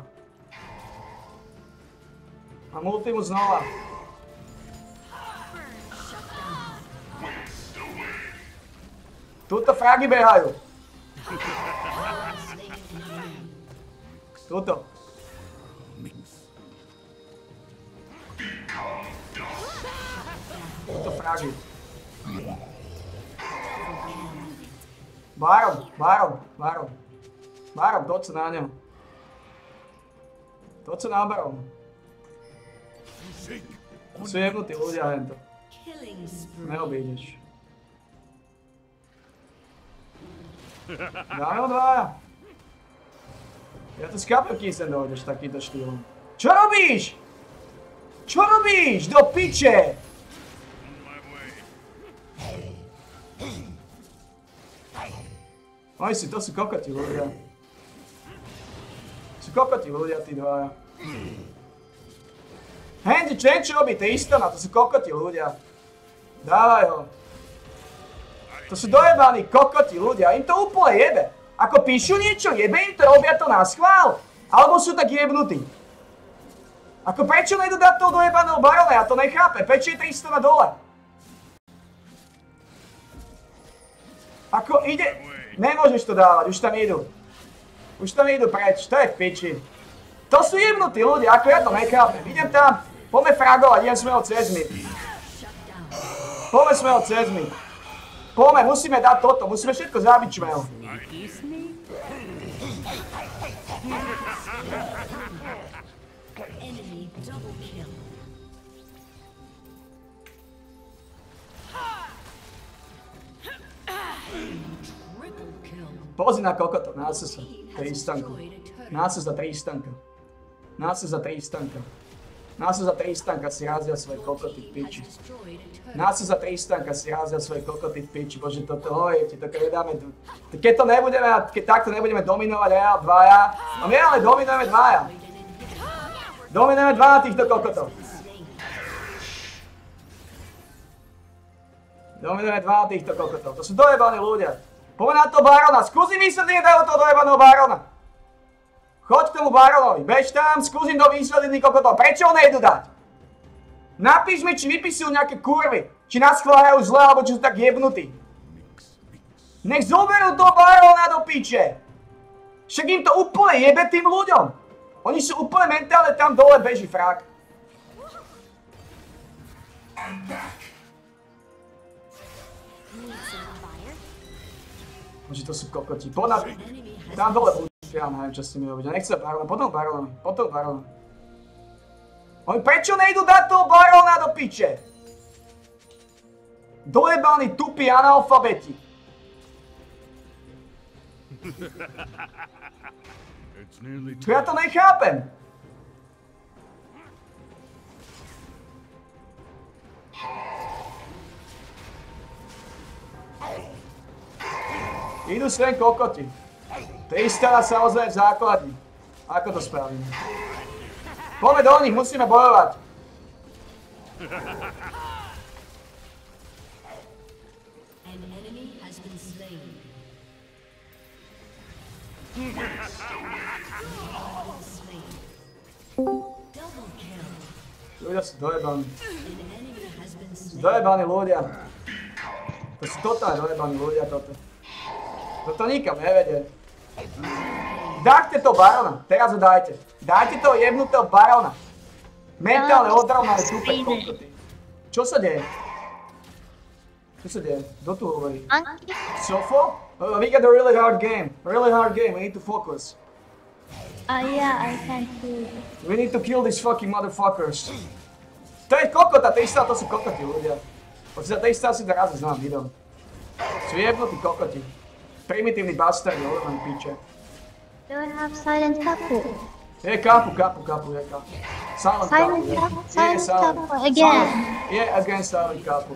A multimu znova. Tuto fragy behajú. Tuto. Tuto fragy. Baron, Baron, Baron. Baron, toď sa na ňo. Toď sa na Baron. Sú jebnutí ľudia hento. Neobídeš. Dáme ho dvaja. Ja to skápem, kým sem dojdeš takýmto štýlom. Čo robíš? Čo robíš? Do piče! Oni si, to sú kokoti ľudia. Sú kokoti ľudia, tí dvaja. Handy, čo čo robí Tristana? To sú kokoti ľudia. Dávaj ho. To sú dojebaní kokoti ľudia, im to úplne jebe. Ako píšu niečo, jebe im to, robia to na schvál. Alebo sú tak jebnutí. Ako prečo nejdu dať toho dojebaného barona, ja to nechápem. Prečo je Tristana dole? Ako ide... Nemôžeš to dávať, už tam idú. Už tam idú preč, to je v piči. To sú jebnutí ľudia, ako ja to nechápem. Idem tam, poďme fragovať, idem sme ho cez mi. Poďme sme ho cez mi. Poďme, musíme dať toto, musíme všetko zabiť čmel. Pozri na kokoto, nása sa, Tristanku. Nása za Tristanka. Nása za Tristanka. Nása za Tristanka si rázia svoje kokoty v piči. Nása za Tristanka si rázia svoje kokoty v piči. Bože, toto hojete, to keď dáme... Keď to nebudeme, keď takto nebudeme dominovať Real dvaja, a my ale dominujeme dvaja. Dominujeme dva na týchto kokotov. Dominujeme dva na týchto kokotov. To sú dojebaní ľudia. Poďme na to barona, skúsim vysvetliť dajú toho dojebaného barona. Choď k tomu baronovi, bež tam, skúsim to vysvetliť kokotov. Prečo ho nejdu dať? Napíš mi, či vypisujú nejaké kurvy, či nás chváľajú zle, alebo či sú tak jebnutí. Nech zoberú toho barona do piče. Však im to úplne jebe tým ľuďom. Oni sú úplne mentálne, tam dole beží frak. Bože, to sú kokoti. Poď tam dole budú. Ja neviem, čo s nimi robiť. Ja nechcem barona. Potom barona. Potom barona. Oni prečo nejdu dať toho barona do piče? Dojebaní tupí analfabeti. To ja to nechápem. Idú sem kokoti. Tristana sa ozve v základni. Ako to spravíme? Poďme do nich, musíme bojovať. Ľudia sú dojebaní. Sú dojebaní ľudia. To sú totálne dojebaní ľudia toto. Toto nikam nevedie. Dajte to barona, teraz ho dajte. Dajte toho jebnutého barona. Mentálne odrovnané super kokoty. Čo sa deje? Čo sa deje? Kto tu hovorí? Sofo? Uh, we got a really hard game. Really hard game, we need to focus. Uh, yeah, I can't do it. We need to kill these fucking motherfuckers. To je kokota, Tristana, to sú kokoty ľudia. Poď sa Tristana si to raz znám video. Sviebnutí kokoti. Primitívny bastard, ale len piče. Do I have silent couple? Je kapu, kapu, kapu, je kapu. Silent, Silent kapu, couple, je. silent Je silent. couple, again. Silent. Je again silent kapu.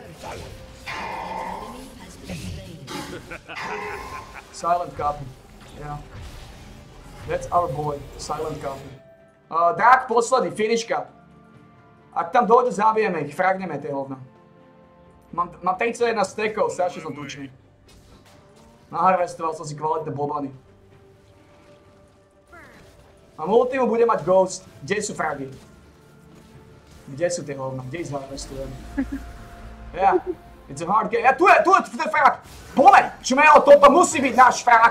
Silent kapu. Yeah. That's our boy, silent kapu. Uh, Drak posledný, finiška. Ak tam dojde, zabijeme ich, fragneme tie hovna. Mám, mám tridsaťjeden stekov, strašne som tučný. Naharvestoval som si kvalitné bobany. A multimu bude mať Ghost. Kde sú fragy? Kde sú tie hovna? Kde ich zharvestujem? Yeah, it's a hard game. Ja, tu je, tu je, tu je frag! Pomeň! Čmelo, toto musí byť náš frag!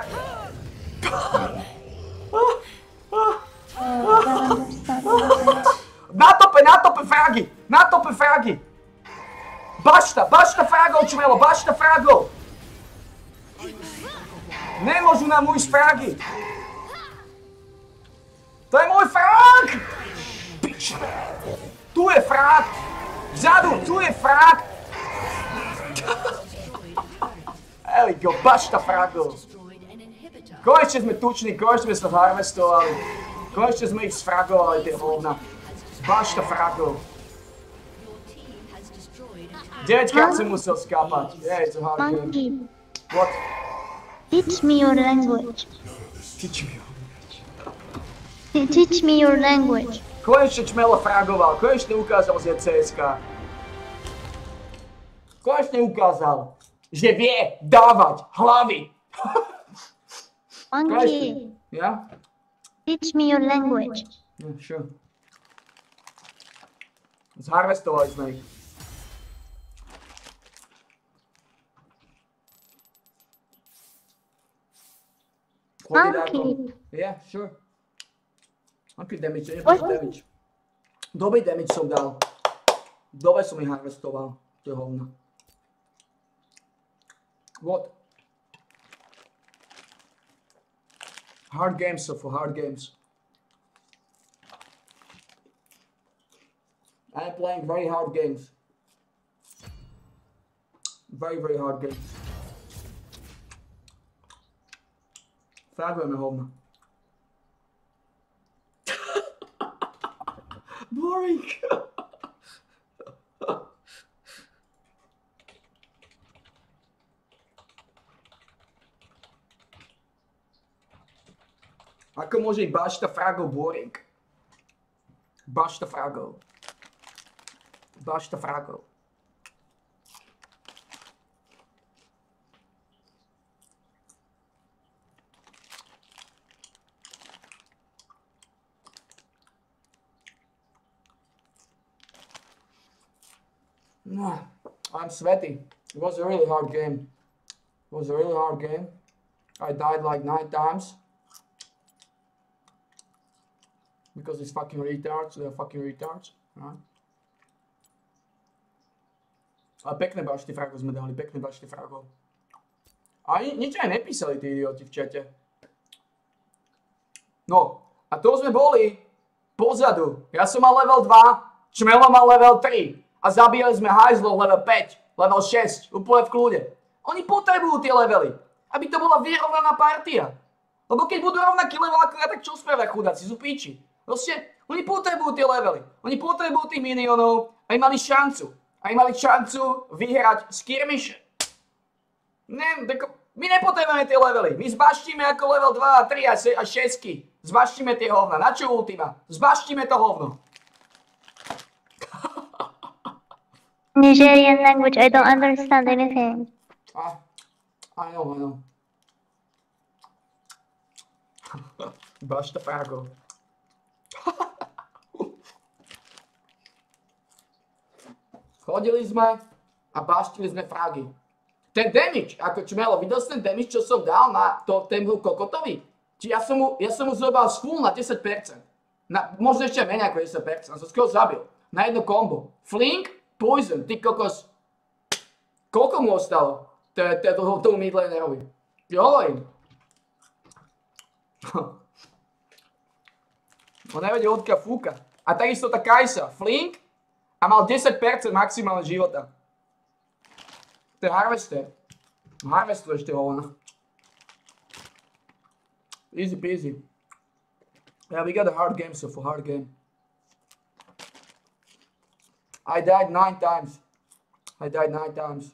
Natope, natope fragy! Natope fragy! Bašta, bašta fragov, čmelo, bašta fragov! Nemôžu nám ujsť fragy! To je môj frag! Pič! Tu je frag! Vzadu, tu je frag! There we go, bašta fragov! Konečne sme tuční, konečne sme sa harvestovali. Konečne sme ich sfragovali, tie hovna. Bašta fragov. deväťkrát som musel skápať. Yeah, it's a hard game. Monkey, What? teach me your language. Teach me. Te- Teach me your language. Konečne čmelo fragoval, konečne ukázal z cé es ká. Konečne ukázal, že vie dávať hlavy. Monkey, Yeah? teach me your language. Yeah, sure. Zharvestovali sme ich. Monkey, Yeah, sure. Aký damage, nebudeš damage. Dobrý damage som dal. Dobre som ich harvestoval, to je hovna. What? Hard games, so for hard games. I am playing very hard games. Very, very hard games. Fragujeme hovna. Boring. Ako môže byť bašta fragov boring? Bašta fragov. Bašta fragov. No, I'm sweaty. It was a really hard game. It was a really hard game. I died like nine times. Because these fucking retards, they're fucking retards. Right? Ale pekné bašty fragov sme dali, pekné bašty fragov. A ni nič aj nepísali tí idioti v čete. No, a to sme boli pozadu. Ja som mal level dva, Čmelo mal level tri. A zabíjali sme hajzlov level päť, level šesť, úplne v kľude. Oni potrebujú tie levely, aby to bola vyrovnaná partia. Lebo keď budú rovnaký level ako ja, tak čo spravia chudáci, sú píči. Proste, oni potrebujú tie levely, oni potrebujú tých minionov, aby mali šancu. Aby mali šancu vyhrať skirmiše. Ne, tako, my nepotrebujeme tie levely, my zbaštíme ako level dva, tri a šesť. Zbaštíme tie hovna, na čo ultima? Zbaštíme to hovno. Nigerian language, I don't understand anything. Ah, I know, I know. Bašta fragov. Chodili sme a baštili sme fragy. Ten damage, ako Čmelo, videl si ten damage, čo som dal na to, ten bol kokotový? Či ja som mu, ja som mu zobal z full na desať percent. Na, možno ešte menej ako desať percent, som skoro zabil. Na jedno kombo. Flink, poison, ty kokos. Koľko mu ostalo? Tomu midlanerovi. Ti hovorím. On nevedel odkiaľ fúka. A takisto tá Kajsa. Flink a mal desať percent maximálne života. To je harvester. Harvestuješ ty hovna. Easy peasy. Yeah, we got a hard game, so for hard game. I died nine times. I died nine times.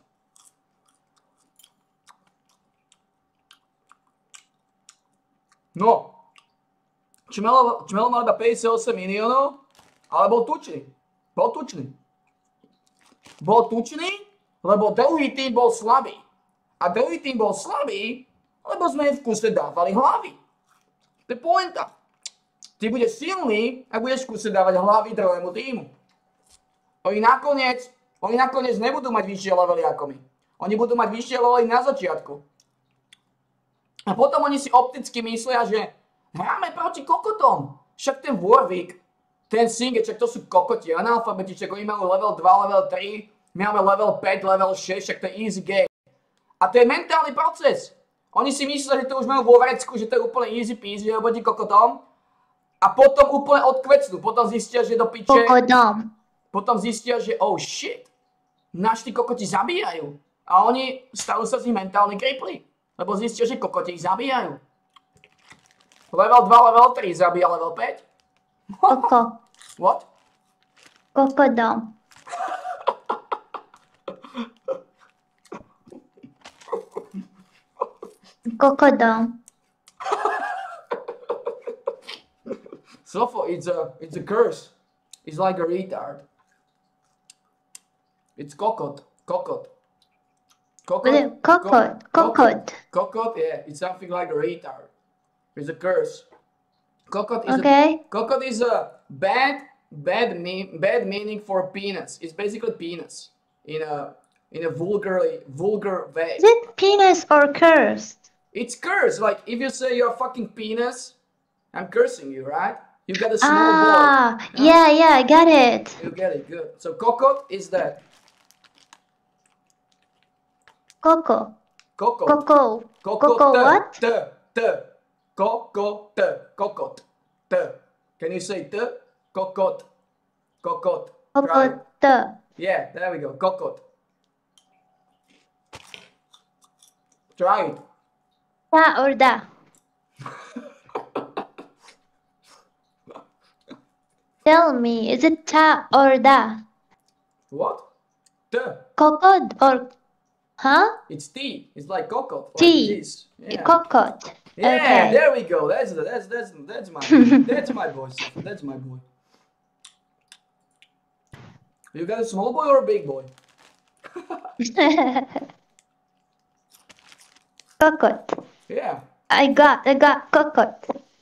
No. Čmelo, Čmelo mal iba päťdesiatosem miliónov, ale bol tučný. Bol tučný. Bol tučný, lebo druhý tým bol slabý. A druhý tým bol slabý, lebo sme v kuse dávali hlavy. To je pointa. Ty budeš silný, ak budeš v kuse dávať hlavy druhému týmu. Oni nakoniec, oni nakoniec nebudú mať vyššie levely ako my. Oni budú mať vyššie levely na začiatku. A potom oni si opticky myslia, že hráme proti kokotom. Však ten Warwick, ten Singed, však to sú kokoti, analfabeti, však oni majú level dva, level tri, my máme level päť, level šesť, však to je easy game. A to je mentálny proces. Oni si myslia, že to už majú vo vrecku, že to je úplne easy peasy, že proti kokotom. A potom úplne odkvecnú, potom zistia, že do piče... Kokodom. Potom zistia, že oh shit, naši tí kokoti zabíjajú. A oni stanú sa z nich mentálni kripli. Lebo zistia, že kokoti ich zabíjajú. Level dva, level tri zabíja level päť. Koko. What? Kokodom. Kokodom. Sofo, it's a, it's a curse. It's like a retard. It's kokot, kokot. Kokot, Kokot. Kokot. Kokot, yeah, it's something like a retard. It's a curse. Kokot is Okay. a, kokot is a bad, bad, mean, bad meaning for penis. It's basically penis in a in a vulgarly vulgar way. Is it penis or cursed? It's curse. Like if you say you're a fucking penis, I'm cursing you, right? You got a small Ah, boy. yeah, yeah, I got it. You get it, good. So kokot is that. Coco. Kokot. Coco. Kokot. Coco what? T. T. Kokot. Kokot. T. Can you say T? Kokot. Kokot. Try it. Kokot. Yeah, there we go. Kokot. Try it. Ta or da? Tell me, is it ta or da? What? T. Kokod or huh? It's T. It's like kokot. Like T. this. Yeah. Kokot. Yeah, Okay. there we go. That's that's that's that's my that's my boy. Sif. That's my boy. You got a small boy or a big boy? Kokot. Yeah. I got, I got kokot.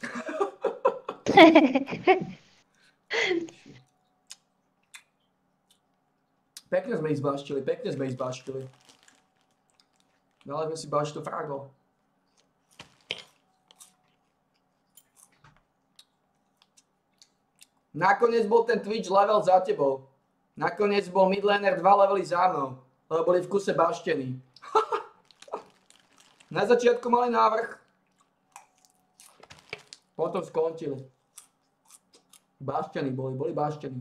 Pekne sme ich zbaštili, pekne sme ich zbaštili. Dali sme si baštu frago. Nakoniec bol ten Twitch level za tebou. Nakoniec bol midlaner dva levely za mnou, lebo boli v kuse baštení. Na začiatku mali návrh. Potom skončili. Baštení boli, boli baštení.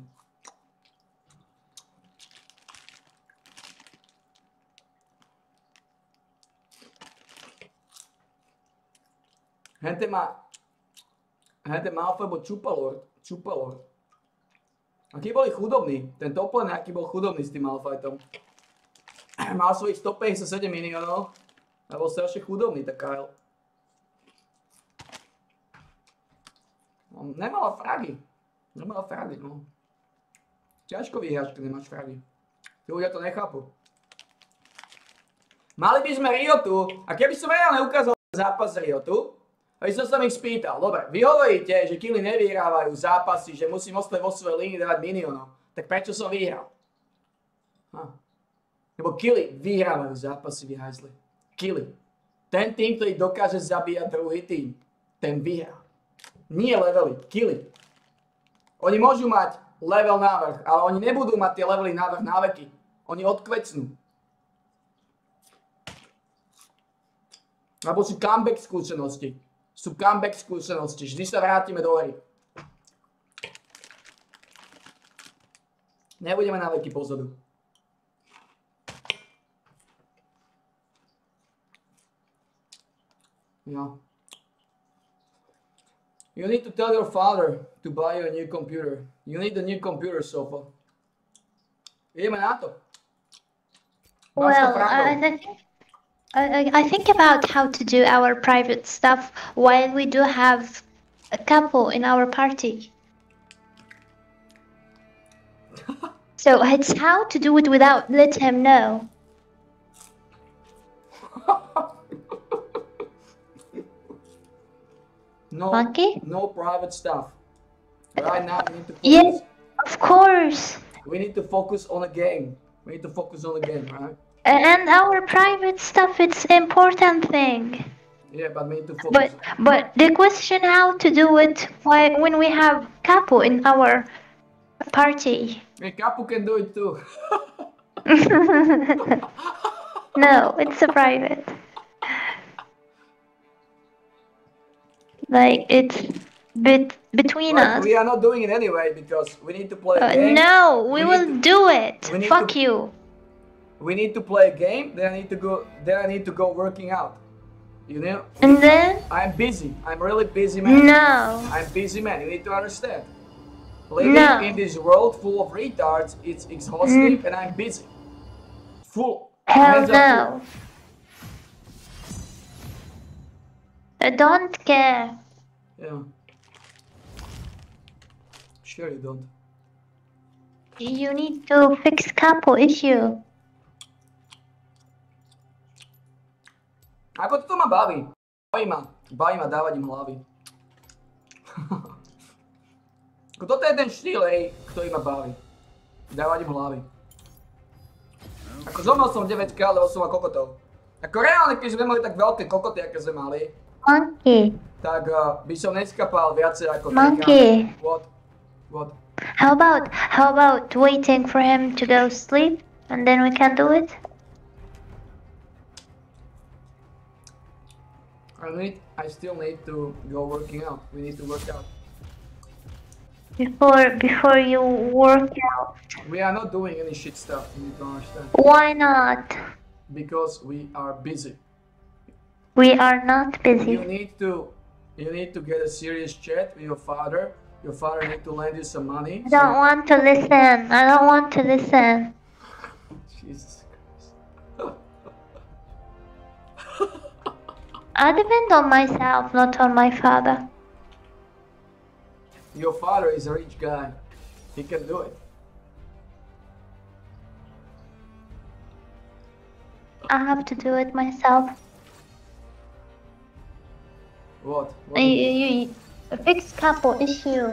Hente má... Hente Malfoy bol čupalor. Čupalor. Akí boli chudobní. Ten toplen, aký bol chudobný s tým Malfoytom. Mal svojich stopäťdesiatsedem miliónov. A bol strašne chudobný, tak Kyle. No, nemala fragy. Nemala fragy, no. Ťažko vyhráš, keď nemáš fragy. Tí ľudia to nechápu. Mali by sme Riotu, a keby som reálne ukázal zápas Riotu, aby som sa ich spýtal, dobre, vy hovoríte, že killy nevyhrávajú zápasy, že musím ostať vo svojej línii dávať miliónov, tak prečo som vyhral? Ha. Lebo killy vyhrávajú zápasy, vyhajzli. Killy. Ten tým, ktorý dokáže zabíjať druhý tým, ten vyhrá. Nie levely, killy. Oni môžu mať level návrh, ale oni nebudú mať tie levely návrh na veky. Oni odkvecnú. Alebo sú comeback skúsenosti. Sú comeback skúsenosti. Vždy sa vrátime do hry. Nebudeme na veky pozadu. Yeah. You need to tell your father to buy you a new computer. You need a new computer, Sofa. Ideme na to. Basta, Well, I, Franco. I think I, I I think about how to do our private stuff while we do have a couple in our party. So it's how to do it without let him know. No, Monkey? no private stuff. Right now, we need to Yes, focus. of course. We need to focus on the game. We need to focus on the game, right? And our private stuff, it's important thing. Yeah, but we need to focus. But but the question how to do it why, when we have couple in our party. Hey, Capu can do it too. No, it's a private. Like it's bet between But us. we are not doing it anyway because we need to play a Uh, game. no, we, We need will to- do it. we need Fuck to- you. We need to play a game. Then I need to go. Then I need to go working out. You know. And then I'm busy. I'm really busy, man. no. I'm busy, man. You need to understand. Living No. in this world full of retards, it's exhausting, and I'm busy. Full. Hell Hands up no. I don't care. full. Yeah. Sure you don't. You need to fix couple issue. Ako to ma baví. Baví ma. Baví ma dávať im hlavy. Toto je ten štýl, hej, ktorý ma baví. Dávať im hlavy. Ako zomrel som deväť krát, lebo som mal kokotov. Ako reálne, keď sme mali tak veľké kokoty, aké sme mali, Monkey. tak uh, by som neskapal viacej ako Monkey. trikrát. What? What? How about how about waiting for him to go sleep and then we can do it? I need, I still need to go working out. We need to work out. Before before you work out. We are not doing any shit stuff, you need to understand. Why not? Because we are busy. We are not You busy. need to, you need to get a serious chat with your father. Your father need to lend you some money. I don't want to listen. I don't want to listen. Jesus Christ. I depend on myself, not on my father. Your father is a rich guy. He can do it. I have to do it myself. What? What? You, you, you, a fixed couple issue.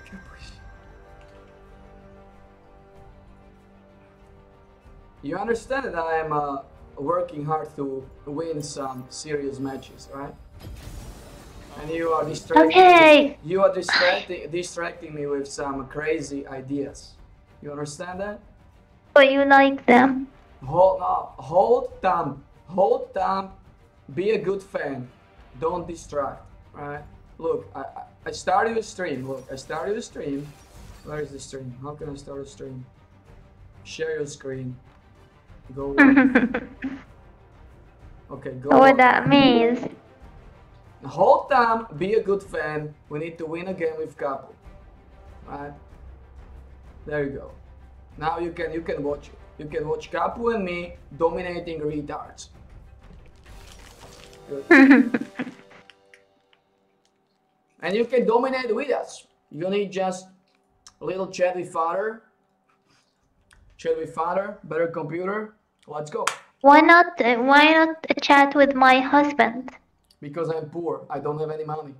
You understand that I am uh, working hard to win some serious matches, right? And you are distracting. Okay. You are distracting, distracting me with some crazy ideas. You understand that? But you like them. Hold no, hold thumb, hold thumb. Be a good fan. Don't distract, right? Look, I, I I started a stream. Look, I started a stream. Where is the stream? How can I start a stream? Share your screen. Go. Okay, go. What that means. Hold thumb. Be a good fan. We need to win a game with couple, right? There you go. Now you can you can watch it. You can watch Capu and me dominating retards. Good. And you can dominate with us. You need just a little chat with father. Chat with father, better computer. Let's go. Why not? Uh, why not chat with my husband? Because I'm poor. I don't have any money.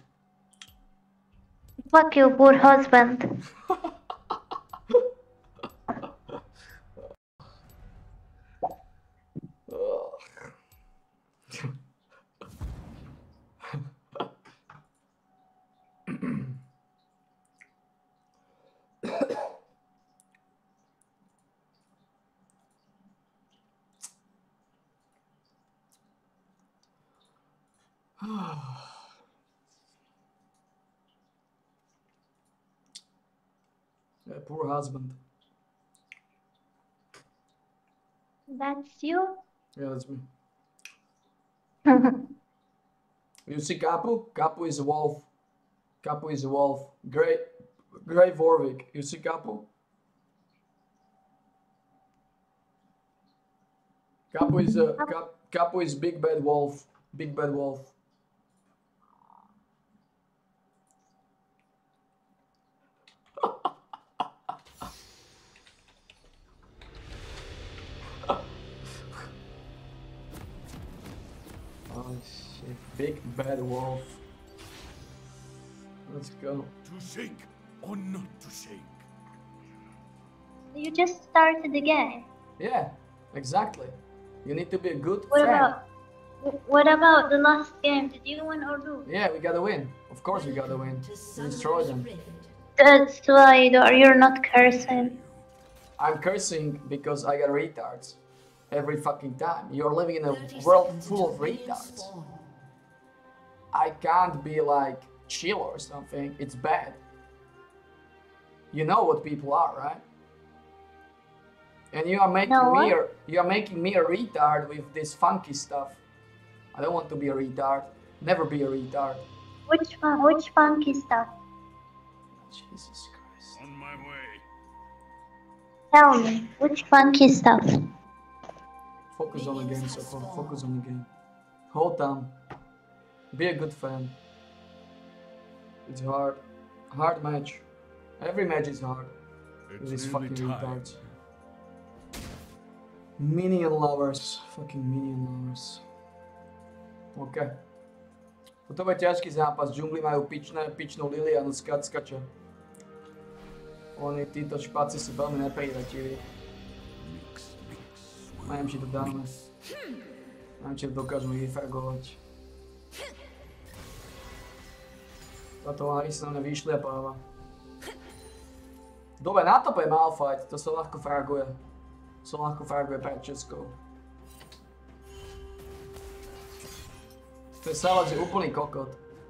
Fuck you, poor husband. Yeah, poor husband. That's you. Yeah, that's me. You see Kapu? Kapu is a wolf. Kapu is a wolf. Grey, Grey Warwick. You see Kapu? Kapu is a Cap, Kapu is big bad wolf. Big bad wolf. Oh shit, big bad wolf. Let's go. To shake or not to shake? You just started the game. Yeah, exactly. You need to be a good What friend. about what about the last game? Did you win or lose? Yeah, we gotta win. Of course we gotta win. To We destroy Summoner's them. Rift. That's why you're you're not cursing. I'm cursing because I got retards. Every fucking time. You're living in a thirty world seconds full until of minions retards. spawn. I can't be like chill or something. It's bad. You know what people are, right? And you are making No, me what? a, you are making me a retard with this funky stuff. I don't want to be a retard. Never be a retard. Which one? Which funky stuff? Jesus Christ. On my way. Tell me. Which funky stuff? Focus on the game, Minions have Soko. spawned. Focus on the game. Hold down. Be a good fan. It's hard. Hard match. Every match is hard. With It's these nearly fucking time. retards. Minion lovers. Fucking minion lovers. OK. Toto bude ťažký zápas. Džungli majú pičné, pičnú Lilianu skač skača. Oni, títo špáci sú veľmi neprivetiví. Mix, mix, Neviem, či to dáme. Neviem, či to dokážeme vyfragovať. Táto Larry sa na mňa vyšliapáva. Dobre, na tope je Malphite, to sa ľahko fraguje. To sa ľahko fraguje pred Českou. Ten Savage je úplný kokot.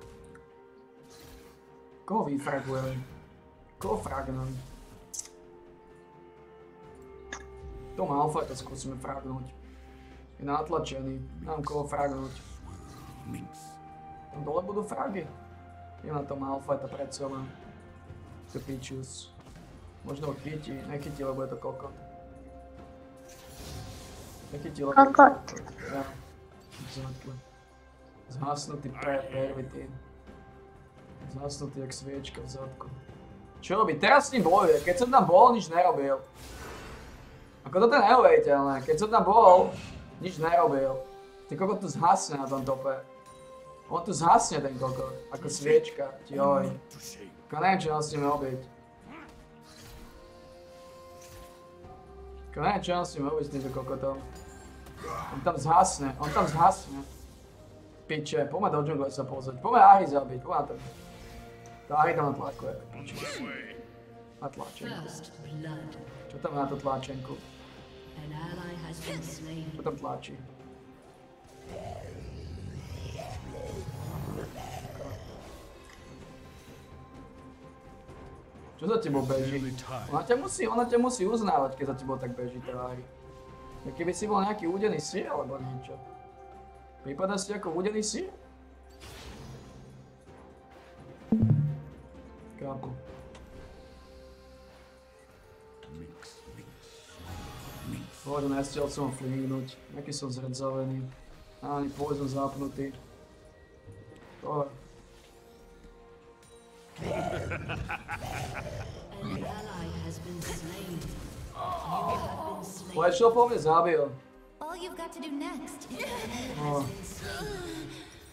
Koho vyfraguje? Koho fragnúť? To Malphite skúsime fragnúť. Je natlačený, nemám koho fragnúť. mix. Tam dole budú fragy. Je na to Malphite predsa len. To pičus. Možno ho chytí, nechytí, lebo je to kokot. Nechytí, lebo je to Kokot. Ja. Exactly. Zhasnutý pre pervitín. Zhasnutý jak sviečka v zadku. Čo robí? Teraz s ním bojuje. Keď som tam bol, nič nerobil. Ako toto je neuveriteľné. Keď som tam bol, nič nerobil. Ty kokot tu zhasne na tom tope. On tu zhasne ten kokot. Ako sviečka. Joj. To shake. Ako neviem, čo mám s ním robiť. Ako neviem, čo mám s ním robiť s týmto kokotom. On tam zhasne. On tam zhasne. Piče, poďme do džungle sa pozrieť. Poďme Ahri zabiť. Poďme na to. To Ahri tam natlakuje. On my way. Na tlačenku. First blood. Čo tam je na tú tlačenku? An ally has been slain. Čo tam tlačí? Čo za tebou beží? Nearly time. Ona ťa musí, ona ťa musí uznávať, keď za tebou tak beží tá Ahri. Keby si bol nejaký údený sír alebo niečo. Prípada si ako údený sír? Kápu. Mix, mix. Bože, nestiel som ho flingnúť. Aký som zredzavený. Ani poison zapnutý. Dobre. An ally has been slain. You have been slain. Flashel po mne zabil. All you've got to do next is Oh. Been slain.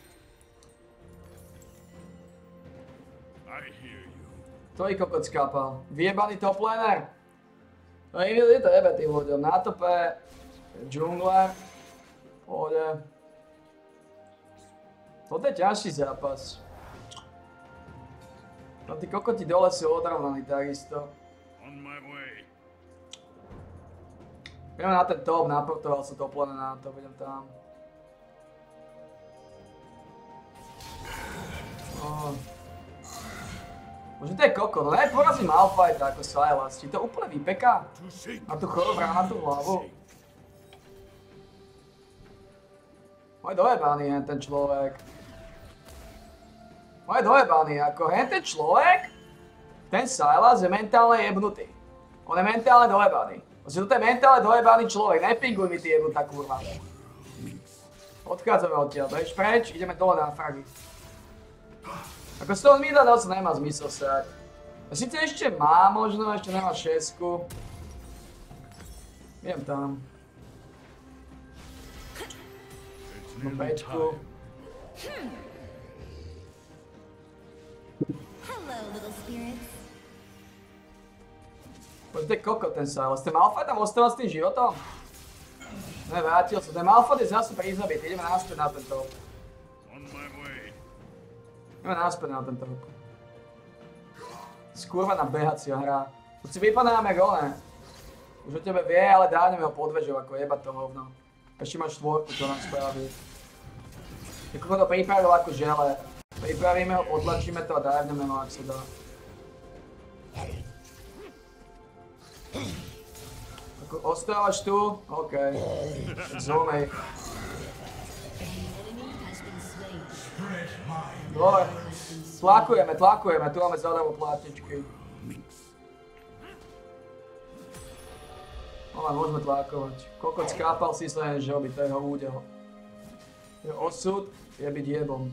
I hear you. To je kokot skápal. Vyjebaný top laner. No i je to jebe tým ľuďom. Na tope, džungle, pohode. Toto je ťažší zápas. No tí kokoti dole sú odrovnaní takisto. On my way. Ideme na ten top, naportoval sa top laner na top, idem tam. Oh. Možno to je kokot, no ne, porazí Malphite ako Sylas, či to úplne vypeká To shake. na tú chorobu na tú hlavu. Oj, dojebaný je ten človek. On je dojebaný, ako hen ten človek, ten Sylas je mentálne jebnutý. On je mentálne dojebaný. Proste toto je mentálne dojebaný človek, nepinguj mi ty jebnutá kurva. Odchádzame odtiaľ, bež preč, ideme dole na fragy. Ako z toho midla dosť nemá zmysel srať. A síce ešte má možno, ešte nemá šesku. Idem tam. No pečku. Hello, little spirits. Poď, to je kokot ten Sylas. Ten Malphite tam ostáva s tým životom? Ne, vrátil sa. Ten Malphite je zase prízabit. Ideme naspäť na ten top. On my way. Ideme naspäť na ten top. Skurvená behacia hra. To si vypadáme jak oné. Už o tebe vie, ale dáňame ho podvežov ako jebať to hovno. Ešte máš štvorku, čo nám spraví. Ako to pripravil ako žele. Pripravíme ho, potlačíme to a dávneme ho, ak sa dá. Ako ostávaš tu? OK. Zomej. Dobre. Tlakujeme, tlakujeme, tu máme zadarmo plátničky. Ale môžeme tlakovať. Kokot skápal si sa jen žoby, to je jeho údel. Jeho osud je byť jebom.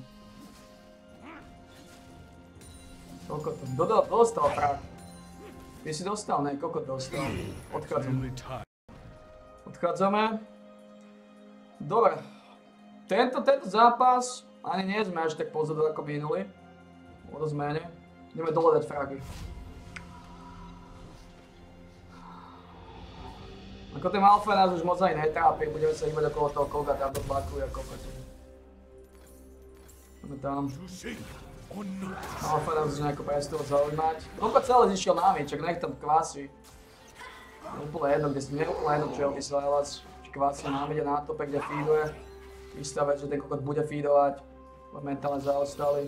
Kokot, kto do, dostal prach? Ty si dostal? Ne, kokot dostal. Odchádzame. Odchádzame. Dobre. Tento, tento zápas ani nie sme až tak pozadu ako minuli. O dosť menej. Ideme dole dať fragy. Ako ten Malphite nás už moc ani netrápi, budeme sa hýbať okolo toho koga, tam to tlakuje a kokoti. Ideme tam. Malphite nás už nejako prestal zaujímať. Kokot celé zišiel nami, čak nech tam kvásí. Úplne jedno, kde si neúplne jedno, čo je ty Sylas. Či kvásí nám ide na tope, kde feeduje. Istá vec, že ten kokot bude feedovať. Momentálne zaostali.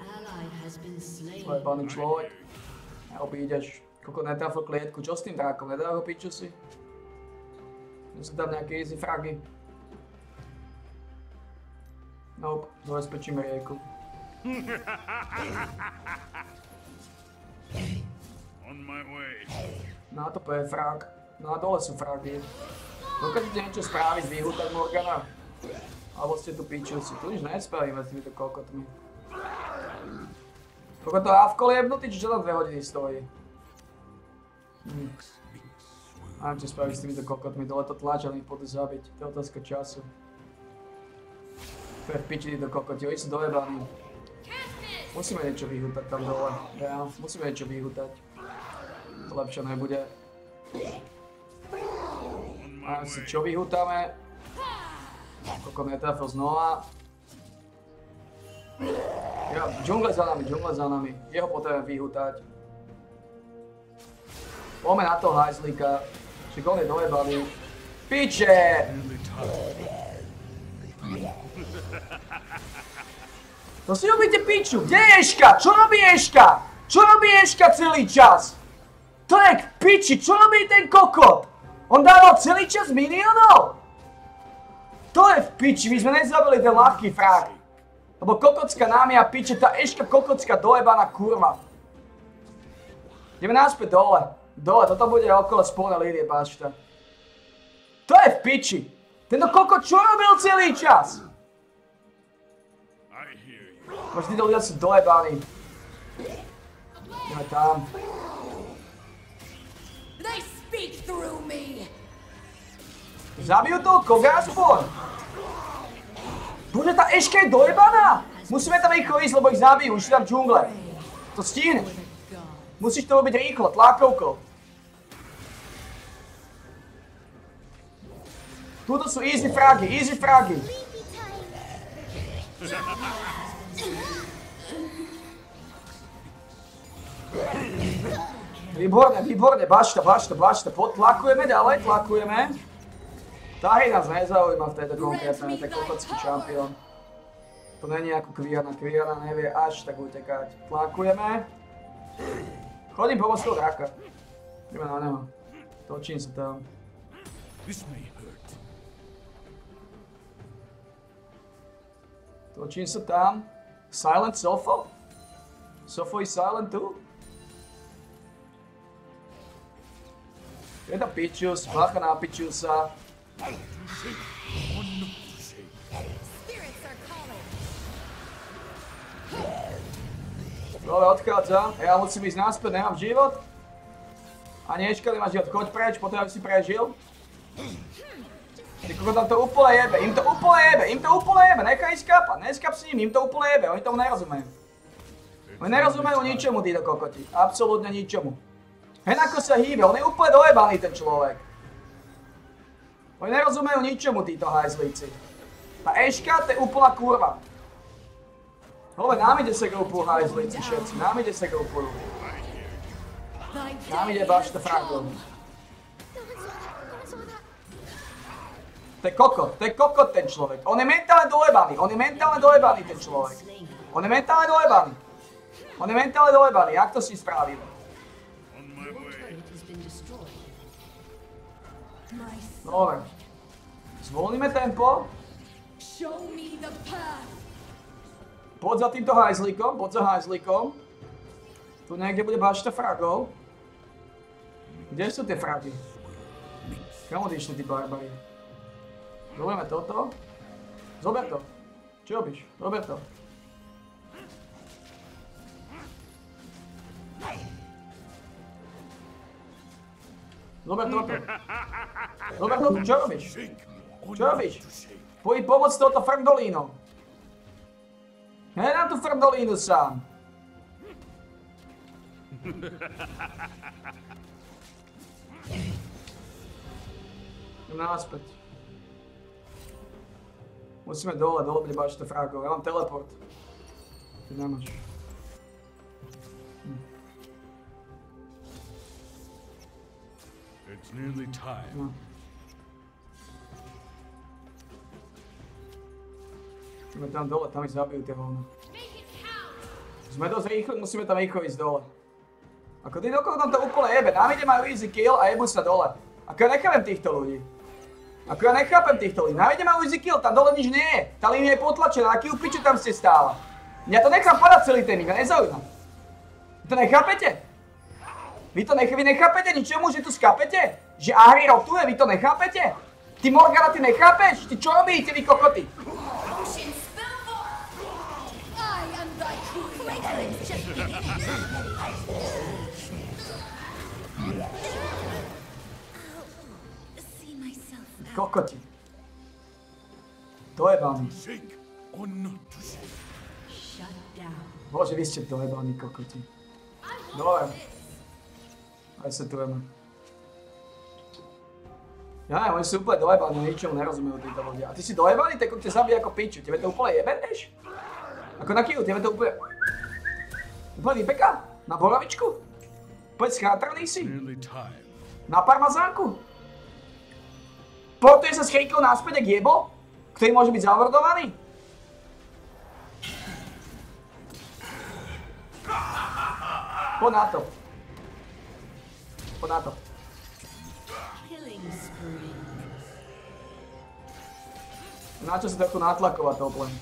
To je paný človek. Neobídeš. Kokot netrafil klietku, čo s tým drákom? Nedá ho piču si? Sú tam nejaké easy fragy. Nope, zabezpečíme rieku. On my way. Na tope je frag. No a dole sú fragy. Dokážete niečo spraviť, vyhútať Morgana? Alebo ste tu piču si, tu nič nespravíme s týmito kokotmi. Kokot to Avkol jebnutý, či čo tam dve hodiny stojí? Hm. Mám čo spraviť s týmito kokotmi, dole to tlačia, ich poďu zabiť, to je otázka času. To je v piči títo kokoti, oni sú dojebaní. Musíme niečo vyhútať tam dole, ja, musíme niečo vyhútať. To lepšie nebude. Mám si čo vyhútame. Kokot netrafil znova. Ja, džungle za nami, džungle za nami, jeho potrebujem vyhútať. Poďme na toho hajzlíka. Však on je dojebaný. Piče! To si robíte piču! Kde je Eška? Čo robí Eška? Čo robí Eška celý čas? To je k piči, čo robí ten kokot? On dával celý čas minionov? To je v piči, my sme nezabili ten ľahký frag. Lebo kokocka námi a piče, tá Eška kokocka dojebaná kurva. Ideme naspäť dole. Dole, toto bude okolo spolné línie bašta. To je v piči. Tento kokot čo robil celý čas? Možno títo ľudia sú dojebaní. Ideme tam. Zabijú toho koga aspoň? Bože, tá Eška je dojebaná? Musíme tam rýchlo ísť, lebo ich zabijú, už sú tam džungle. To stihneš. Musíš to robiť rýchlo, tlakovkou. Tuto sú easy fragy, easy fragy. Výborné, výborné, bašta, bašta, bašta. Tlakujeme ďalej, tlakujeme. Tahy nás nezaujíma v tejto konkrétnej, to je kokotský šampión. To není ako Kviana, Kviana nevie až tak utekať. Tlakujeme. Chodím pomôcť toho draka. Ideme na neho. Točím sa tam. Točím sa tam. Silent Sofo? Sofo is silent too? Je to Pičius, bacha na Pičiusa. Spirits are calling. Dobre, odchádza. Ja musím ísť naspäť, nemám život. A Anička, nemáš život, choď preč, potom aby si prežil. Ty koko, tam to úplne jebe, im to úplne jebe, im to úplne jebe, nechaj ísť kapať, neskap s ním, im to úplne jebe, oni tomu nerozumejú. Oni nerozumejú ničomu, títo kokoti, absolútne ničomu. Hen ako sa hýbe, on je úplne dojebaný ten človek. Oni nerozumejú ničomu, títo hajzlíci. Tá Eška, to je úplná kurva. Hove, nám ide sa goupu hajzlíci všetci, nám ide sa goupu. Nám ide bašta fragov. To je kokot, to je kokot ten človek. On je mentálne dojebaný, on je mentálne dojebaný ten človek. On je mentálne dojebaný. On je mentálne dojebaný, jak to si spravil? Dobre. Zvolníme tempo. Poď za týmto hajzlíkom, poď za hajzlíkom. Tu niekde bude bašta fragov. Kde sú tie fragy? Kam odišli tí barbari? Zoberieme toto. Zober to. Čo robíš? Zober to. Zober toto. Zober toto. Čo robíš? Čo robíš? Poď pomôcť touto frdolínou. Nedám tú frdolínu sám. Náspäť. Musíme dole, dole bude bašta fragov. Ja mám teleport. Ty nemáš. Hm. It's nearly time. No. Musíme tam dole, tam ich zabijú tie voľno. Sme dosť rýchli, musíme tam rýchlo ísť dole. Ako ty dokoľ tam to úplne jebe, nám ide majú easy kill a jebú sa dole. Ako ja nechápem týchto ľudí. Ako ja nechápem týchto ľudí, nám ide majú easy kill, tam dole nič nie je. Tá línia je potlačená, aký piču tam ste stála. Mňa to nechám padať celý ten mňa nezaujíma. Vy to nechápete? Vy to nech, vy nechápete ničomu, že tu skapete? Že Ahri rotuje, vy to nechápete? Ty Morgana, ty nechápeš? Ty čo robíte, vy kokoty? Kokoti. Dojebaní. Bože, vy ste dojebaní kokoti. Dobre. Resetujeme. Ja neviem, oni sú úplne dojebaní, ničomu nerozumejú títo ľudia. A ty si dojebaný, tak on ťa zabije ako piču. Tebe to úplne jebe, vieš? Ako na kilu, tebe to úplne... Úplne vypeká? Na borovičku? Poď schátraný si? Na parmazánku? Portuje sa s Chejkou náspäť, ak jebo? Ktorý môže byť zamordovaný? Poď na to. Poď na to. Na čo sa trochu natlakovať to úplne?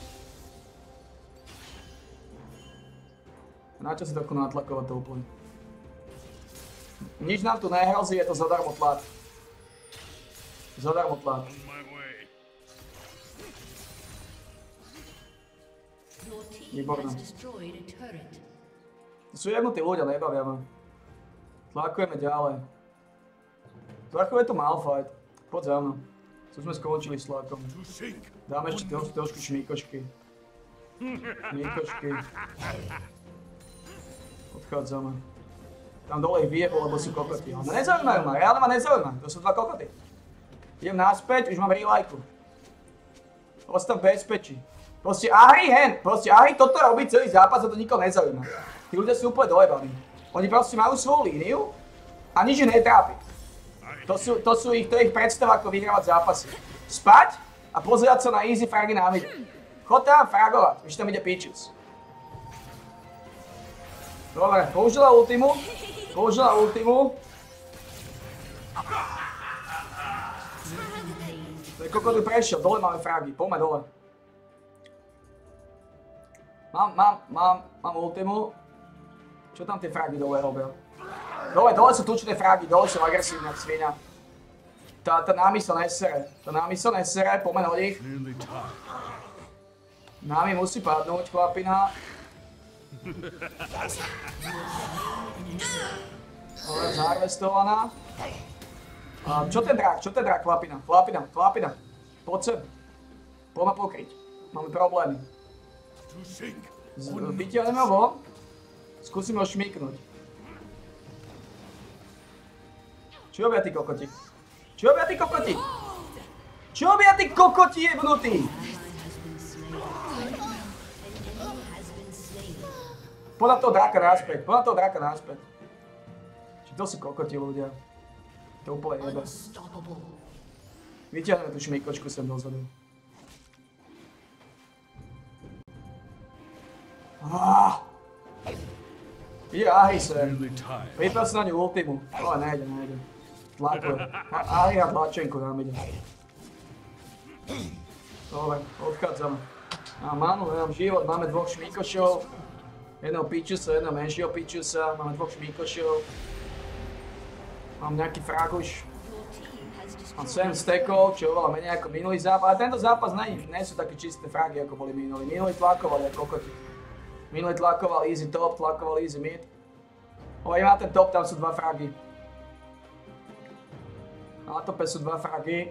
Na čo sa trochu natlakovať to úplne? Nič nám tu nehrozí, je to zadarmo tlak. Zadarmo tlak. Výborné. To sú jebnutí ľudia, nebavia ma. Tlakujeme ďalej. Tlakuje tu Malphite. Poď za mnou. Co sme skončili s tlakom. Dáme ešte trošku, trošku šmíkošky. Šmíkošky. Odchádzame. Tam dole ich vyjebol, lebo sú kokoti. Ale nezaujímajú ma, reálne ma nezaujímajú. To sú dva kokoty. Idem naspäť, už mám relajku. Ostav bezpečí. Proste Ahri hen, proste Ahri toto robí celý zápas a to nikoho nezaujíma. Tí ľudia sú úplne dojebaní. Oni proste majú svoju líniu a nič ich netrápi. To sú, to sú ich, to je ich predstava, ako vyhrávať zápasy. Spať a pozerať sa na easy fragy na mide. Chod tam fragovať, už tam ide Pičius. Dobre, použila ultimu. Použila ultimu. To je kokot prešiel, dole máme fragy, poďme dole. Mám, mám, mám, mám ultimu. Čo tam tie fragy dole robia? Dole, dole sú tučné fragy, dole sú agresívne, jak svinia. Tá, tá námi sa nesere. Tá námi sa nesere, poďme od nich. Nearly time. Námi musí padnúť, chlapina. Dobre, zaharvestovaná. A čo ten drak, čo ten drak, chlapina, chlapina, chlapina. Poď sem. Poďme pokryť. Máme problémy. Vytiahneme ho von. Skúsime ho šmíknuť. Čo robia tí kokoti? Čo robia tí kokoti? Čo robia tí kokoti jebnutí? Poď na toho draka naspäť, poď na toho draka naspäť. Či to sú kokoti ľudia? To úplne jebe. Vytiahneme tú šmíkočku sem dozadu. Ah! Ide Ahri sem. Priprav sa na ňu ultimu. Ale nejde, nejde. Tlakuje. Ahri a tlačenku nám ide. Dobre, odchádzame. Mám manu, mám život, máme dvoch šmíkošov. Jedného Pichusa, jedného menšieho Pichusa. Máme dvoch šmíkošov. Mám nejaký frag už. Mám sedem stekov, čo je oveľa menej ako minulý zápas. Ale tento zápas nie, nie sú také čisté fragy, ako boli minulý. Minulý tlakovali ako kokoti. Minulý tlakoval easy top, tlakoval easy mid. O, ja má ten top, tam sú dva fragy. Na tope sú dva fragy.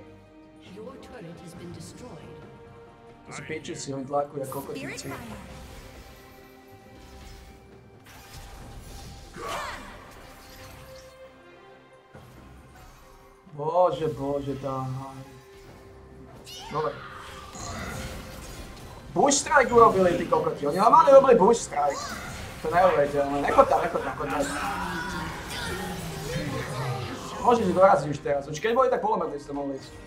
To sú Pichusi, oni tlakujú ako kokotíci. Bože, bože, daj. Dobre. Bush strike urobili tí kokoti, oni normálne urobili bush strike. To neuveriteľné, nechoď tam, nechoď tam, choď tam. Môžeš doraziť už teraz, už keď boli tak polometri si to mohli ísť.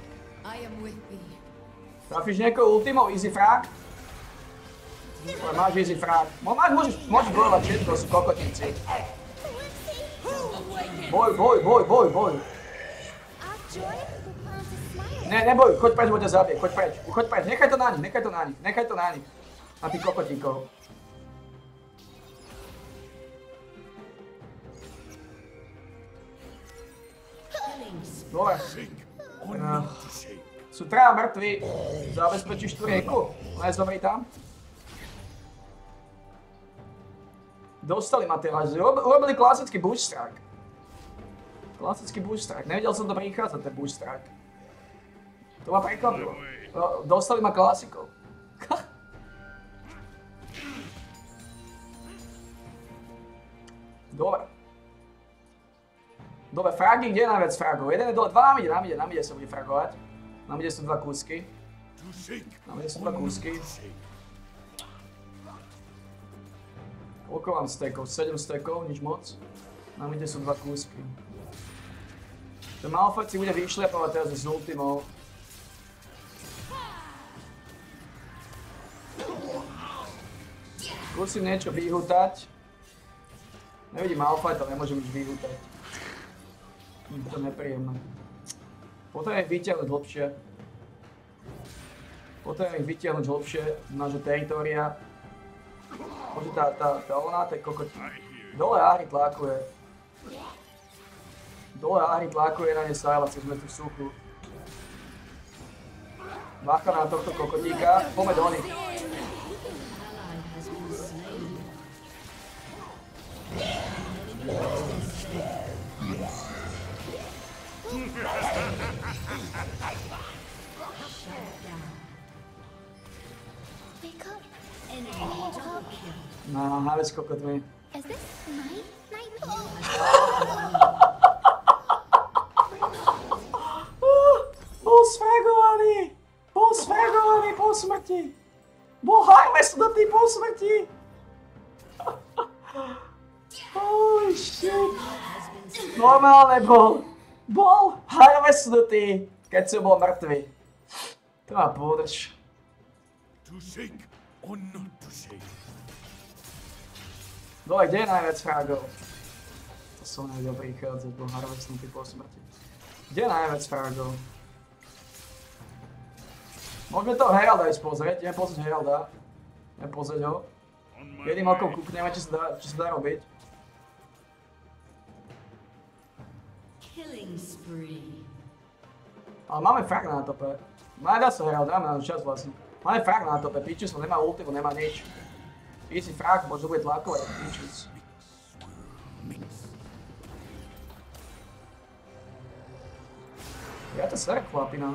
Trafíš niekoho ultimou, easy frag? Ale máš easy frag. Máš, môžeš, môžeš bojovať všetko, sú kokotíci. Boj, boj, boj, boj, boj. Ne, neboj, choď preč, bo ťa zabije, choď preč, choď preč, nechaj to na nich, nechaj to na nich, nechaj to na nich. Na tých kokotíkov. Dobre. Uh, sú traja mŕtvi, zabezpečíš tú rieku, nájsť dobrý tam. Dostali ma teraz, urobili klasický bush strike. Klasický bush strike, nevedel som to prichádzať, ten bush strike. To ma prekvapilo. Dostali ma klasikou. Dobre. Dobre, fragy, kde je najviac fragov? Jeden je dole, dva nám ide, nám ide, nám ide sa bude fragovať. Nám ide sú dva kúsky. Nám ide sú dva kúsky. Koľko mám stekov? sedem stekov, nič moc. Nám ide sú dva kúsky. Ten Malphite si bude vyšľapovať teraz s ultimou. Skúsim niečo vyhútať. Nevidím Malphite, ale nemôžem nič vyhútať. Je to nepríjemné. Potrebujem ich vytiahnuť hlbšie. Potrebujem ich vytiahnuť hlbšie z nášho teritória. Môže tá, tá, tá ona, tá kokoti. Dole Ahri tlákuje. Dole Ahri tlákuje na ne Sylas, keď sme tu v suchu. Bacha na tohto kokotíka, poďme do nich. No, háve s kokotmi. Is this my night? Bol sfragovaný! Bol sfragovaný po smrti! Bol harvestnutý po smrti! Holy shit! Normálne bol! Bol harvestnutý, keď som bol mŕtvy. To má podrž. To shake or not to shake? Dole, kde je najviac fragov? To som nevedel prichádzať, bol harvestnutý po smrti. Kde je najviac fragov? Môžeme toho Heralda ísť pozrieť, idem pozrieť Heralda. Idem pozrieť ho. Jedným okom kúkneme, či sa dá, či sa dá robiť. Killing spree. Ale máme frag na tope. Máme dá sa hrať, dáme na čas vlastne. Máme frag na tope, Pičus nemá ultimu, nemá nič. Easy frag, možno bude tlakovať, Pičus. Ja to sere chlapina.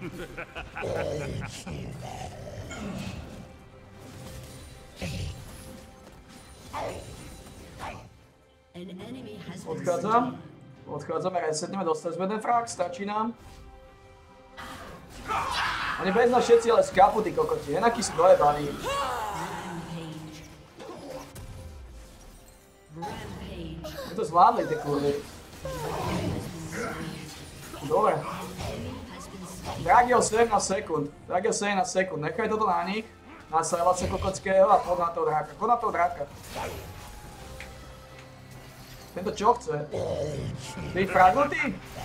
Odchádzam. Odchádzame, resetneme, dostali sme ten frag, stačí nám. Oni bez nás všetci ale skápu, tí kokoti, henakí sú dojebaní. My to zvládli, tie kurvy. Dobre. Dragil sedemnásť sekúnd, Dragil sedemnásť sekúnd, nechaj toto na nich. Na Silensa kokotského a poď na toho dráka, poď na toho dráka. Tento čo chce? Ty fragnutý?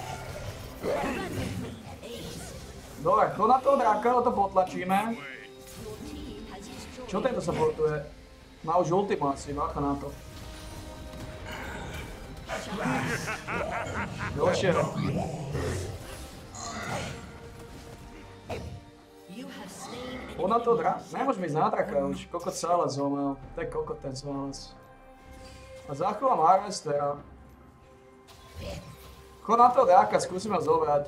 Dobre, poď na toho dráka, to potlačíme. Čo tento sa portuje? Má už ultimu asi, bacha na to. Došiel. Poď na toho dráka, nemôžeme ísť na draka už, kokot Silas zomel. To je kokot ten Silas. A zachovám Harvestera. Chod na toho dráka, skúsime ho zobrať.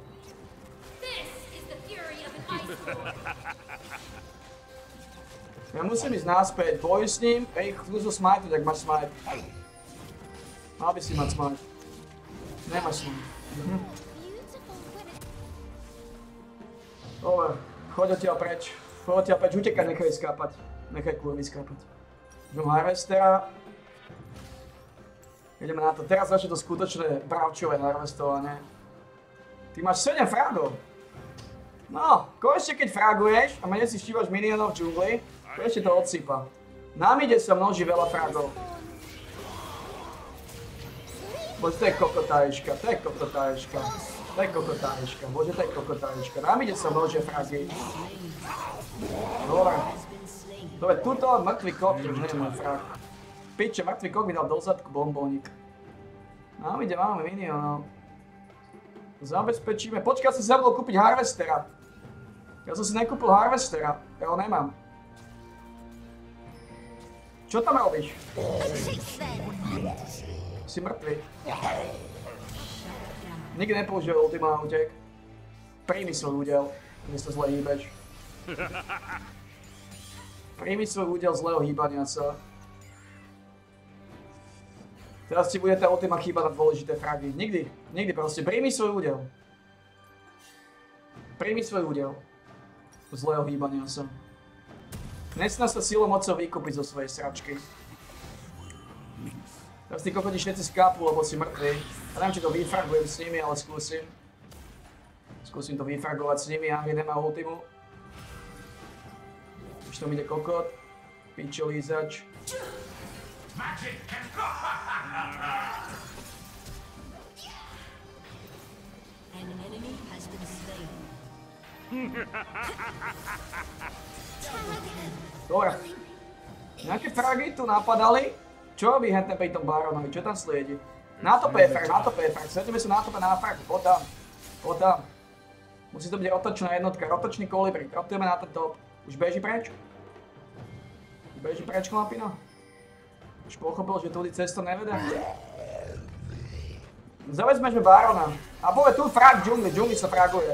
Ja musím ísť naspäť, boj s ním, ej, chcú so smajtať, ak máš smajt. Mal by si mať smajt. Nemáš smajt. Mhm. Dobre, choď odtiaľ preč. Choď odtiaľ preč, utekaj, nechaj skápať. Nechaj kurvy skápať. Idem Harvestera. Ideme na to, teraz začne to skutočné bravčové harvestovanie. Ty máš sedem fragov. No, konečne keď fraguješ a menej si štívaš minionov v džungli, konečne to odsýpa. Na mide sa množí veľa fragov. Bože, to je kokotáječka, to je kokotáječka. To je kokotáječka, bože, to je kokotáječka. Na mide sa množia fragy. Dobre. Dobre, tuto mŕtvý kok, už nie je môj frag. Piče, mŕtvý kok mi dal do zadku bombónik. Nám ide, máme minionov. Zabezpečíme. Počkaj, som si zabudol kúpiť Harvestera. Ja som si nekúpil Harvestera. Ja ho nemám. Čo tam robíš? Si mŕtvý. Nikdy nepoužil ultima na útek. Príjmi svoj údel, kde sa zle hýbeš. Príjmi svoj údel zlého hýbania sa. Teraz ti bude tá ultima chýbať na dôležité fragy. Nikdy, nikdy proste. Príjmi svoj údel. Príjmi svoj údel. Zlého hýbania sa. Nesnaž sa silou mocou vykúpiť zo svojej sračky. Teraz tí kokoti všetci skápu, lebo si mŕtvy. Ja neviem, či to vyfragujem s nimi, ale skúsim. Skúsim to vyfragovať s nimi, Angry nemá ultimu. Už tam ide kokot. Pičo lízač. An enemy has been slain. Dobre. Nejaké fragy tu napadali. Čo robí hentne pri tom Baronovi? Čo tam sliedi? Na tope je frag, na tope je frag. Sledujeme sa na tope na frag. Poď tam. Poď tam. Musí to byť rotočná jednotka, rotočný kolibri. Rotujeme na ten top. Už beží preč? Už beží preč, chlapina? Už pochopil, že tudy cesta nevede? Zavezmeme Barona. A povie tu frag v džungli, v džungli sa fraguje.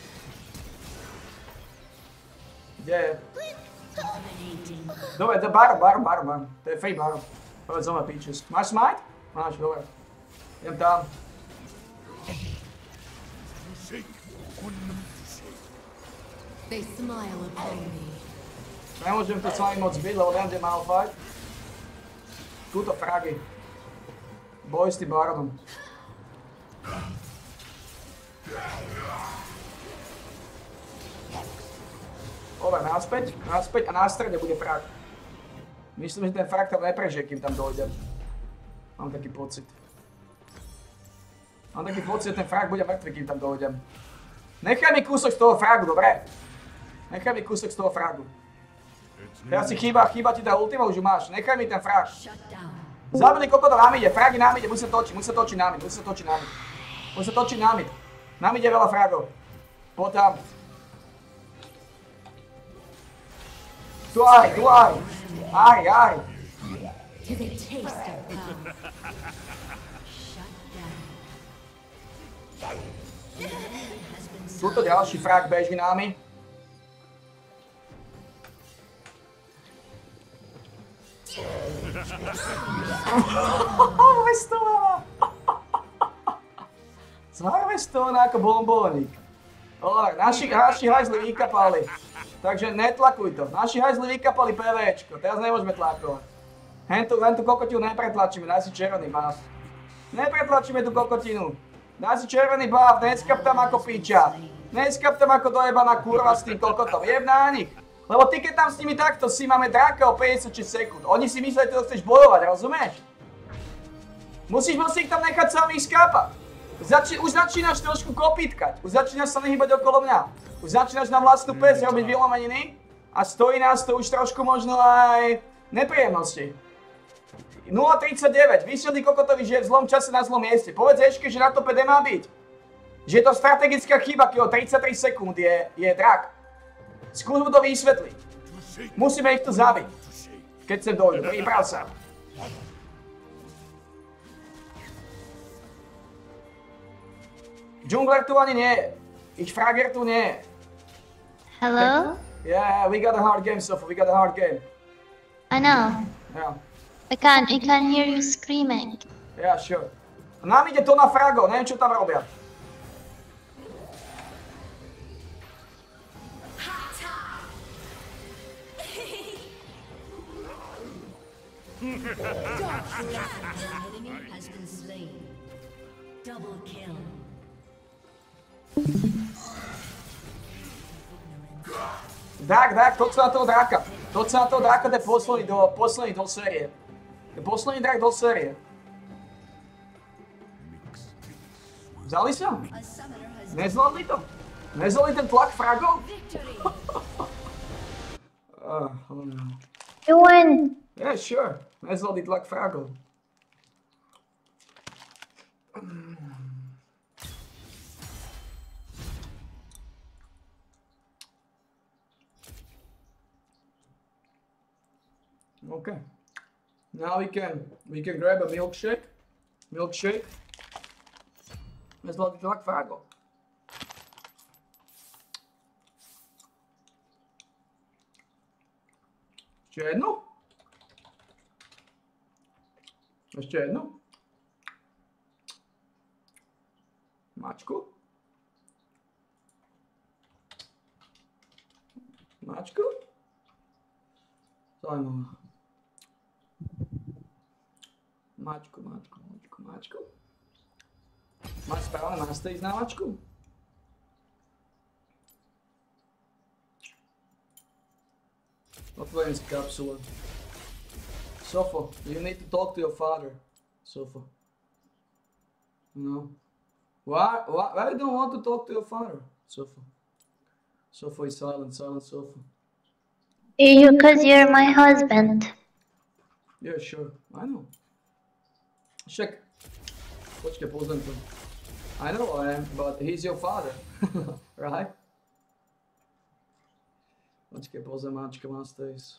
Kde je? Dobre, to je Baron, Baron, Baron, Baron. To je free Baron. Povedz zoma Peaches. Máš smite? Máš, dobre. Idem tam. They smile upon me. Nemôžem to s vami moc byť, lebo neviem, kde mal fight. Tuto fragy. Boj s tým Baronom. Dobre, naspäť, naspäť a na strede bude frag. Myslím, že ten frag tam neprežije, kým tam dojdem. Mám taký pocit. Mám taký pocit, že ten frag bude mŕtvy, kým tam dojdem. Nechaj mi kúsok z toho fragu, dobre? Nechaj mi kúsok z toho fragu. Teraz si chýba, chýba ti tá ultima, už ju máš. Nechaj mi ten frag. Zabili kokotov na mide, fragy na mide, musí sa točiť, musí sa točiť na mide, musí sa točiť na mide. On sa točí na mid. Na mid je veľa fragov. Poď tam. Tu aj, tu aj. Aj, aj. To the taste of power. Shut down. Tuto ďalší frag beží námi. Harvestovaná! Zharvestovaná ako bombónik. Dobre, naši, naši hajzli vykapali. Takže netlakuj to. Naši hajzli vykapali PVčko. Teraz nemôžeme tlakovať. Hentu, len tú kokotiu nepretlačíme. Daj si červený buff. Nepretlačíme tú kokotinu. Daj si červený buff. Neskap tam ako piča. Neskap tam ako dojebaná kurva s tým kokotom. Jeb na nich. Lebo ty keď tam s nimi takto si, máme draka o päťdesiatšesť sekúnd. Oni si myslia, že to chceš bojovať, rozumieš? Musíš si ich tam nechať samých skápať. Zači- už začínaš trošku kopítkať. Už začínaš sa nehybať okolo mňa. Už začínaš na vlastnú pes robiť vylomeniny. A stojí nás to už trošku možno aj nepríjemnosti. nula tridsaťdeväť. Výsledný kokotovi, že je v zlom čase na zlom mieste. Povedz Eške, že na tope nemá byť. Že je to strategická chyba, keď o tridsaťtri sekúnd je, je drak. Skús mu to vysvetliť. Musíme ich tu zabiť. Keď sem dojdu, priprav sa. Džungler tu ani nie je. Ich Frager tu nie je. Hello? Yeah, we got a hard game, Sofa. We got a hard game. I know. Yeah. I can I can hear you screaming. Yeah, sure. Nám ide to na Frago, neviem čo tam robia. An enemy has been slain. Double kill. Drak, drak, toď sa na toho draka. Toď sa na toho draka, to je posledný do, posledný do série. To je posledný drak do série. Vzali sa? Nezvládli to? Nezvládli ten tlak fragov? uh, oh no. You win. Yeah, sure. Nezvládli tlak fragov. Okay. Now we can we can grab a milkshake. Milkshake. Nezvládli tlak fragov. Ešte jednu? Ešte jednu? Mačku? Mačku? Zaujímavá. Mačku, mačku, mačku, mačku. Máš správne nastaviť na mačku? Otvorím si kapsule. Sofa, you need to talk to your father. Sofa. No. Why, why, why you don't want to talk to your father? Sofa. Sofa is silent, silent Sofa. You, because you're my husband. Yeah, sure. I know. Však. Počkaj, poznám to. I know I am, but he's your father. Right? Počkaj, poznám Mačka Masters.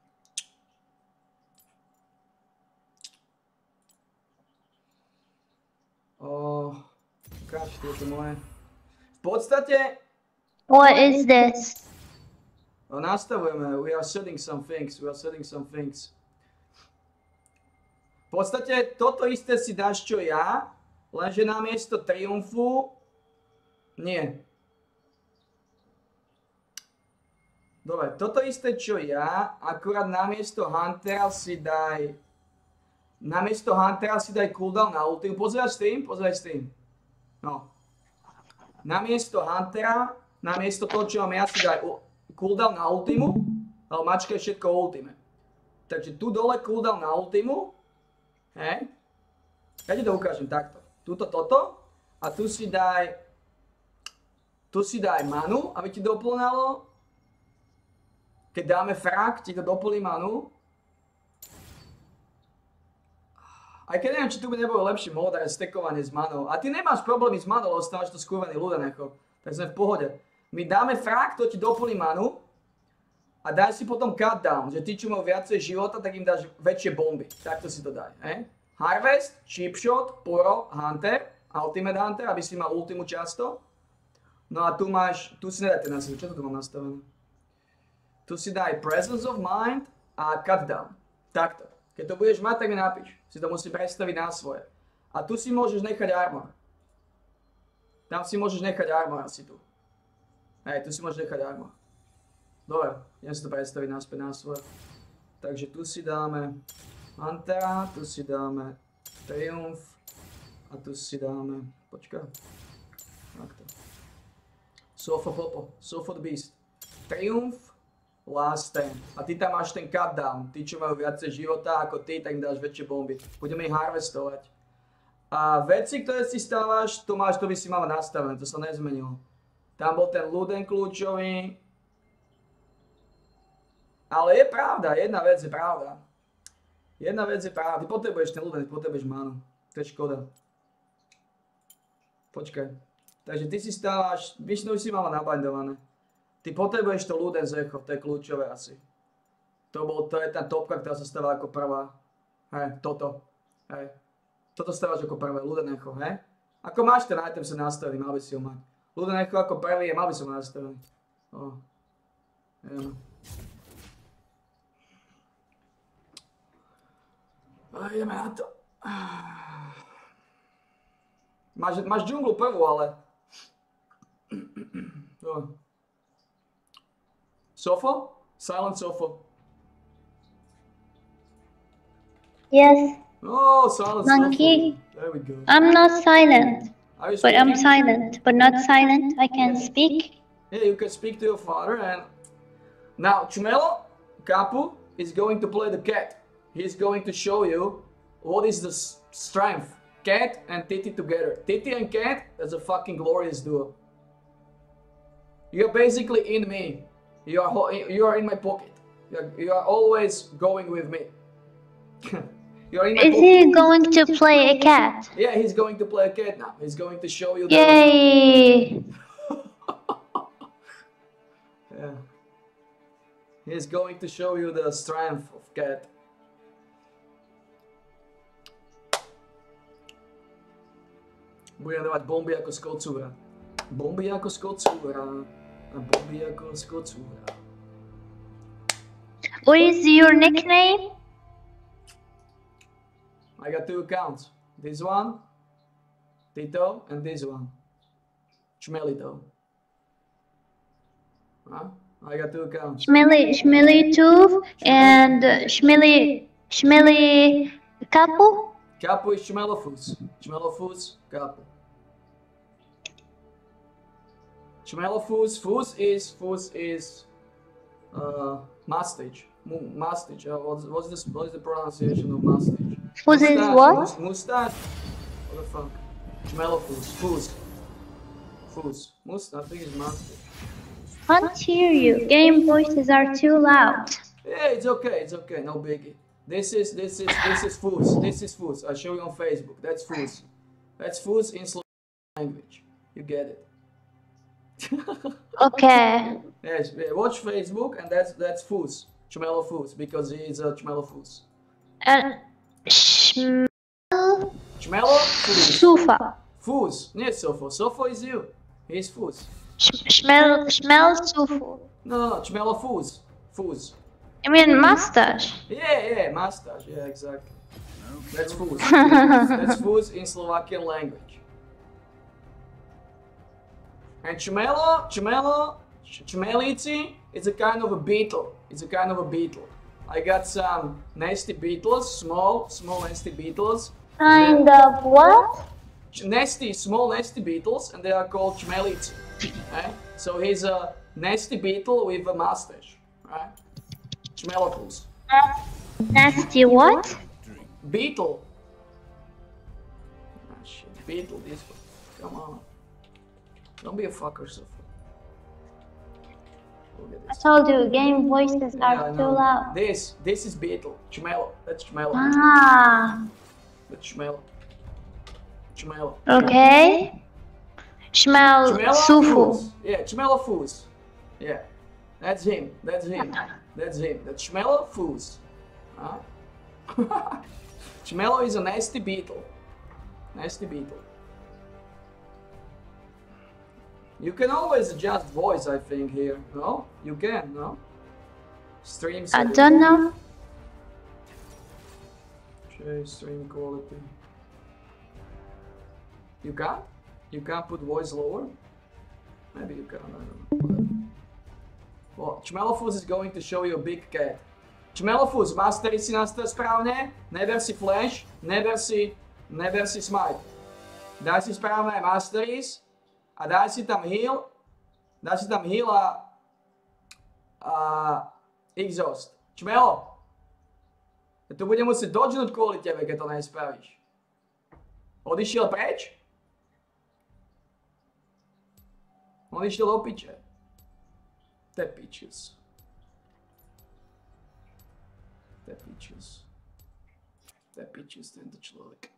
Oh, ukáž tieto moje. V podstate... What is this? No, nastavujeme, we are setting some things, we are setting some things. V podstate toto isté si dáš čo ja, lenže namiesto triumfu... Nie. Dobre, toto isté čo ja, akurát namiesto Huntera si daj... Namiesto Huntera si daj cooldown na ultimu. Pozeraj s tým, pozeraj s tým. No. Namiesto Huntera, namiesto toho, čo mám ja, si daj cooldown na ultimu, ale mačka je všetko ultime. Takže tu dole cooldown na ultimu. Hej. Ja ti to ukážem takto. Tuto toto. A tu si daj... Tu si daj manu, aby ti doplňalo. Keď dáme frak, ti to doplní manu. Aj keď neviem, či tu by nebol lepší mód aj stekovanie s manou. A ty nemáš problémy s manou, lebo stávaš to skurvený ľudenecho. Tak sme v pohode. My dáme frak, to ti doplní manu a daj si potom cut down, že tí, čo majú viacej života, tak im dáš väčšie bomby. Takto si to daj, he? Harvest, Chipshot, Poro, Hunter, Ultimate Hunter, aby si mal ultimu často. No a tu máš, tu si nedaj ten nastavený, čo to tu mám nastavené? Tu si daj Presence of Mind a Cut down. Takto. Keď to budeš mať, tak mi napíš. Si to musí predstaviť na svoje. A tu si môžeš nechať armor. Tam si môžeš nechať armor asi tu. Hej, tu si môžeš nechať armor. Dobre, idem si to predstaviť naspäť na svoje. Takže tu si dáme Huntera, tu si dáme Triumph a tu si dáme, počkaj, takto. Sofo Popo, Sofo the Beast. Triumph, Last Stand. A ty tam máš ten cut down. Tí, čo majú viacej života ako ty, tak im dáš väčšie bomby. Budeme ich harvestovať. A veci, ktoré si stávaš, to máš, to by si mal nastavené, to sa nezmenilo. Tam bol ten Luden kľúčový. Ale je pravda, jedna vec je pravda. Jedna vec je pravda, ty potrebuješ ten Luden, ty potrebuješ manu. To je škoda. Počkaj. Takže ty si stávaš, Višnu už si mala nabindované. Ty potrebuješ to Luden z Echo, to je kľúčové asi. To, bol, to je tá topka, ktorá sa stáva ako prvá. Hej, toto. Hej. Toto stávaš ako prvé, Luden Echo, hej? Ako máš ten item sa nastavený, mal by si ho mať. Luden Echo ako prvý, mal by som ho nastavený. O. Jeme. A ideme na to. Máš, máš džunglu prvú, ale... O. Sofo? Silent Sofo. Yes, Oh, silent Monkey. Sofo. There we go. I'm not silent, Are you but I'm speaking? silent, but not silent. I can speak. Yeah, you can speak to your father and... Now, Chumelo, Kapu, is going to play the cat. He's going to show you what is the s- strength. Cat and Titi together. Titi and Cat, that's a fucking glorious duo. You're basically in me. You are ho- you are in my pocket. You are, you are always going with me. You are in my Is pocket. he going to play a cat? Yeah, he's going to play a cat now. He's going to show you the... Yay! Yeah. He's going to show you the strength of Cat. Budem dávať bomby ako z kocúra. Bomby ako z kocúra. A bomby ako z kocúra. What is your nickname? I got two accounts. This one, Tito, and this one, Chmelito. Huh? I got two accounts. Shmili, Shmili two and Shmili, Shmili Kapu? Capo is Chmelofus. Chmelofus, Capo. Chmelofus, Fus is, Fus is, uh, Mustache. Mu- Mustache. Uh, what's, what's, this, what is the pronunciation of mustache? Fus is Mustache, what? mus- Mustache? What the fuck? Chmelofus, Fus. Fus. Must, I think it's mustache. Can't hear you. Game voices are too loud. Yeah, it's okay, it's okay, no biggie. This is, this is, this is Fus. This is Fus. I'll show you on Facebook. That's Fus. That's Fus in Slovenian language. You get it. Okay. Yes, yeah, watch Facebook and that's that's Fus. Chmelo Fus, because he is a Chmelo Fus. And Shmel Chmelo Fus. Sufa. Fus. Not Sofo. Sofo is you. He's Fus. Sh- Shmel Shmel Sufu. No, no, no. Chmelo Fus. Fus. I mean mustache. Yeah, yeah, mustache. Yeah, exactly. That's Fus. That's Fus in Slovakian language. And Chmelo, Chmelo, Ch- Chmelici is a kind of a beetle. It's a kind of a beetle. I got some nasty beetles, small, small nasty beetles. Kind of what? Ch- Nasty, small nasty beetles, and they are called Chmelici. Right? So he's a nasty beetle with a mustache. Right? Chmelopus. Nasty what? Beetle. Ah, shit. Beetle, this one. Come on. Don't be a fucker, Sophie. Look at I this. told you, game voices Yeah, I are too know. loud. This, this is Beetle. Chmelo. That's Chmelo. Ah, The Chmelo. Chmelo. Okay. Shmal Chmelo Sufu. Fools. Yeah, Chmelo Fools. Yeah. That's him. That's him. That's him. The Chmelo Fools. Huh? Chmelo is a nasty beetle. Nasty beetle. You can always adjust voice, I think, here. No? You can, no? Stream I setting. don't know. Okay, stream quality. You can? You can put voice lower? Maybe you can, I don't know. Well, Chmelofus is going to show you a big cat. Chmelofus, mastery si nastav správne, neber si flash, neber si, neber si smite. Daj si správne masteries a daj si tam heal, daj si tam heal a, a exhaust. Čmelo, ja tu budem musieť dodžnúť kvôli tebe, keď to nespravíš. Odišiel preč? Odišiel do piče. Te pičus. Te pičus. Te pičus, tento človek.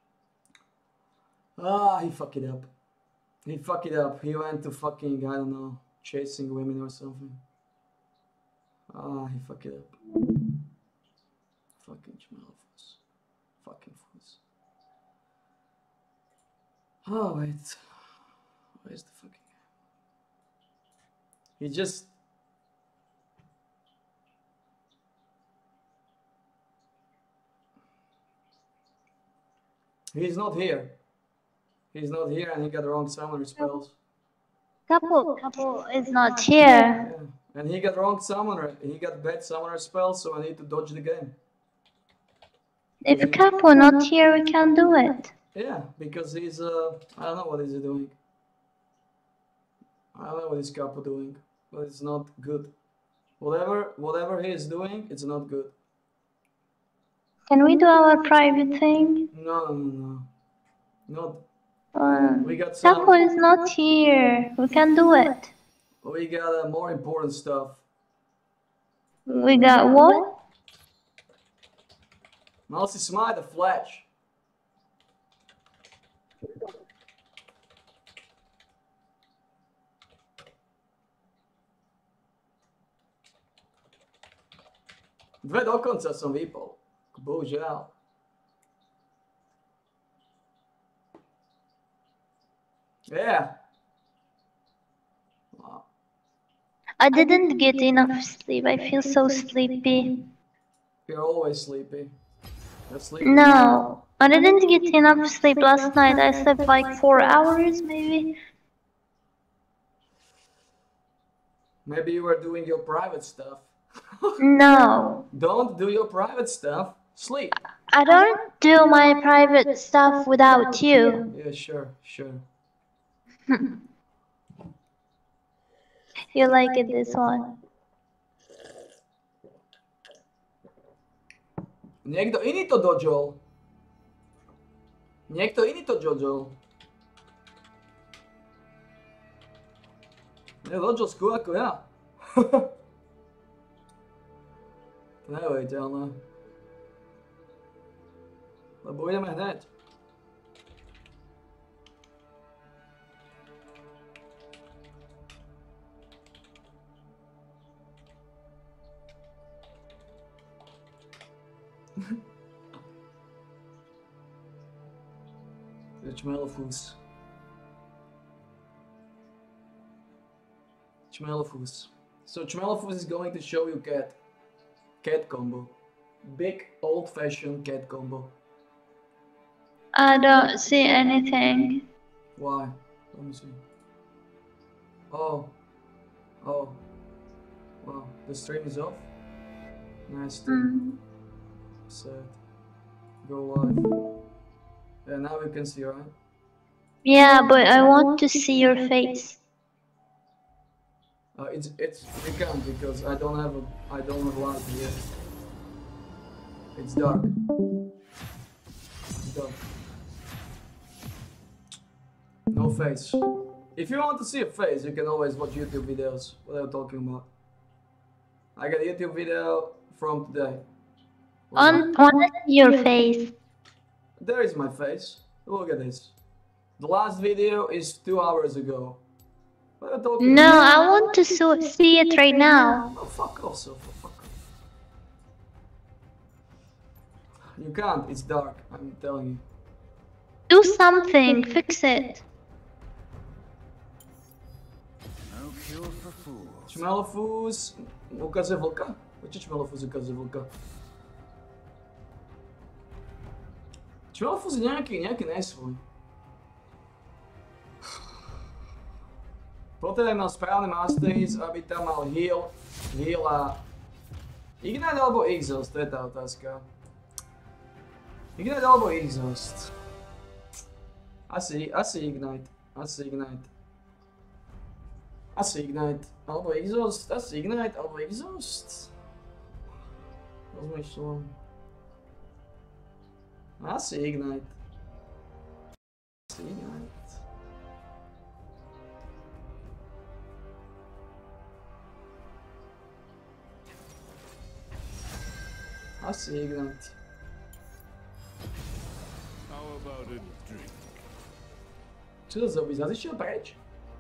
Ah, he fucked it up. He fucked it up. He went to fucking, I don't know, chasing women or something. Ah, he fucked it up. Fucking Chmelofus. Fucking fools. Oh, wait. Where's the fucking... He just... He's not here. He's not here and he got the wrong summoner spells. Couple, couple is not here. Yeah. And he got wrong summoner. He got bad summoner spells, so I need to dodge the game. If Capo not here, we can do it. Yeah, because he's, uh, I don't know what he's doing. I don't know what is Capo doing, but it's not good. Whatever, whatever he is doing, it's not good. Can we do our private thing? No, no, no, no. Not. Uh, We got some. Capo is not here. We can do it. We got uh, more important stuff. We got what? Mousy Smite the Flash. Dve dokonca som vypol. Bohužiaľ. Yeah. Wow. I didn't get enough sleep. I feel so sleepy. You're always sleepy. You're sleepy. No, I didn't get enough sleep last night. I slept like four hours, maybe. Maybe you were doing your private stuff. No, Don't do your private stuff. Sleep. I don't do my private stuff without you. Yeah, sure, sure. You like it this one? Niekto iný to dodžol. Niekto iný to dodžol. Ja dodžol skôr ako ja. To je neuveriteľné. Lebo ideme hneď. Chmelofus. Chmelofus. So Chmelofus is going to show you cat. Cat combo. Big old-fashioned cat combo. I don't see anything. Why? Let me see. Oh. Oh. Wow. The stream is off? Nice. Mm. Sad. Go live. Yeah, now you can see, right? Yeah, but I want to see your face. Uh, it's it's you can't because I don't have a I don't have light here. It's dark. It's dark. No face. If you want to see a face, you can always watch YouTube videos. What are you talking about? I got a YouTube video from today. On, on your face. There is my face. Look at this. The last video is two hours ago. What are you talking No, about? I want to so see it right now. Oh, fuck off, Sofa. Fuck off. You can't. It's dark. I'm telling you. Do something. Fix it. No cure for fools. Čmelofus ukazuje vlka? Proč Čmelofus ukazuje vlka? Čmelofus je nejaký, nejaký nesvoj. Potrebujem mal správne masteries, aby tam mal heal, heal a... Ignite alebo exhaust, to je tá otázka. Ignite alebo exhaust. Asi, asi Ignite, asi Ignite. Asi Ignite, alebo exhaust, asi Ignite, alebo exhaust. Rozmýšľam. Asi Ignite. Asi Ignite. Asi Ignite. How about a drink? Čo to zrobí? Zase išiel preč?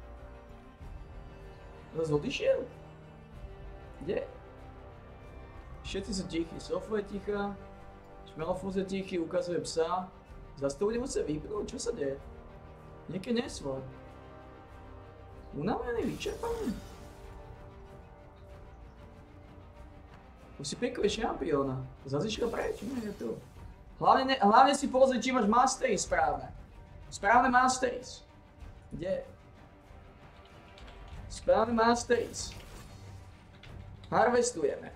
Zase odišiel? Kde? Všetci sú tichí, Sofa je tichá, Čmelofus je tichý, ukazuje psa. Zase to bude musieť vypnúť, čo sa deje? Niekde nesvoj. Unavený, vyčerpaný. Už si pikuje šampióna. Zase išiel preč, nie je tu. Hlavne, ne, hlavne si pozri, či máš masteries správne. Správne masteries. Kde? Správne masteries. Harvestujeme.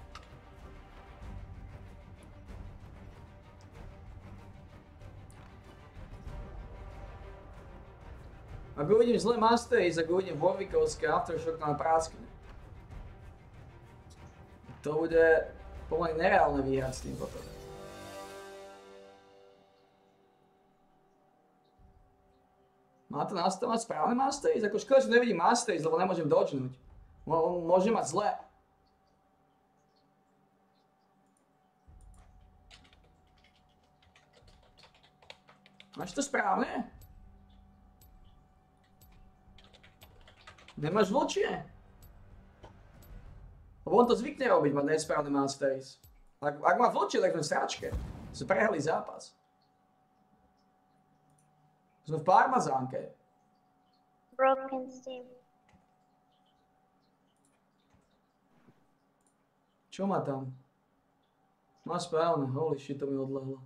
Ak uvidím zlé masteries, ak uvidím Warwickovské Aftershock na práskne. To bude pomaly nereálne výhrať s tým potom. Má to nastavať správne masteries? Ako škoda, že nevidím masteries, lebo nemôžem dodgenúť. Môžem mať zle. Máš to správne? Nemáš vlčie? Lebo on to zvykne robiť, mať nesprávne masteries. Ak, ak má vlčie, tak sme v sračke. Sme prehrali zápas. Sme v parmazánke. Broken Steam. Čo má tam? Má správne, holy shit, to mi odlehlo.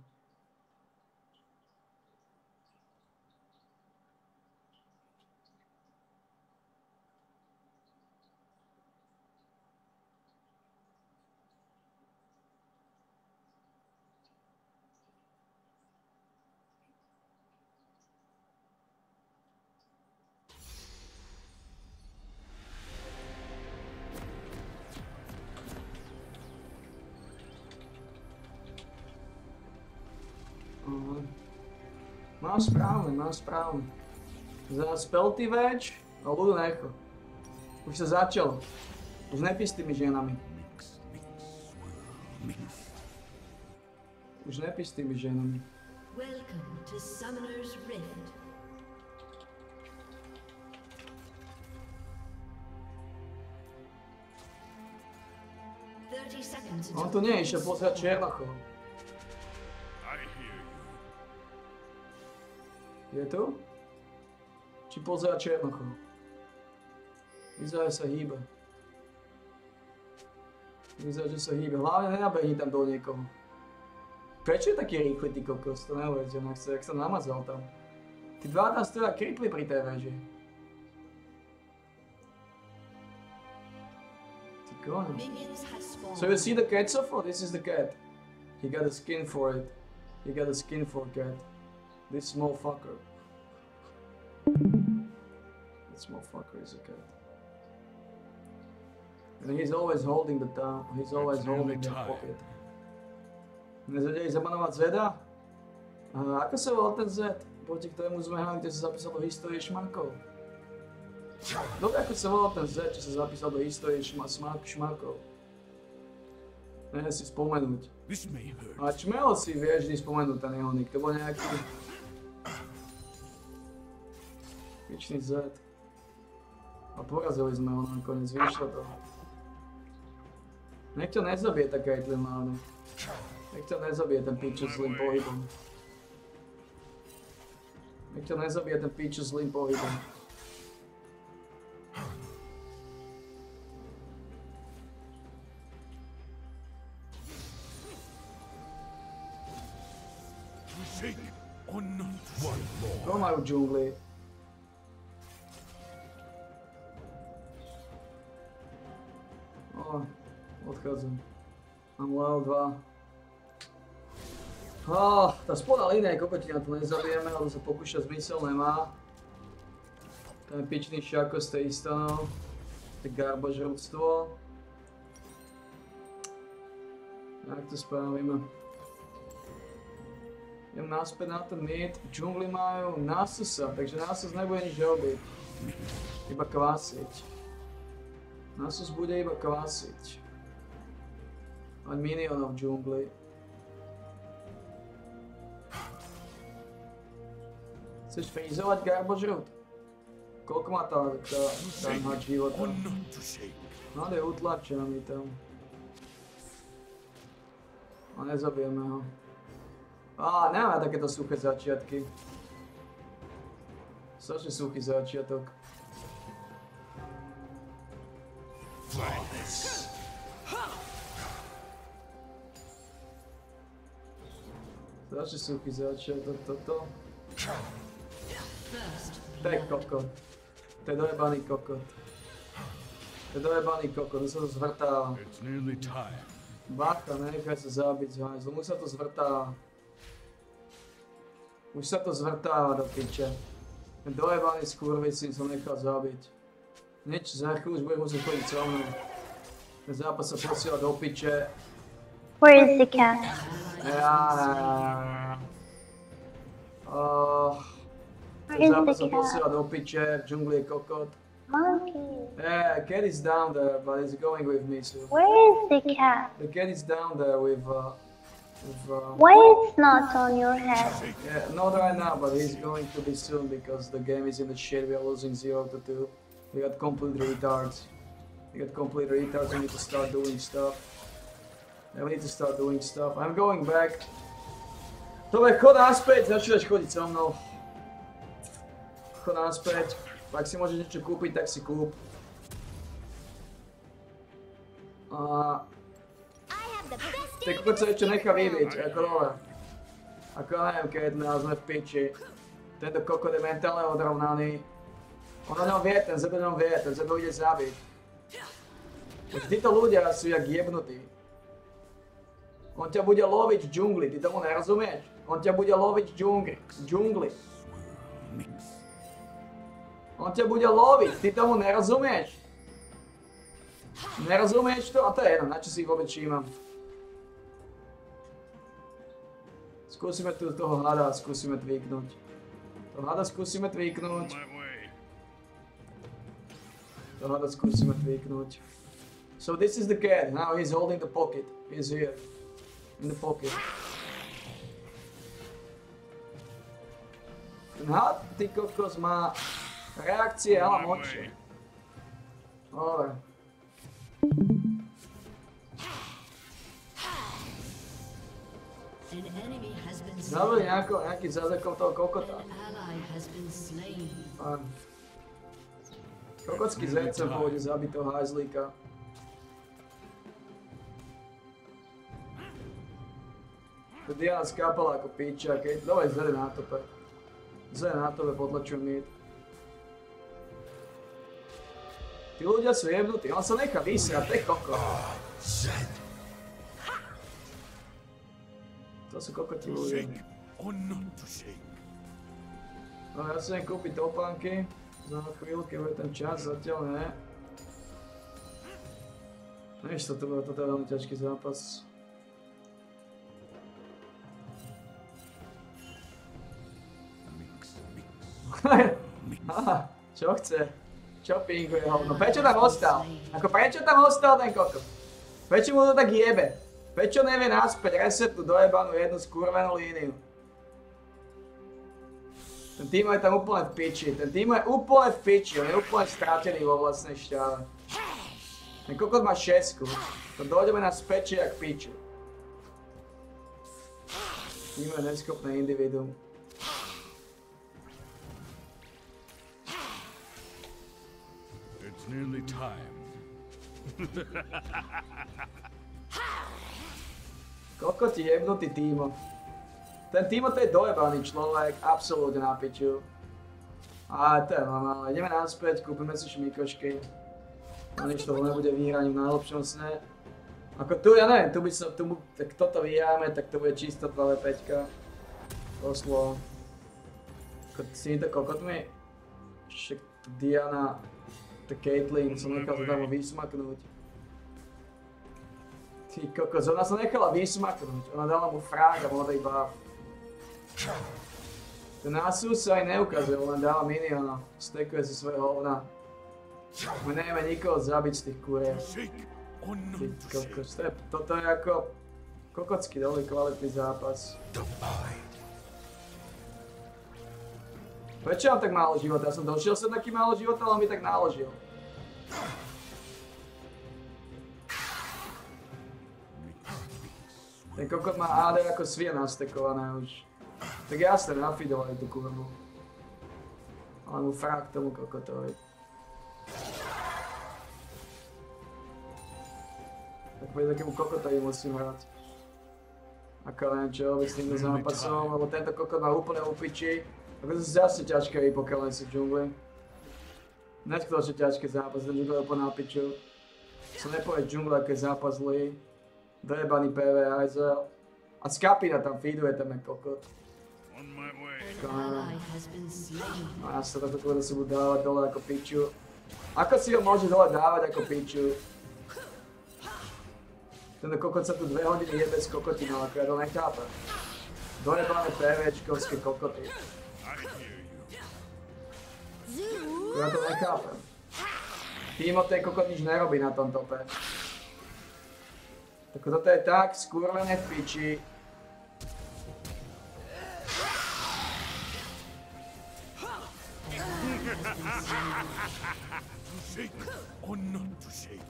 Mám správne, mám správne. Za Spelty Wedge a Ludo Necho. Už sa začalo. Už nepí s tými ženami. Už nepí s tými ženami. Welcome to Summoner's Rift. thirty seconds On until tu nie je, išiel pozerať Černochov. I hear you. Je tu? Či pozerá Černochov? Vyzerá, že sa hýbe. Vyzerá, že sa hýbe. Hlavne nenabehni tam do niekoho. Prečo je taký rýchly, ty kokos? To neuveriteľné, jak sa namazal tam. Tí dva tam stoja kripli pri tej veži. Ty kone. minions have spawned. So you see the cat so far? This is the cat. He got a skin for it. He got a skin for cat. This small fucker. This small fucker is a cat. And he's always holding the top. He's always It's nearly holding the time. pocket. Nezvedeli zabanovať Zeda? A ako sa volal ten Z? Proti ktorému sme hrali, kde sa zapísal do histórie šmakov. Dobre, ako sa volal ten Z, čo sa zapísal do histórie šma, šmak, šmakov. Ne si spomenúť. This may hurt. A čmel si vieš vždy spomenúť ten jeho nick, to bol nejaký... Pičný zet. A porazili sme ho nakoniec, vyšlo to. Nech ťa nezabije tá Caitlyn hlavne. Nech ťa nezabije ten piču s zlým pohybom. Nech ťa nezabije ten piču s zlým pohybom. To shake or not to shake. To majú v džungli. O, odchádzam. Mám level dva. Á, tá spodná línia je kokotina, to nezabijeme, ale to sa pokúša zmysel nemá. Ten pičný šako z tej istanov. To je garbažrúctvo. Jak to spravíme? Idem naspäť na ten mid, v džungli majú Nasusa, takže Nasus nebude nič robiť. Iba kvasiť. Nasus bude iba kvasiť. Mať minionov v džungli. Chceš frízovať garbožrút? Koľko má tá, tá, tá mať života? Or not to shake. No je utlačený tam. A nezabijeme ho. Á, nemáme takéto suché začiatky. Strašne suchý začiatok. Flawless. Strašne suchý začiatok toto. First To je kokot. To je dojebaný kokot. To je dojebaný kokot, to sa to zvrtáva. It's nearly time. Bacha, nenechaj sa zabiť z hajzlom, už sa to zvrtáva. Už sa to zvrtáva do piče. Ten dojebaný skurvicín som nechal zabiť. Nič, za chvíľu už budem musieť chodiť so mnou. Ten zápas sa posiela do piče. Where is the cat? Ja, uh, Where ten is zápas the sa cat? posiela do piče, v džungli je kokot. Monkey. Yeah, cat is down there, but he's going with me soon. Where is the cat? The cat is down there with, uh, with, uh, Why it's not on your head? yeah, not right now, but he's going to be soon because the game is in the shit. We are losing zero to two. We got complete retards. We got complete retards. We need to start doing stuff. Yeah, we need to start doing stuff. I'm going back. Dobre, chod naspäť, začneš chodiť so mnou. Chod naspäť. Ak si môžeš niečo kúpiť, tak si kúp. A... I have the best Ten kokot sa ešte nechá vybiť, ako dole. Ako ja neviem, keď sme v piči. Tento kokot je mentálne odrovnaný. On o ňom vie, ten zeb o ňom vie, ten zeb ho ide zabiť. Už títo ľudia sú jak jebnutí. On ťa bude loviť v džungli, ty tomu nerozumieš? On ťa bude loviť v džungli, v džungli. On ťa bude loviť, ty tomu nerozumieš? Nerozumieš to? A to je jedno, na čo si ich vôbec všímam. Skúsime tu toho hada, skúsime tweaknúť. Toho hada skúsime tweaknúť. My way. Toho hada skúsime tweaknúť. So this is the cat, now he's holding the pocket. He's here. In the pocket. Ten had, ty kokos, má reakcie ala moče. Dobre. an enemy has been Zabili slain. nejako, nejaký zazekol toho kokota. An ally has been slain. Fajn. Kokotský zec sa pôjde zabiť toho hajzlíka. To Diana skápala ako piča, keď... Dobre, zere na tope. Zere na tope, potlačujem mid. Tí ľudia sú jebnutí, on sa nechá vysrať, to je kokot. To sú kokoti ľudia. Shake or not to shake. No ja si idem kúpiť topánky. Za chvíľu, keď bude ten čas, zatiaľ ne. Než toto bude, toto je veľmi ťažký zápas. Mix, mix. Aha, čo chce? Čo pinguje hovno? Prečo tam ostal? Ako prečo tam ostal ten kokot? Prečo mu to tak jebe? Prečo nevie naspäť resetnúť dojebanú jednu skurvenú líniu? Ten tým je tam úplne v piči, ten tým je úplne v piči, on je úplne stratený vo vlastnej šťave. Ten kokot má šesku, to dojdeme na späť jak piču. Tým je neschopné individuum. It's nearly time. Kokoti jebnutý Timo. Ten Timo to je dojebaný človek, absolútne na piču. A to je normálne, ideme naspäť, kúpime si šmíkošky. No nič toho nebude vyhraním v najlepšom sne. Ako tu, ja neviem, tu by som, tu, tak toto vyhráme, tak to bude čisto dva vé päť. Oslo. Ako s týmito kokotmi. Však Diana, to Caitlyn, som nechal sa tam vysmaknúť. Ty kokos, ona sa nechala vysmaknúť, ona dala mu frag a modrý buff. Ten Asus sa aj neukazuje, len dáva miniona, stekuje si svoje hovna. My nevieme nikoho zabiť z tých kurier. Ty kokos, to je, toto je ako kokocký dole kvalitný zápas. Prečo mám tak málo života? Ja som došiel sem taký málo života, ale on mi tak náložil. Ten kokot má á dé ako svie nastekované už. Tak jasne, nafidovali tú kurvu. Ale mu frag tomu kokotovi. Tak poď takému kokotovi musím hrať. Ako neviem čo, by s týmto zápasom, lebo tento kokot má úplne upiči. Ako to sú zase ťažké i pokiaľ len si v džungli. Neskutočne ťažké zápas, ten džungli je úplne na piču. Som nepovie džungli, aký je zápas zlý. Dojebaný pé vé hajzel. A Skapina tam feeduje ten kokot. A ja sa toto kľudu si budú dávať dole ako piču. Ako si ho môže dole dávať ako piču? Tento kokot sa tu dve hodiny jebe s kokotinou, ako ja to nechápem. Dojebané PVčkovské kokoty. Ja to nechápem. Timo ten kokot nič nerobí na tom tope. Tak toto je tak skurvené v piči. To shake or not to shake.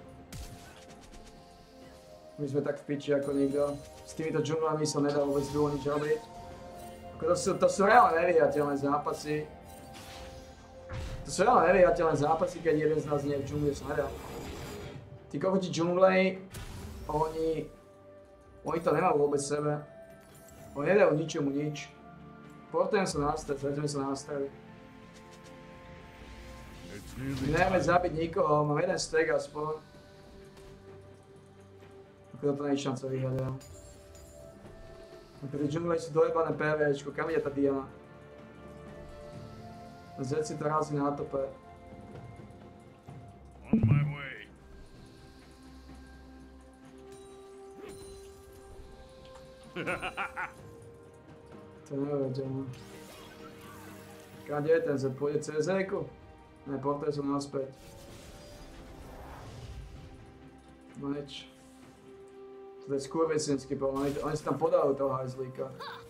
My sme tak v piči ako nikto. S týmito džunglami som nedal vôbec dlho nič robiť. To sú, to sú reálne nevyhrateľné zápasy. To sú reálne nevyhrateľné zápasy, keď jeden z nás nie je v džungli, som nedal. Tí kokoti džunglej, oni... Oni to nemajú vôbec sebe. Oni nedajú ničomu nič. Portujem sa nastaviť, zvedeme sa nastaviť. My nevieme zabiť nikoho, mám jeden stack aspoň. Ako toto nie je šanca vyhrať, ja. Ako tí džunglej sú dojebané PVčko, kam ide tá Diana? Zed si to razí na tope. On my way. To nevedem. Kade je ten Zed? Pôjde cé zéku? Ne, portuje som naspäť. No nič. To je skurvesinský plán, oni, oni si tam podajú toho hajzlíka.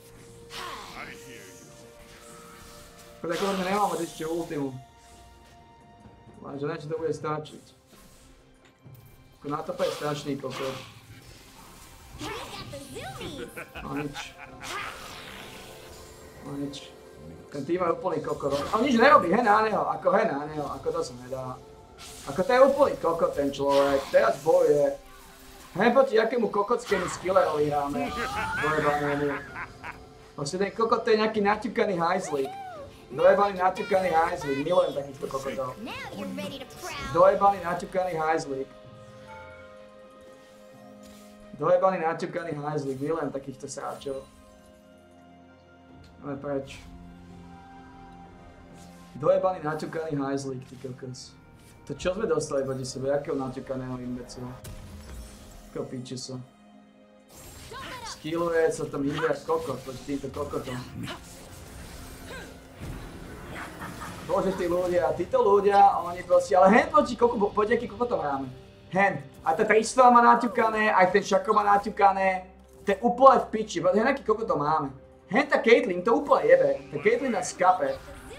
Preto ako my nemáme ešte ultimu. Lenže neviem, či to bude stačiť. Ako na tope je stačný kokot. No nič. No nič. Ten tým je úplný kokot. On nič nerobí, he na neho, ako he na neho, ako to sa nedá. Ako to je úplný kokot ten človek, teraz bojuje. Hej proti akému kokotskému skillerovi hráme. Dojebanému. Vlastne ten kokot to je nejaký naťukaný hajzlík. Dojebaný naťukaný hajzlík, milujem takýchto kokotov. Dojebaný naťukaný hajzlík. Dojebaný naťukaný hajzlík, milujem takýchto sráčov. Ale preč. Dojebaný naťukaný hajzlík, ty kokos. To čo sme dostali proti sebe, jakého naťukaného imbecila? Ako píče sa. Skilluje sa tam hýbe až kokot proti týmto kokotom. Bože tí ľudia, títo ľudia, oni proste, ale hen proti kokotom, poď aký kokotom hráme. Hen. A tá Tristana má naťukané, aj ten Šako má naťukané. To je úplne v piči, hen aký koľko to máme. Hen tá Caitlyn to úplne jebe. Tá Caitlyn nás skape.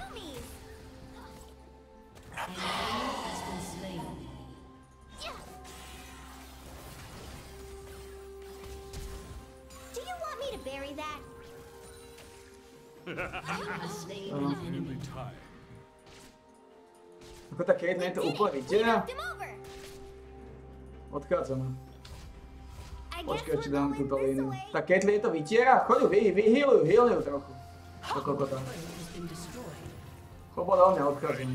Do you want me to bury that? Infinitely tired. Ako tá Caitlyn to úplne vytiera. Knocked him over. Odchádzame. I guess Počkaj, či we're dám going túto this línu. way. Tá Caitlyn to vytiera, choď ju, vy, vyhýluj, vyhýluj ju trochu. To kokota. Choď do mňa, odchádzam.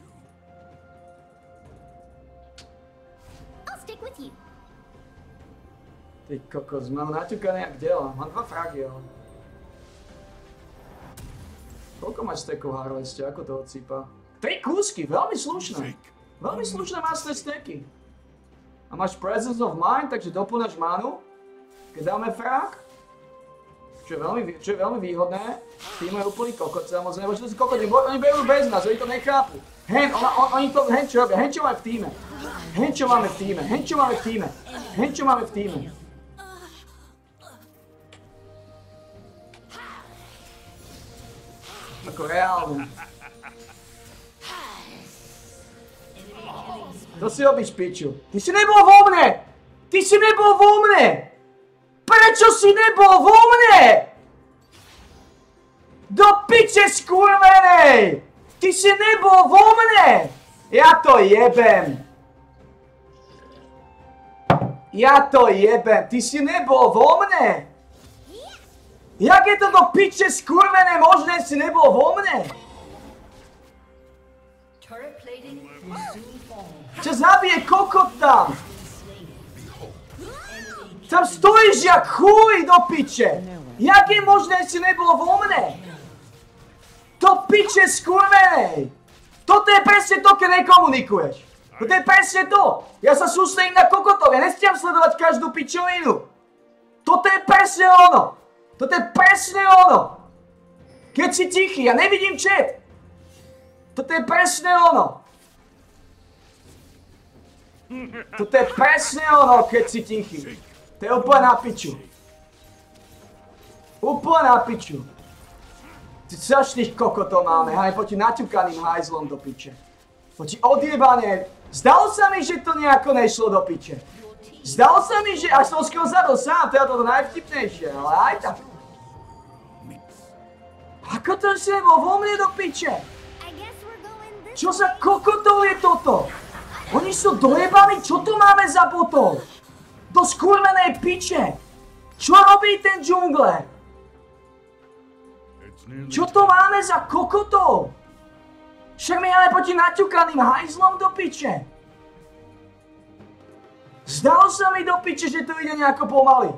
I'll stick with you. Ty kokos, mám naťukané jak dela, mám dva fragy, ale. Koľko máš stekov Harveste, ako to odsýpa? Tri kúsky, veľmi slušné. Veľmi slušné masné steky. A máš Presence of Mind, takže doplňaš manu, keď dáme frag. Čo je veľmi, čo je veľmi výhodné. Tým je úplný kokot, samozrejme, že to sú kokot, oni berú bez nás, oni to nechápu. Hen, ona, on, oni to, hen čo robia, hen čo máme v týme. Hen čo máme v týme, hen čo máme v týme. Hen čo máme v týme. Ako reálne. To si robíš, piču. Ty si nebol vo mne! Ty si nebol vo mne! Prečo si nebol vo mne? Do piče skurvenej! Ty si nebol vo mne! Ja to jebem. Ja to jebem. Ty si nebol vo mne? Jak je to do piče skurvené možné, si nebol vo mne? Turret plating will soon fall. Čo zabije kokot tam? Tam stojíš jak chuj do piče! Jak je možné, si nebol vo mne? Do piče skurvenej! Toto je presne to, keď nekomunikuješ. Toto je presne to! Ja sa sústredím na kokotov, ja nestiam sledovať každú pičovinu. Toto je presne ono! Toto je presne ono! Keď si tichý, ja nevidím chat. Toto je presne ono! Toto je presne ono, keď si tichý. To je úplne na piču. Úplne na piču. Ty strašných kokotov máme, hej, poďte naťukaným hajzlom do piče. Poďte odjebane. Zdalo sa mi, že to nejako nešlo do piče. Zdalo sa mi, že až som skoro zadol sám, to je toto najvtipnejšie, ale aj tak. Ako to si nebol vo mne do piče? I guess we're going this Čo za kokotov je toto? Oni sú dojebaní, čo tu máme za botov? Do skurvenej piče! Čo robí ten džungle? It's nearly Čo to máme za kokotov? Však my ale proti naťukaným hajzlom do piče. Zdalo sa mi do piče, že to ide nejako pomaly.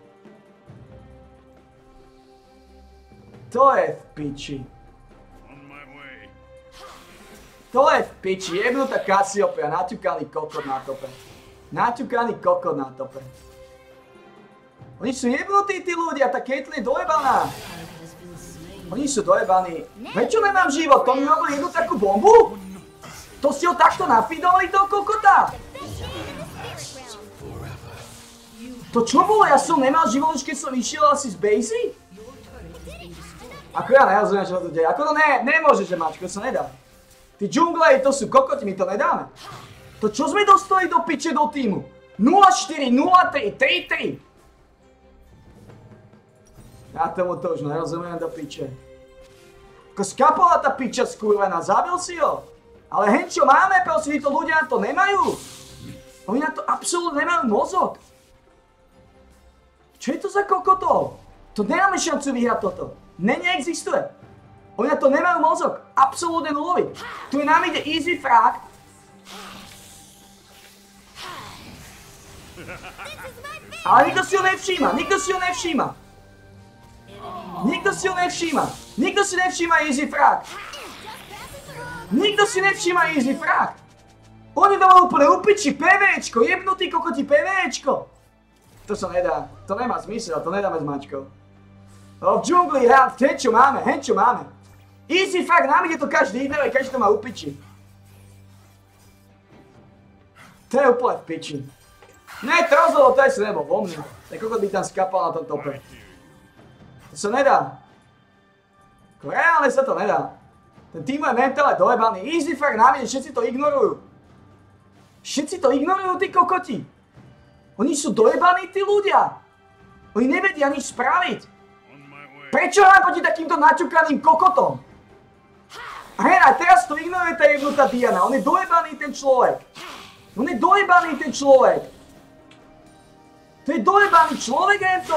To je v piči. on my way. To je v piči, jebnutá Cassiopeia, naťukaný kokot na tope. Naťukaný kokot na tope. Oni sú jebnutí tí ľudia, tá Caitlyn je dojebaná. Oni sú dojebaní. Veď čo nemám život, to mi robili jednu takú bombu? To si ho takto nafidovali toho kokota? To čo bolo? Ja som nemal život už keď som išiel asi z Bazy? Ako ja nerozumiem, čo to deje. Ako to ne, nemôže, že mačko, sa nedá. Tí džungle, to sú kokoti, my to nedáme. To čo sme dostali do piče do týmu? nula štyri, nula tri, tri tri. Ja tomu to už nerozumiem do piče. Ako skapola tá piča skurvená, zabil si ho. Ale hen čo máme, prosím, títo ľudia na to nemajú. Oni na to absolútne nemajú mozog. Čo je to za kokotov? To nemáme šancu vyhrať toto. Ne, neexistuje. Oni na to nemajú mozog. Absolútne nulový. Tu nám ide easy frag. Ale nikto si ho nevšíma. Nikto si ho nevšíma. Nikto si ho nevšíma. Nikto si nevšíma easy frag. Nikto si nevšíma easy frag. Oni to majú úplne upiči. PVčko. Jebnutý kokoti PVčko. To sa nedá. To nemá zmysel. To nedáme s mačkou. V džungli hrám, hen čo máme, hen čo máme. Easy fakt, nám ide to každý ide, každý to má upiči. To je úplne v piči. Ne, to rozhodlo, to je sa nebol vo mne. Tak kokot by tam skapal na tom tope. To sa nedá. Reálne sa to nedá. Ten tým je mentálne dojebaný. Easy frag na mne, všetci to ignorujú. Všetci to ignorujú, tí kokoti. Oni sú dojebaní, tí ľudia. Oni nevedia nič spraviť. Prečo hrám proti takýmto naťukaným kokotom? A hej, teraz to ignoruje tá jebnutá Diana. On je dojebaný ten človek. On je dojebaný ten človek. To je dojebaný človek, Ento.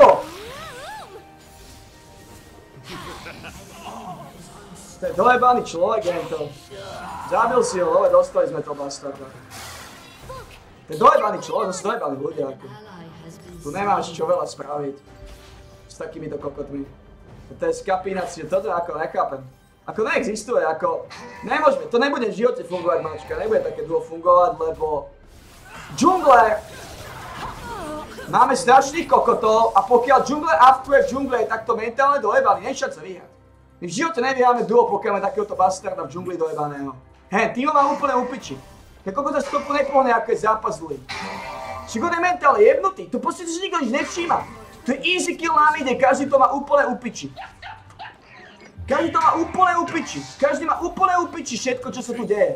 To je dojebaný človek, Ento. Zabil si ho, ale dostali sme to bastarda. To je dojebaný človek, to sú dojebaní ľudia. Tu nemáš čo veľa spraviť. S takýmito kokotmi. To je skapinácia, toto ako nechápem. Ako neexistuje, ako... Nemôžeme, to nebude v živote fungovať, mačka, nebude také duo fungovať, lebo... Džungle! Máme strašných kokotov a pokiaľ džungle afkuje v džungle je takto mentálne dojebaný, nešať sa vyhrať. My v živote nevyhráme duo, pokiaľ máme takéhoto bastarda v džungli dojebaného. Hej, tým má úplne upiči. Ja kokot sa stopu nepohne, ako je zápas zlý. Však on je mentálne jebnutý, tu proste si nikto nič nevšíma. To je easy kill na mide, každý to má úplne upiči. Každý to má úplne upiči. Každý má úplne upiči všetko, čo sa tu deje.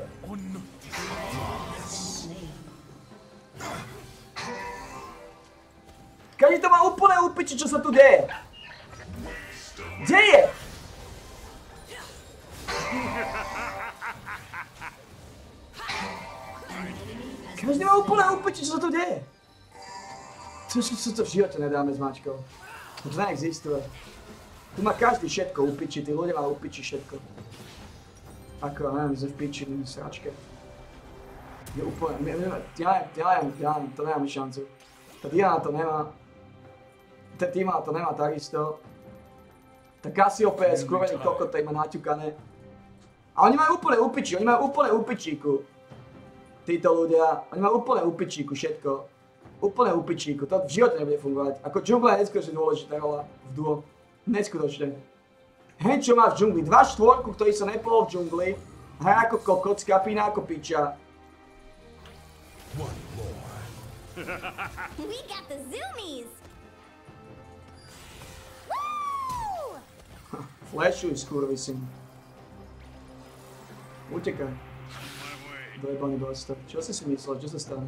Každý to má úplne upiči, čo sa tu deje. Kde je? Každý má úplne upiči, čo sa tu deje. To sa to v živote nedáme s mačkou. To neexistuje. Tu má každý všetko upiči, tí ľudia má upiči všetko. Ako, neviem, my sme v piči, v sračke. Je úplne, ja neviem, ja neviem, ja neviem, to nemáme šancu. Tá Diana to nemá. Ten Tima to nemá takisto. Tá Cassiopeia je skurvený kokot, tak má naťukané. A oni majú úplne upiči, oni majú úplne upičíku. Títo ľudia, oni majú úplne upičíku všetko. Úplne upičíku, to v živote nebude fungovať. Ako džungla je neskutočne dôležitá rola v duo. Neskutočne. Hen čo má v džungli, dva štvorku, ktorý sa nepohol v džungli, hrá ako kokot, skapína ako piča. We got the zoomies! Flashuj, skurvisyn. Utekaj. Dojebaný bastard. Čo si si myslel? Čo sa stane?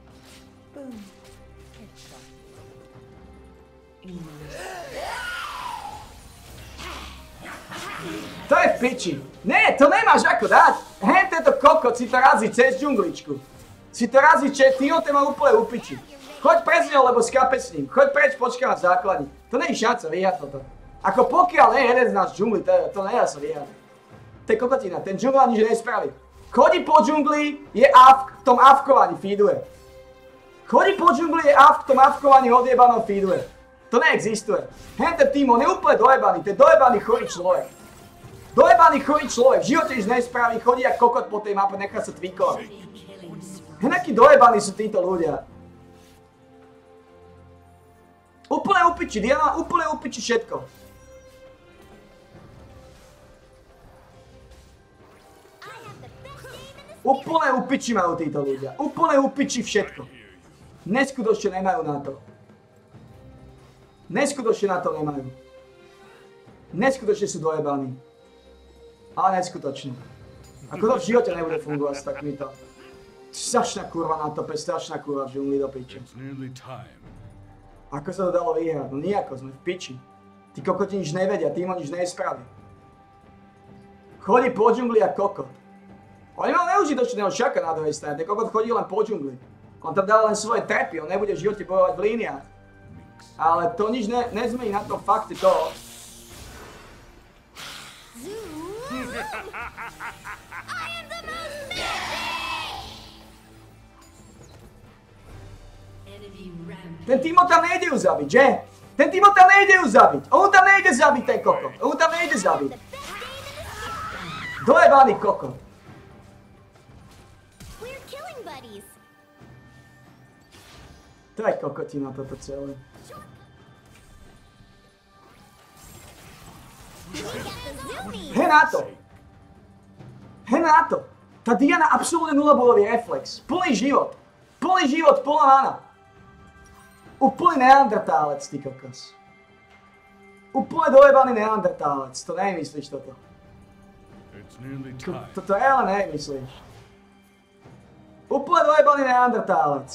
To je v piči. Nie, to nemáš ako dať. Hen tento kokot si to razí cez džungličku. Si to razí, že ty ho ten má úplne upiči. Choď pre z neho, lebo skápe s ním. Choď preč, počkaj na základni. To nie je šanca vyhrať toto. Ako pokiaľ nie je jeden z nás v džungli, to, to nedá sa vyhrať. To je kokotina, ten džungla nič nespraví. Chodí po džungli, je avk, v tom avkovaní feeduje. Chodí po džungli, je avk, v tom avkovaní odjebanom feeduje. To neexistuje. Hen ten tým, on je úplne dojebaný, to je dojebaný chorý človek. Dojebaný chorý človek, v živote nič nespraví, chodí jak kokot po tej mape, nechá sa tvíkovať. Hen akí dojebaní sú títo ľudia. Úplne upiči, Diana má úplne upiči všetko. Úplne upiči majú títo ľudia. Úplne upiči všetko. Neskutočne nemajú na to. Neskutočne na to nemajú. Neskutočne sú dojebaní. Ale neskutočne. Ako to v živote nebude fungovať s takýmito. Strašná kurva na tope, strašná kurva v džungli do piči. Ako sa to dalo vyhrať? No nijako, sme v piči. Tí kokoti nič nevedia, tým on nič nespraví. Chodí po džungli a kokot. On nemal neužitočného šaka na druhej strane, ten kokot chodí len po džungli. On tam dáva len svoje trepy, on nebude v živote bojovať v líniách. Ale to nič ne, nezmení na tom fakte toho. Ten Timo tam nejde ju zabiť, že? Ten Timo tam nejde ju zabiť. On tam nejde zabiť, ten kokot. On tam nejde zabiť. Dojebaný kokot. To je kokotina toto celé. He na to! He na to! Tá Diana absolútne nula bolový reflex. Plný život. Plný život, plná mana. Úplný neandertálec, ty kokos. Úplne dojebaný neandertálec, to nemyslíš toto. It's nearly To- time. Toto ale nemyslíš. Úplne dojebaný neandertálec.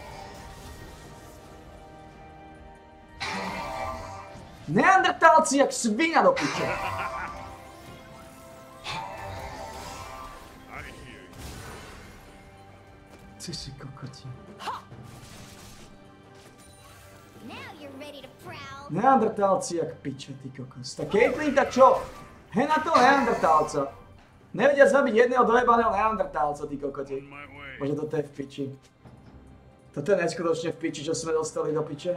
Neandertálci jak svinia do piče. I hear you. Ty si kokoti. Now you're ready to prowl. Neandertálci jak piče, ty kokos. Tak Caitlyn, tak čo? Hej na toho neandertálca. Nevedia zabiť jedného dojebaného neandertálca, ty kokoti. My way. Bože, toto je v piči. Toto je neskutočne v piči, čo sme dostali do piče.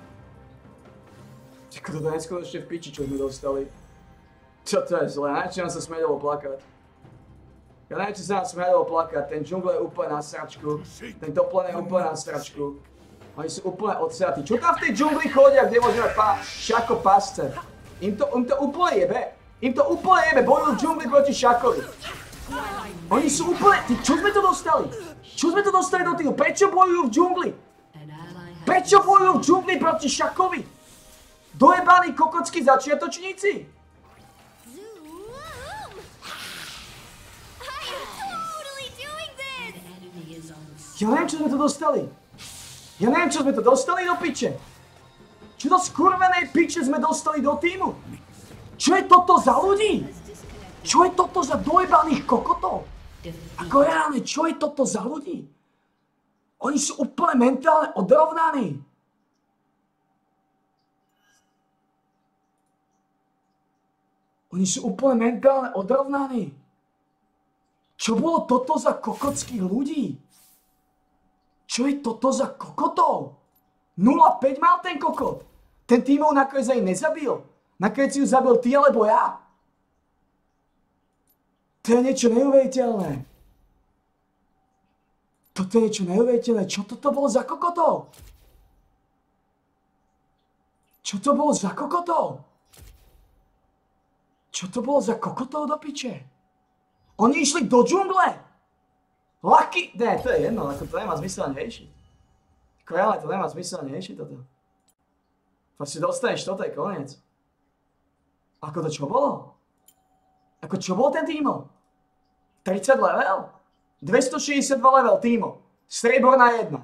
Čako, toto je neskutočne v piči, čo sme dostali. Čo to je zle, najčo nám sa smedelo plakať. Ja najčo sa nám smedelo plakať, ten džungl je úplne na sračku. Ten toplen je úplne na sračku. Oni sú úplne odsratí. Čo tam v tej džungli chodia, kde môžeme pá... šako pasce? Im to, im to úplne jebe. Im to úplne jebe, bojujú v džungli proti šakovi. Oni sú úplne... Ty, čo sme to dostali? Čo sme to dostali do týmu? Prečo bojujú v džungli? An ally has Prečo bojujú v džungli proti šakovi? Dojebaní kokockí začiatočníci? Zoom! I am totally doing this! an enemy is on Ja neviem, čo sme to dostali. Ja neviem, čo sme to dostali do piče. Čo do skurvenej piče sme dostali do týmu? Čo je toto za ľudí? disconnected. Čo je toto za dojebaných kokotov? Defeat. Ako reálne, čo je toto za ľudí? Oni sú úplne mentálne odrovnaní. Oni sú úplne mentálne odrovnaní. Čo bolo toto za kokockých ľudí? Čo je toto za kokotov? nula päť mal ten kokot. Ten tímov nakoniec aj nezabil. Nakoniec si ju zabil ty alebo ja. To je niečo neuveriteľné. Toto je niečo neuveriteľné. Čo toto bolo za kokotov? Čo to bolo za kokotov? Čo to bolo za kokotov do piče? Oni išli do džungle. Lucky... Ne, to je jedno, ako to nemá zmysel ani riešiť. Ako reálne to nemá zmysel ani riešiť toto. Fakt si dostaneš toto, je koniec. Ako to čo bolo? Ako čo bol ten tímo? tridsať level? dvestošesťdesiatdva level tímo. Strieborná jedna.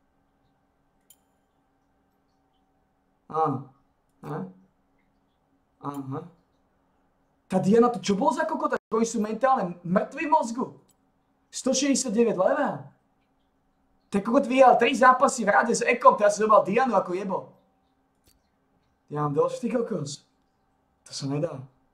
Áno. Aha. Aha. Tá Diana, to čo bol za kokota? Oni sú mentálne mŕtvi v mozgu. stošesťdesiatdeväť level. Ten kokot vyhral tri zápasy v rade s Ekom, teraz si zobal Dianu ako jebo. Ja mám dosť, ty kokos. To sa nedá.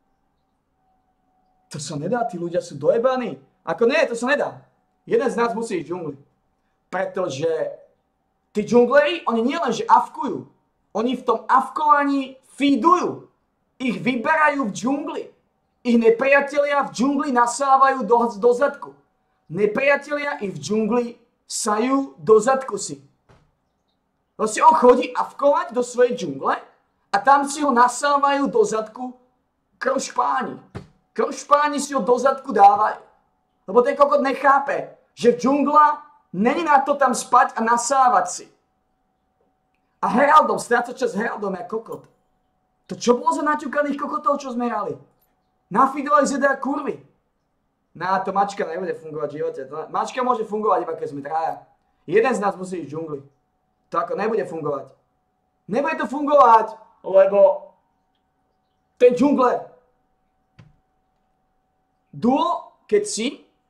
To sa nedá, tí ľudia sú dojebaní. Ako nie, to sa nedá. Jeden z nás musí ísť v džungli. Pretože tí džungleri, oni nielenže avkujú. Oni v tom avkovaní feedujú. Ich vyberajú v džungli. Ich nepriatelia v džungli nasávajú do, do zadku. Nepriatelia ich v džungli sajú do zadku si. Proste on chodí avkovať do svojej džungle a tam si ho nasávajú do zadku krošpáni. Krošpáni si ho do zadku dávajú. Lebo ten kokot nechápe, že džungla není na to tam spať a nasávať si. A Heraldom, stráca čas Heraldom je kokot. To čo bolo za naťukaných kokotov, čo sme hrali? Nafidovali zeda kurvy. Na to mačka nebude fungovať v živote. To, mačka môže fungovať iba keď sme traja. Jeden z nás musí ísť v džungli. To ako nebude fungovať. Nebude to fungovať, lebo ten džungle. Duo, keď si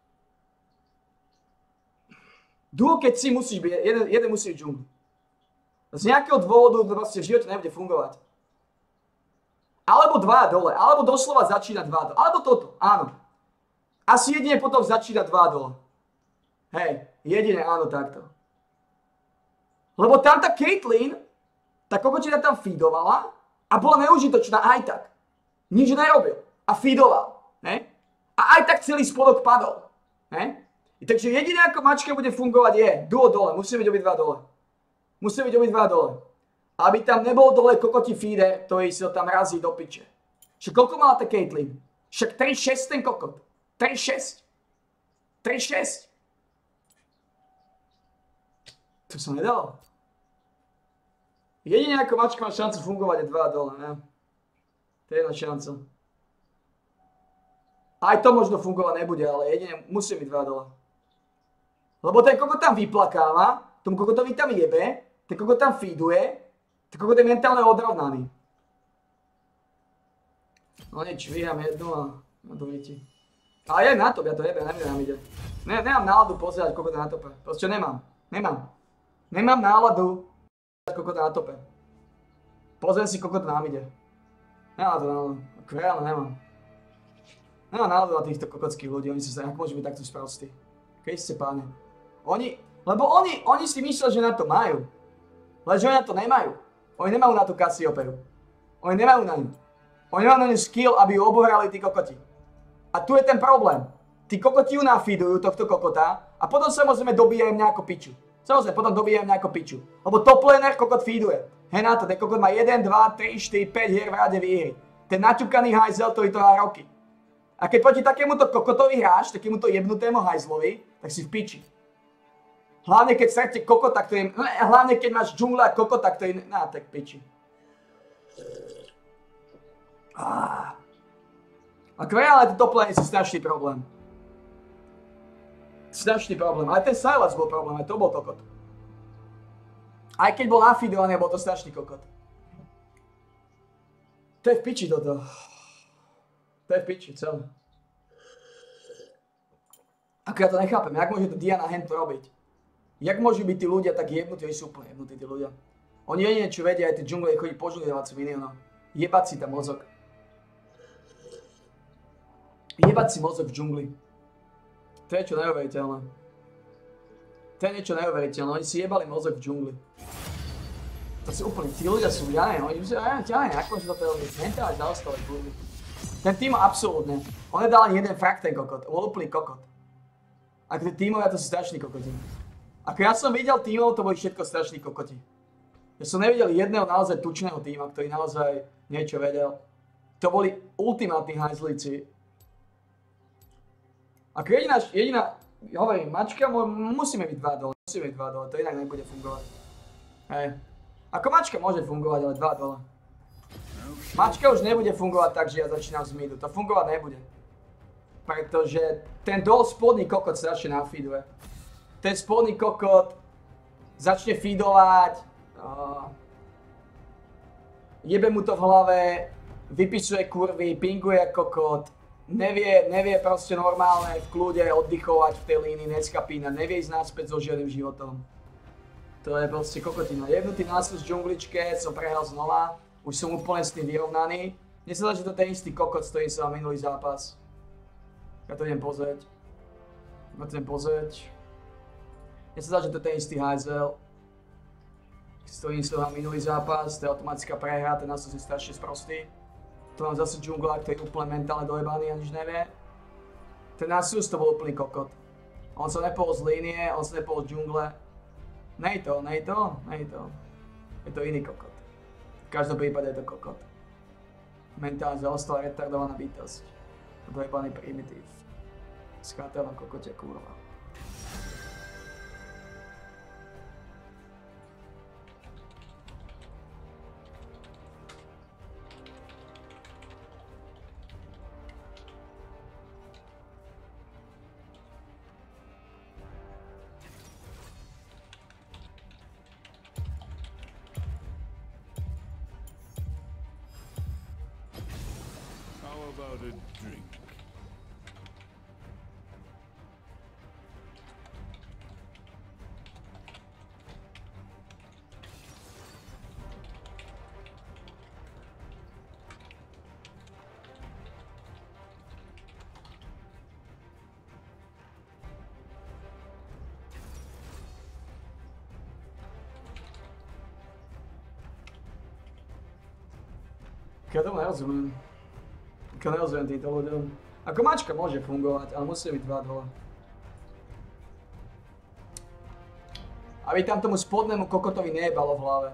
Duo, keď si musíš byť, jeden, jeden musí byť v džungli. Z nejakého dôvodu to proste v živote nebude fungovať. Alebo dva dole, alebo doslova začína dva dole. Alebo toto, áno. Asi jedine potom začína dva dole. Hej, jedine áno takto. Lebo tam tá Caitlyn, tá kokočina tam feedovala a bola neužitočná aj tak. Nič nerobil a feedoval. Hej? A aj tak celý spodok padol. Hej? Takže jediné ako mačka bude fungovať je duo dole, musí byť obidva dole. Musí byť obidva dole. Aby tam nebol dole kokoti feeder, ktorý si ho tam razí do piče. Však koľko mala tá Caitlyn? Však tri šesť ten kokot. tri šesť. tri šesť. To sa nedalo. Jedine ako mačka má šancu fungovať je dva dole, ne? To je jedna šanca. Aj to možno fungovať nebude, ale jedine musí byť dva dole. Lebo ten kokot tam vyplakáva, tomu kokotovi tam jebe, ten kokot tam feeduje, ten kokot je mentálne odrovnaný. No nič, vyhrám jednu a dovidíte. Ale je na top, ja to jebe, neviem, nám ide. Ne, nemám náladu pozerať kokota na tope, proste nemám, nemám. Nemám náladu pozerať kokota na tope. Pozriem si kokota nám ide. Nemám to náladu, ako reálne nemám. Nemám náladu na týchto kokotských ľudí, oni sa ako môžu byť takto sprostí. Keď ste páne. Oni, lebo oni, oni si myslia, že na to majú. Lenže oni na to nemajú. Oni nemajú na tú Cassiopeiu. Oni nemajú na ňu. Oni nemajú na ňu skill, aby ju obohrali tí kokoti. A tu je ten problém. Tí kokoti ju nafeedujú, tohto kokota, a potom samozrejme dobíjajú nejako piču. Samozrejme, potom dobíjajú nejako piču. Lebo top laner kokot feeduje. Hej na to, ten kokot má jeden, dva, tri, štyri, päť hier v rade výhry. Ten naťukaný hajzel, ktorý to hrá roky. A keď proti takémuto kokotovi hráš, takémuto jebnutému hajzlovi, tak si v piči. Hlavne keď stretne kokota, ktorý... Hlavne keď máš džungla a kokota, ktorý... Ná, tak piči. Ah. A reálne to top lane je strašný problém. Strašný problém. Aj ten Sylas bol problém, aj to bol kokot. Aj keď bol nafeedovaný, bol to strašný kokot. To je v piči toto. To je v piči, celé. Ako ja to nechápem, jak môže to Diana hento robiť? Jak môžu byť tí ľudia tak jebnutí, oni sú úplne jebnutí tí ľudia. Oni jedine čo vedia, aj tí džungle chodí požudovať si minionov. Jebať si tam mozog. Jebať si mozog v džungli. To je čo neuveriteľné. To je niečo neuveriteľné, oni si jebali mozog v džungli. To sú úplne, tí ľudia sú, ja neviem, oni sú, ja neviem, ako môže to robiť, mentálne zaostali kurvy. Ten tým absolútne, on nedal ani jeden frak ten kokot, on bol úplný kokot. Ako tí tímovia to sú strašní kokoti. Ako ja som videl tímov, to boli všetko strašní kokoti. Ja som nevidel jedného naozaj tučného tíma, ktorý naozaj niečo vedel. To boli ultimátni hajzlíci. Ako jediná, jediná, hovorím, mačka, musíme byť dva dole, musíme byť dva dole, to inak nebude fungovať. Hej. Ako mačka môže fungovať, ale dva dole. Mačka už nebude fungovať tak, že ja začínam z midu, to fungovať nebude. Pretože ten dol spodný kokot strašne nafeeduje. Ten spodný kokot začne feedovať, uh, jebe mu to v hlave, vypisuje kurvy, pinguje kokot, nevie, nevie proste normálne v kľude oddychovať v tej línii, neskapína, nevie ísť naspäť so žiadnym životom. To je proste kokotina. Jebnutý nástup z džungličke, som prehral znova, už som úplne s tým vyrovnaný. Mne sa dá, že to je ten istý kokot, s ktorým som mal minulý zápas. Ja to idem pozrieť. Ja to idem pozrieť. Mne sa dá, že to je ten istý hajzel, s ktorým som mal minulý zápas, to je automatická prehra, ten nástup je strašne sprostý. Tu mám zase džungla, ktorý je úplne mentálne dojebaný a nič nevie. Ten Nasus to bol úplný kokot. On sa nepol z línie, on sa nepol z džungle. Nej to, nej to, nej to. Je to iný kokot. V každom prípade je to kokot. Mentálne zaostala retardovaná bytosť. Dojebaný primitív. Skátel na kokote, kurva. About a drink. Ja tomu nerozumiem. Ja nerozumiem týmto ľuďom. Ako mačka môže fungovať, ale musí byť dva dole. Aby tam tomu spodnému kokotovi nejebalo v hlave.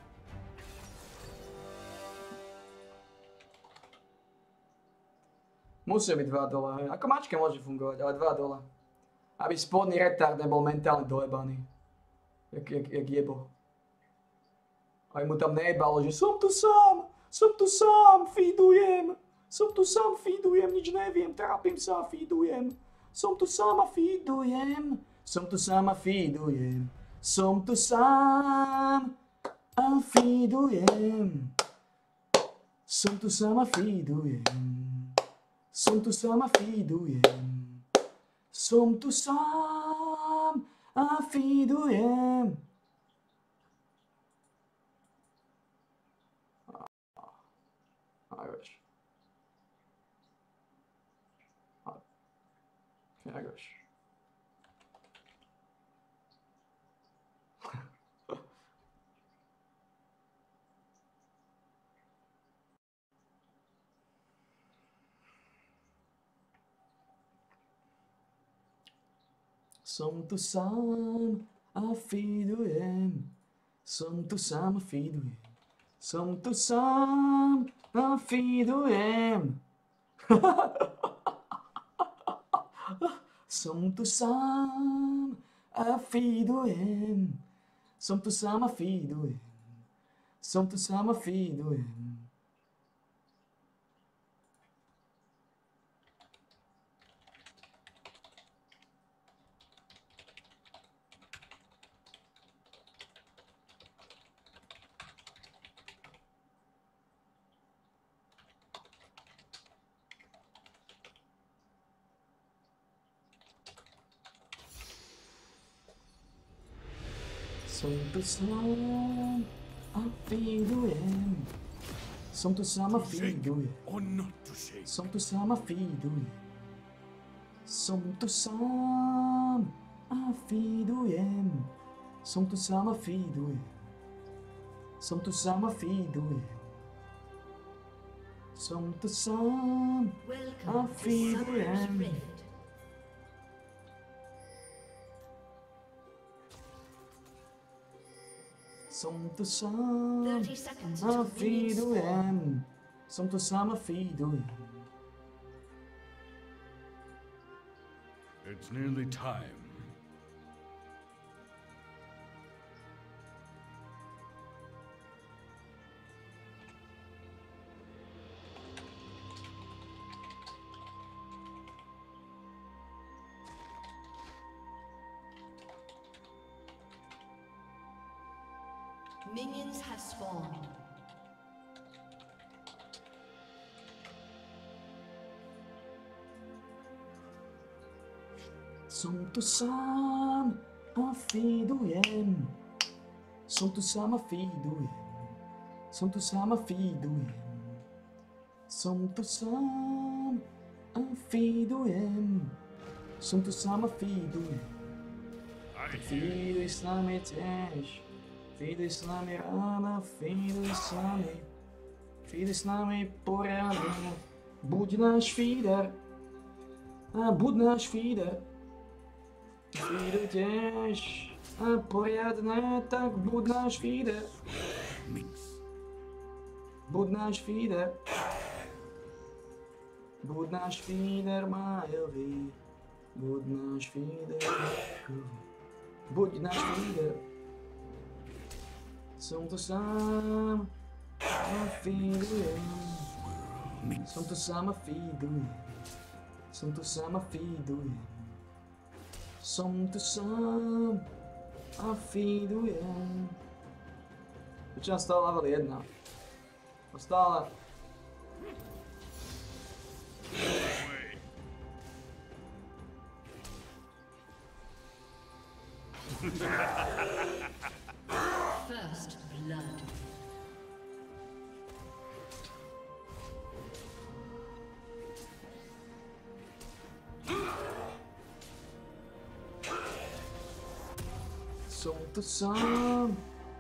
Musí byť dva dole, hej. Ako mačka môže fungovať, ale dva dole. Aby spodný retard nebol mentálne dojebaný. Jak, jak, jak jebo. A mu tam nejebalo, že som tu sám, som tu sám, feedujem. Som tu sám, feedujem, nič neviem, trápim sa a feedujem. Som tu sám a feedujem. Som tu sám a feedujem. Som tu sám a feedujem. Som tu sám a feedujem. Som tu sám a feedujem. Som tu sám a feedujem. Irish. Irish. Som tu sám a feedujem. Som tu sám a feedujem. Som tu sám a feedujem. Som tu sám a feedujem. Som tu sám a feedujem. Som tu sám a feedujem. Som tu sám a feedujem. Som tu sám a To shake feedujem. or not to shake? Som tu sám a feedujem. Som tu sám a feedujem. Som tu sám a feedujem. Som tu sám a feedujem. Som tu sám a Welcome to Summer's feedujem. Rift. Som tu sám thirty seconds a until minions spawn. feedujem. Som tu sám a feedujem. It's nearly time. Minions have spawned. Som tu sám a feedujem. Som tu sám a feedujem. Som tu sám a feedujem. Som tu sám a feedujem. Som tu sám a feedujem. I hear Feeduj s nami tiež. Feeduj s nami rána, feeduj s nami. Feeduj s nami poriadne. Buď náš feeder. A buď náš feeder. Feeder tiež. A poriadne, tak buď náš feeder. mix. Buď náš feeder. Buď náš feeder májový. Buď náš feeder. Buď náš feeder. Som tu sám a feedujem. Som tu sám a feedujem. Som tu sám a feedujem. Som tu sám a feedujem. Počkám, stále level jedna. A stále. First blood. Som tu sám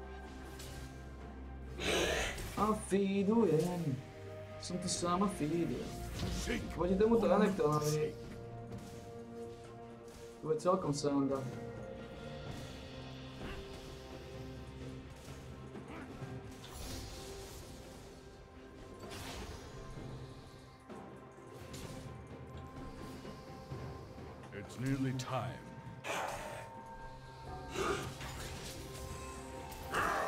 a feedujem. Som tu sám a feedujem. Shake Pojďte mu to or not to Renektonovi. shake? To bude celkom sranda. It's nearly time.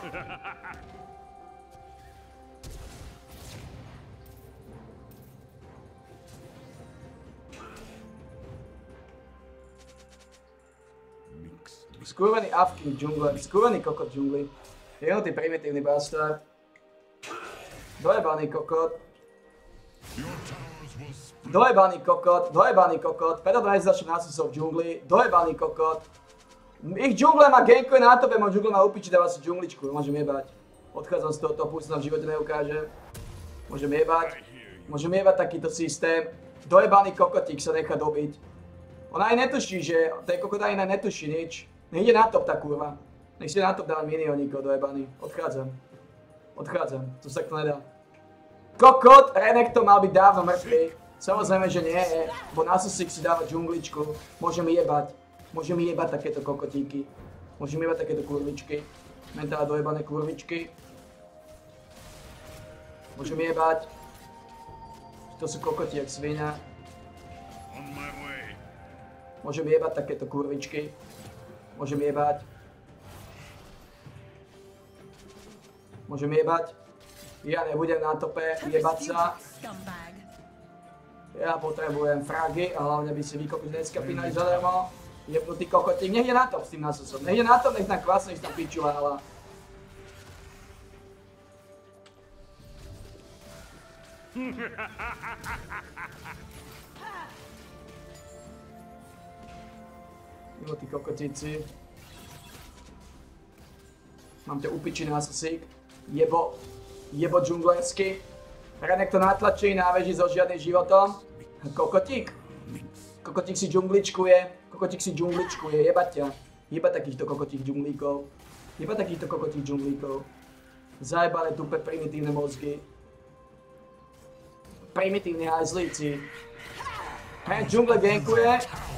Skurvený Afkin džungler, skurvený kokot džungli. Jednotý primitívny bastard. Dojebaný kokot. Dojebaný kokot, dojebaný kokot. päťdesiat najzdačných násusov v džungli. Dojebaný kokot. Ich džungle ma gankuje na tobe, môj džungle ma upiči, dáva si džungličku. Môžem jebať. Odchádzam z toho topu, sa v živote neukáže. Môžem jebať. Môžem jebať takýto systém. Dojebaný kokotík sa nechá dobiť. Ona aj netuší, že ten kokot aj netuší nič. Nech ide na top tá kurva. Nech si na top dám minioníkov dojebaný. Odchádzam. Odchádzam. To sa takto nedá. Kokot! Renekton mal byť dávno mŕtvý. Samozrejme, že nie. Bo Nasusik si dáva džungličku. Môžem jebať. Môžem jebať takéto kokotíky. Môžem jebať takéto kurvičky. Mentálne dojebané kurvičky. Môžem jebať. To sú kokoti jak svinia. Môžem jebať takéto kurvičky. Môžem jebať. Môžem jebať. Ja nebudem na tope jebať sa. Ja potrebujem fragy a hlavne by si vykopy neskapínali zadarmo. Jebnutý kokotík. Nech je na top s tým Nasusom. Nech je na top, nech tam kvasne, nech tam piču vála. Jo, ty kokotíci. Mám ťa upiči Nasusík. Jebo. Jebo džunglersky. Renekton natlačí na veži so žiadnym životom. Kokotík. Kokotík si džungličkuje. Kokotík si džungličkuje. Jebať ťa. Jebať takýchto kokotích džunglíkov. Jebať takýchto kokotích džunglíkov. Zajebané tupe primitívne mozgy. Primitívni hajzlíci. Hej, džungle gankuje.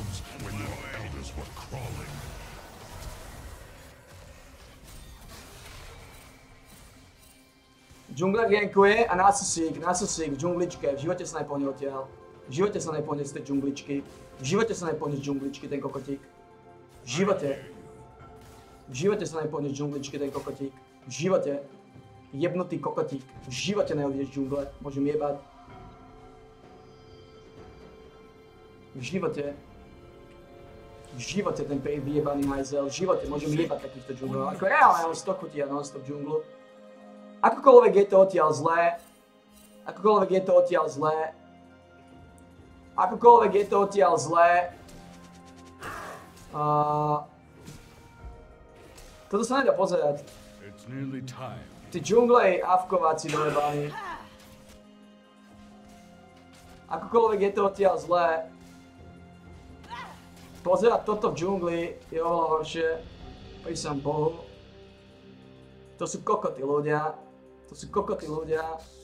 Džungler gankuje a Nasusík, Nasusík v džungličke, v živote sa nepohne odtiaľ. V živote sa nepohne z tej džungličky. V živote sa nepohne z džungličky ten kokotík. V živote. V živote sa nepohne z džungličky ten kokotík. V živote. Jebnutý kokotík. V živote neodídeš z džungle. Môžem jebať. V živote. V živote ten vyjebaný hajzel. V živote môžem jebať takýchto džunglov. Ako reálne on sto chutí a non-stop džunglu. Akokoľvek je to odtiaľ zlé. Akokoľvek je to odtiaľ zlé. Akokoľvek je to odtiaľ zlé. Uh, toto sa nedá pozerať. Tí džunglej avkováci dojebaní. Akokoľvek je to odtiaľ zlé. Pozerať toto v džungli je oveľa horšie. Prísam Bohu. To sú kokoty ľudia. To sú kokoty ľudia.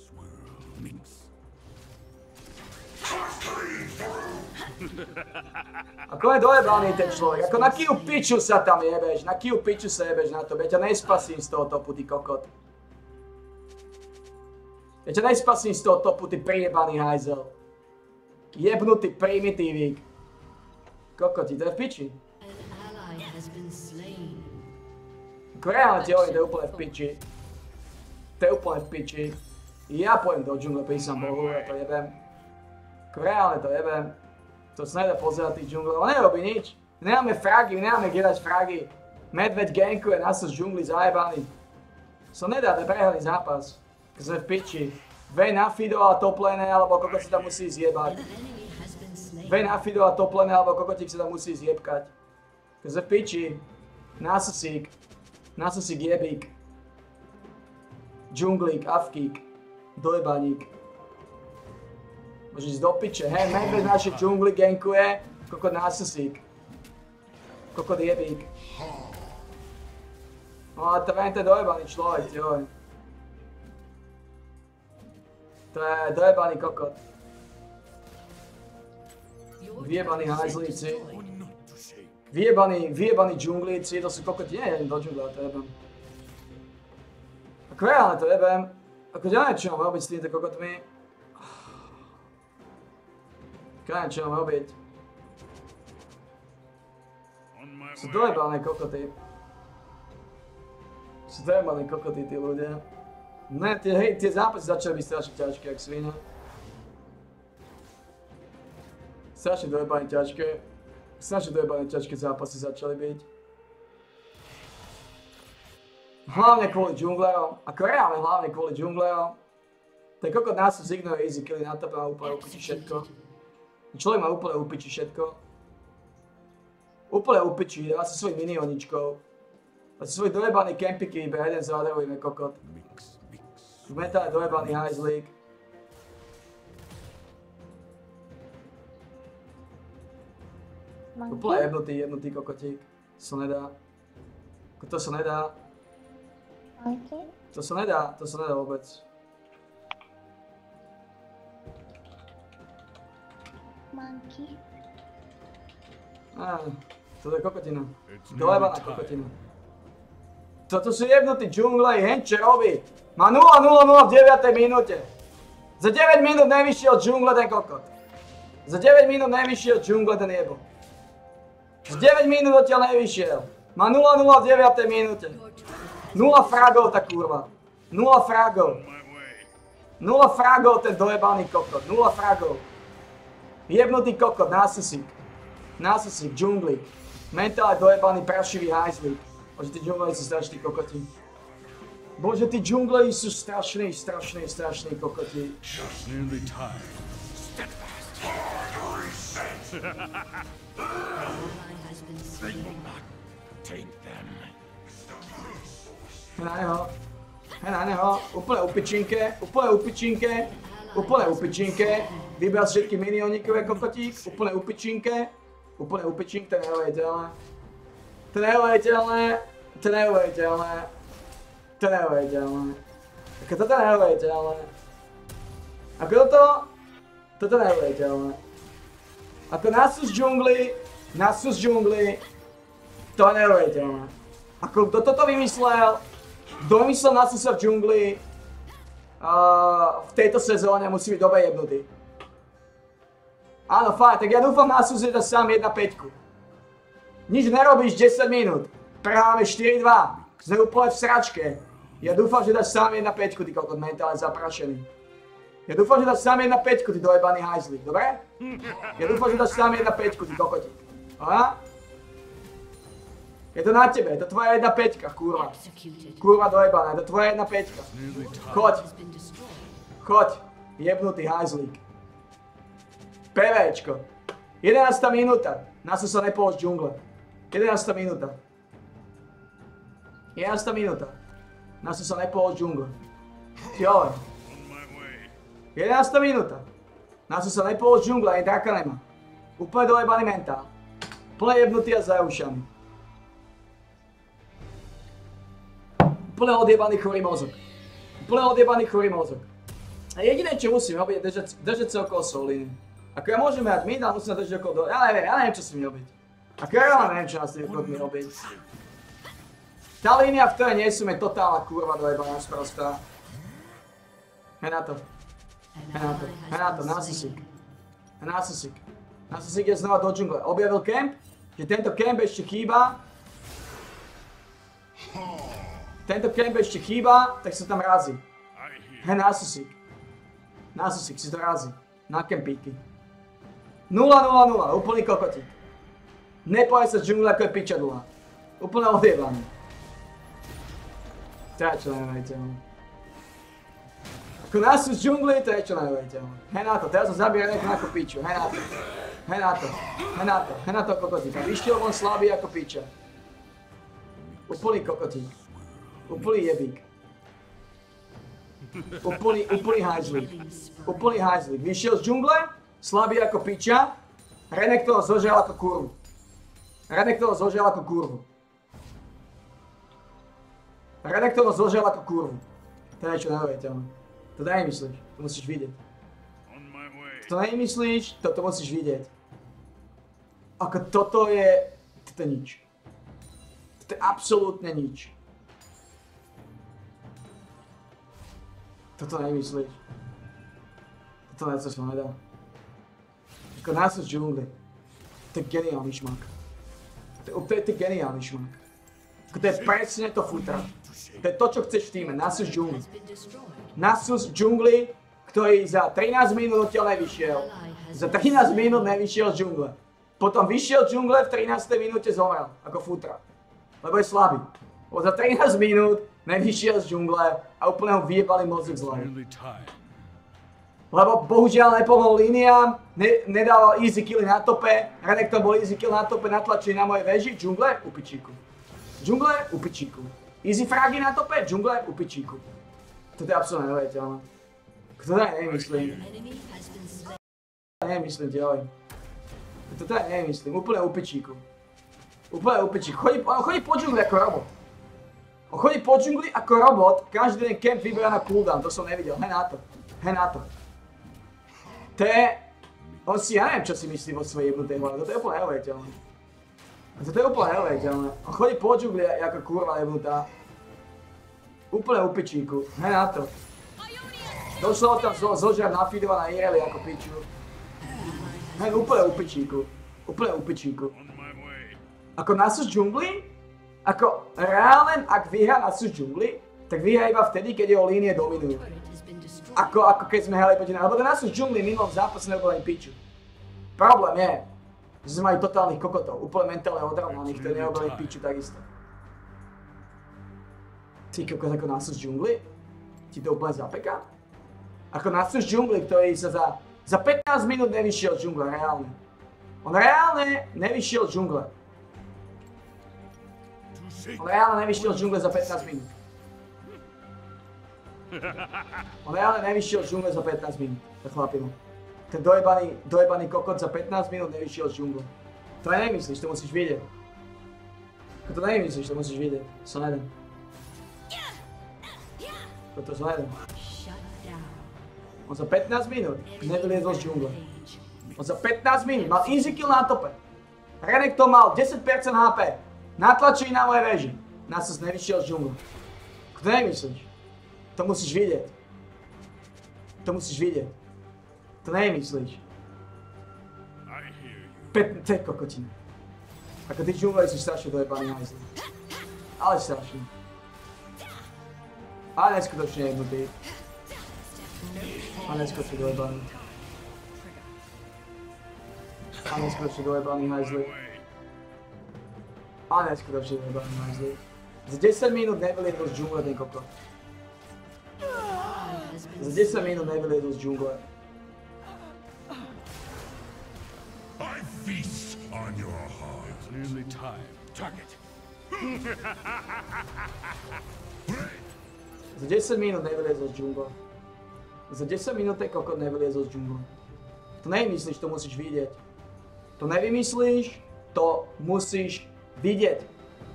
Ako je dojebaný ten človek. Ako na kiu piču sa tam jebeš. Na kiu piču sa jebeš na to. Ja ťa nespasím z toho topu, ty kokot. Ja ťa nespasím z toho topu, ty prijebaný hajzel. Jebnutý primitívík. Kokoti, to je v piči. Ako reálne ti hovorím, to je úplne v piči. To je úplne v piči. Ja pôjdem do džungle, prísam Bohu, ja to jebem. Ako reálne to jebem. To sa nedá pozerať tých džunglov, on nerobí nič. My nemáme fragy, my nemáme kde dať fragy. Medveď gankuje, nás z džungli zajebaný. To nedá, to je prehľadný zápas. Keď sme v piči. Vej na Fido a toplene, alebo kokot si tam musí zjebať. Vej na Fido a toplene, alebo kokotík sa tam musí zjebkať. Keď sme v piči. Nasusík. Nasusík jebík. Džunglík, avkík. Dojebaník. Môžeš ísť do piče, hej, medveď naše džungli gankuje. Kokot Nasusík. Kokot jebík. No a to viem, to je dojebaný človek, joj. To je dojebaný kokot. Vyjebaní hajzlíci. Vyjebaní, vyjebaní džunglíci, to sú kokoti, nie, neviem do džungla, to jebem. Ako reálne to jebem. Ako ja neviem, čo mám robiť s týmito kokotmi. Ako ja neviem, čo mám robiť. Sú dojebané kokoty. Sú zajebaní kokoty tí ľudia. Ne, tie, hej, tie zápasy začali byť strašne ťažké, jak svina. Strašne dojebané ťažké. Strašne dojebané ťažké zápasy začali byť. Hlavne kvôli džunglerom. Ako reálne hlavne kvôli džunglerom. Ten kokot Nasus ignoruje easy killy, na top má úplne upiči všetko. Človek má úplne upiči všetko. Úplne upiči, dá si svojich minioničkov. Dá si svoj dojebaný campiky, iba jeden zádarujeme kokot. Mentálne dojebaný hajzlík. Úplne jebnutý, jebnutý kokotík. To sa nedá. To sa nedá. To sa nedá, to sa nedá vôbec. Monkey. Á, toto je kokotina. Dojebaná kokotina. Toto sú jebnutí džungle, henče robí. Má nula nula nula v deviatej minúte. Za deväť minút nevyšiel džungle ten kokot. Za deväť minút nevyšiel džungle ten jebo. Za deväť minút odtiaľ nevyšiel. Má nula nula v deviatej minúte. Nula fragov tá kurva. Nula fragov. Nula fragov ten dojebaný kokot. Nula fragov. Jebnutý kokot, Nasusík. Nasusík, džungli. Mentálne dojebaný prašivý hajzlík. Bože, tí džungleji sú strašní kokoti. Bože, tí džungleji sú strašní, strašní, strašní kokoti. Just nearly time. Step fast. They will not take them. He na neho. He na neho. Úplne upičinke, úplne upičinke. Úplne upičinke. Vybral si všetky minionikové kokotík. Úplne upičinke. Úplne upičinke, to je neuveriteľné. To je neuveriteľné. To je neuveriteľné. To je neuveriteľné. Ako toto je neuveriteľné. Ako toto? Toto je neuveriteľné. Ako Nasus džungli, Nasus džungli. To je neuveriteľné. Ako kto toto vymyslel? Kto vymyslel Nasusa v džungli? Uh, v tejto sezóne musí byť dobre jebnutý. Áno, fajn, tak ja dúfam Nasus je to sám jedna päť. Nič nerobíš desať minút. Prehráme štyri dva. Sme úplne v sračke. Ja dúfam, že dáš sám jedna päť, ty kokot mentálne zaprašený. Ja dúfam, že dáš sám jedna päť, ty dojebaný hajzlík, dobre? Ja dúfam, že dáš sám jedna päť, ty kokotík. Aha? Je to na tebe, je to tvoja jedna päť, kurva. Kurva dojebaná, je to tvoja jedna päť. Choď. Choď, jebnutý hajzlík. PVčko. jedenásta minúta. Nasus sa nepol z džungle. jedenásta minúta. jedenásta minúta. Nasus sa nepol z džungle. Fiole. jedenásta minúta. Nasus sa nepol z džungle, ani dráka nemá. Úplne dojebaný mentál. Úplne jebnutý a za ušami. Úplne odjebaný chorý mozog. Úplne odjebaný chorý mozog. A jediné, čo musím robiť, je držať, držať sa okolo soliny. Ako ja môžem mať mid, ale musím sa držať okolo do... Ja neviem, ja neviem, čo s tým robiť. Ako ja reálne neviem, čo nás tým mi robiť. Tá línia, v ktorej nie som, je totálna kurva dojebaná sprostá. Hej na to. Hej na to. Hej na to, Nasusík. Hej Nasusík. Nasusík je znova do džungle. Objavil camp, že tento camp ešte chýba. Tento camp ešte chýba, tak sa tam razí. Hej Nasusík. Nasusík si to razí. Na campíky. nula nula nula, úplný kokotík. Nepoje sa z džungle ako je pičadula. Úplne odjebaný. To je čo neuveriteľné. Ako Nasus z džungli, to je čo neuveriteľné. Hej na to, teraz ho zabije Renekton ako piču. Hej na to. Hej na to. Hej na to. Hej na to kokotíka. Vyštiel von slabý ako piča. Úplný kokotík. Úplný jebík. Úplný, úplný hajzlík. Úplný hajzlík. Vyšiel z džungle, slabý ako piča, Renekton ho zožral ako kurvu. Renekton ho zožral ako kurvu. Renekton ho zožral ako kurvu. To je čo neuveriteľné. To nemyslíš, to musíš vidieť. To nemyslíš, toto musíš vidieť. Ako toto je... toto je nič. Toto je absolútne nič. Toto nemyslíš. Toto ne, sa nedá. Ako Nasus džungli. To je geniálny šmak. To je úplne geniálny šmak. To je presne to futra. To je to, čo chceš v týme. Nasus džungli. Has been destroyed. Nasus džungli, ktorý za trinásť minút odtiaľ nevyšiel. Za trinásť minút nevyšiel z džungle. Potom vyšiel z džungle, v trinástej minúte zomrel, ako futra. Lebo je slabý. Lebo za trinásť minút nevyšiel z džungle a úplne ho vyjebali mozek z hlavy. Only time. Lebo bohužiaľ nepomohol líniám, ne, nedával easy killy na tope, Renekton bol easy kill na tope, natlačili na mojej veži, džungle, u pičíku. Džungle, u pičíku. Easy fragy na tope, džungle, u pičíku. Toto je absolútne neuveriteľné. Toto aj nemyslím. Enemy has been slain. Nemyslím, ďalej. Toto aj nemyslím, úplne u pičíku. Úplne u pičíku. Chodí, on chodí po džungli ako robot. On chodí po džungli ako robot, každý ten camp vyberá na cooldown, to som nevidel, hej na to. Hej na to. To je... On si, ja neviem, čo si myslí vo svojej jebnutej hlave, toto je úplne neuveriteľné. Toto je úplne neuveriteľné. On chodí po džungli ako kurva jebnutá. Úplne u pičíku, hej na to. Došlo tam zo, zožar nafeedova na Irelia ako piču. Hej, úplne u pičíku. Úplne u pičíku. On my way. Ako Nasus džungli? Ako reálne, ak vyhrá Nasus džungli, tak vyhrá iba vtedy, keď jeho línie dominujú. Turret has been destroyed. Ako, ako keď sme hrali proti nám, lebo ten Nasus džungli v minulom zápase nebol ani piču. Problém je, že sme mali totálnych kokotov, úplne mentálne odrovnaných, ktorí nerobili piču takisto. Ty kokos ako Nasus džungli? Ti to úplne zapeká? Ako Nasus džungli, ktorý sa za, za pätnásť minút nevyšiel z džungle, reálne. On reálne nevyšiel z džungle. To shake. On reálne nevyšiel z džungle za pätnásť minút. On reálne nevyšiel z džungle za pätnásť minút, to chlapino. Ten dojebaný, dojebaný kokot za pätnásť minút nevyšiel z džungle. To aj nemyslíš, to musíš vidieť. Ako to nemyslíš, to musíš vidieť. Som jeden. Toto som jeden. Shut down. On za pätnásť minút nevyliezol z džungle. Age. On za pätnásť minút mal easy kill na tope. Renekton mal desať percent há pé. Natlačili na moje veži. Nasus nevyšiel z džungle. Ako to nemyslíš? To musíš vidieť. To musíš vidieť. To nemyslíš. I hear you. Pet... To je kokotina. Ako ty džungle si strašne dojebaný hajzl. Ale strašne. Ale neskutočne jednotý. A neskutočne dojebaný. A neskutočne dojebaný hajzli. A neskutočne dojebaný hajzli. Za desať minút nevyliezol z džungle ten kokot. Has been Za desať minút nevyliezol z džungle. I feast on your heart. It's nearly time. Target. Za desať minút nevyliezol z džungle. Za desať minút ten kokot nevyliezol z džungle. To nevymyslíš, to musíš vidieť. To nevymyslíš, to musíš vidieť.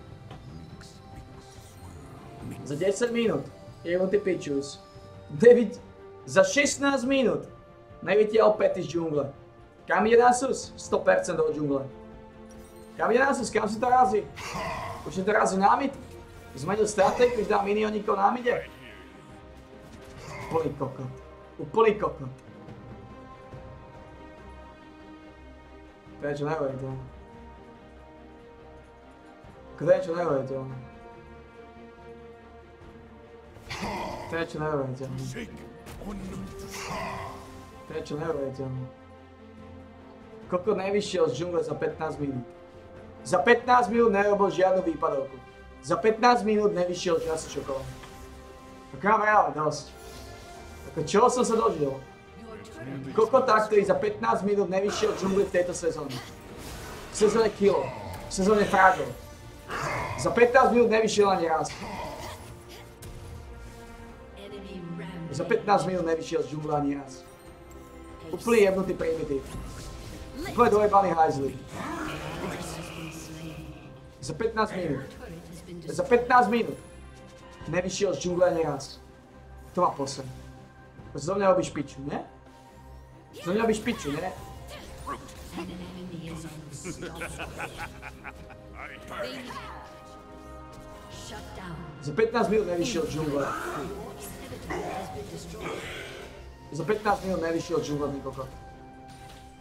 Za desať minút. Jebnutý pičus. Nevid... Za šestnásť minút. Nevytiahol pety z džungle. Kam je Nasus? sto percent do džungle. Kam je Nasus? Kam si to razí? Už si to razí na mid? Zmenil stratégiu, už dá minionikov na mide? Úplný kokot. Úplný kokot. To je čo neuveriteľné. To je čo neuveriteľné. To je čo neuveriteľné. Shake or not to shake. To je čo neuveriteľné. Kokot nevyšiel z džungle za pätnásť minút. Za pätnásť minút nerobil žiadnu výpadovku. Za pätnásť minút nevyšiel čas šokovaný. Tak mám reálne dosť. Ako čoho som sa dožil? Kokota, ktorý za pätnásť minút nevyšiel z džungli v tejto sezóne. V sezóne kilo. V sezóne fragov. Za pätnásť minút nevyšiel ani raz. enemy rampage. Za pätnásť minút nevyšiel z džungla ani raz. Úplný jebnutý primitív. Úplne dojebaný hajzli. Za pätnásť minút. Turret has been Za pätnásť minút nevyšiel z džungle ani raz. To má posem. Zo mňa robíš piču, ne? Zo mňa robíš piču, ne? An enemy is unstoppable. Shut down. Za pätnásť minút nevyšiel z džungle. Inhibitor has been destroyed. Za pätnásť minút nevyšiel z džungle nikoho.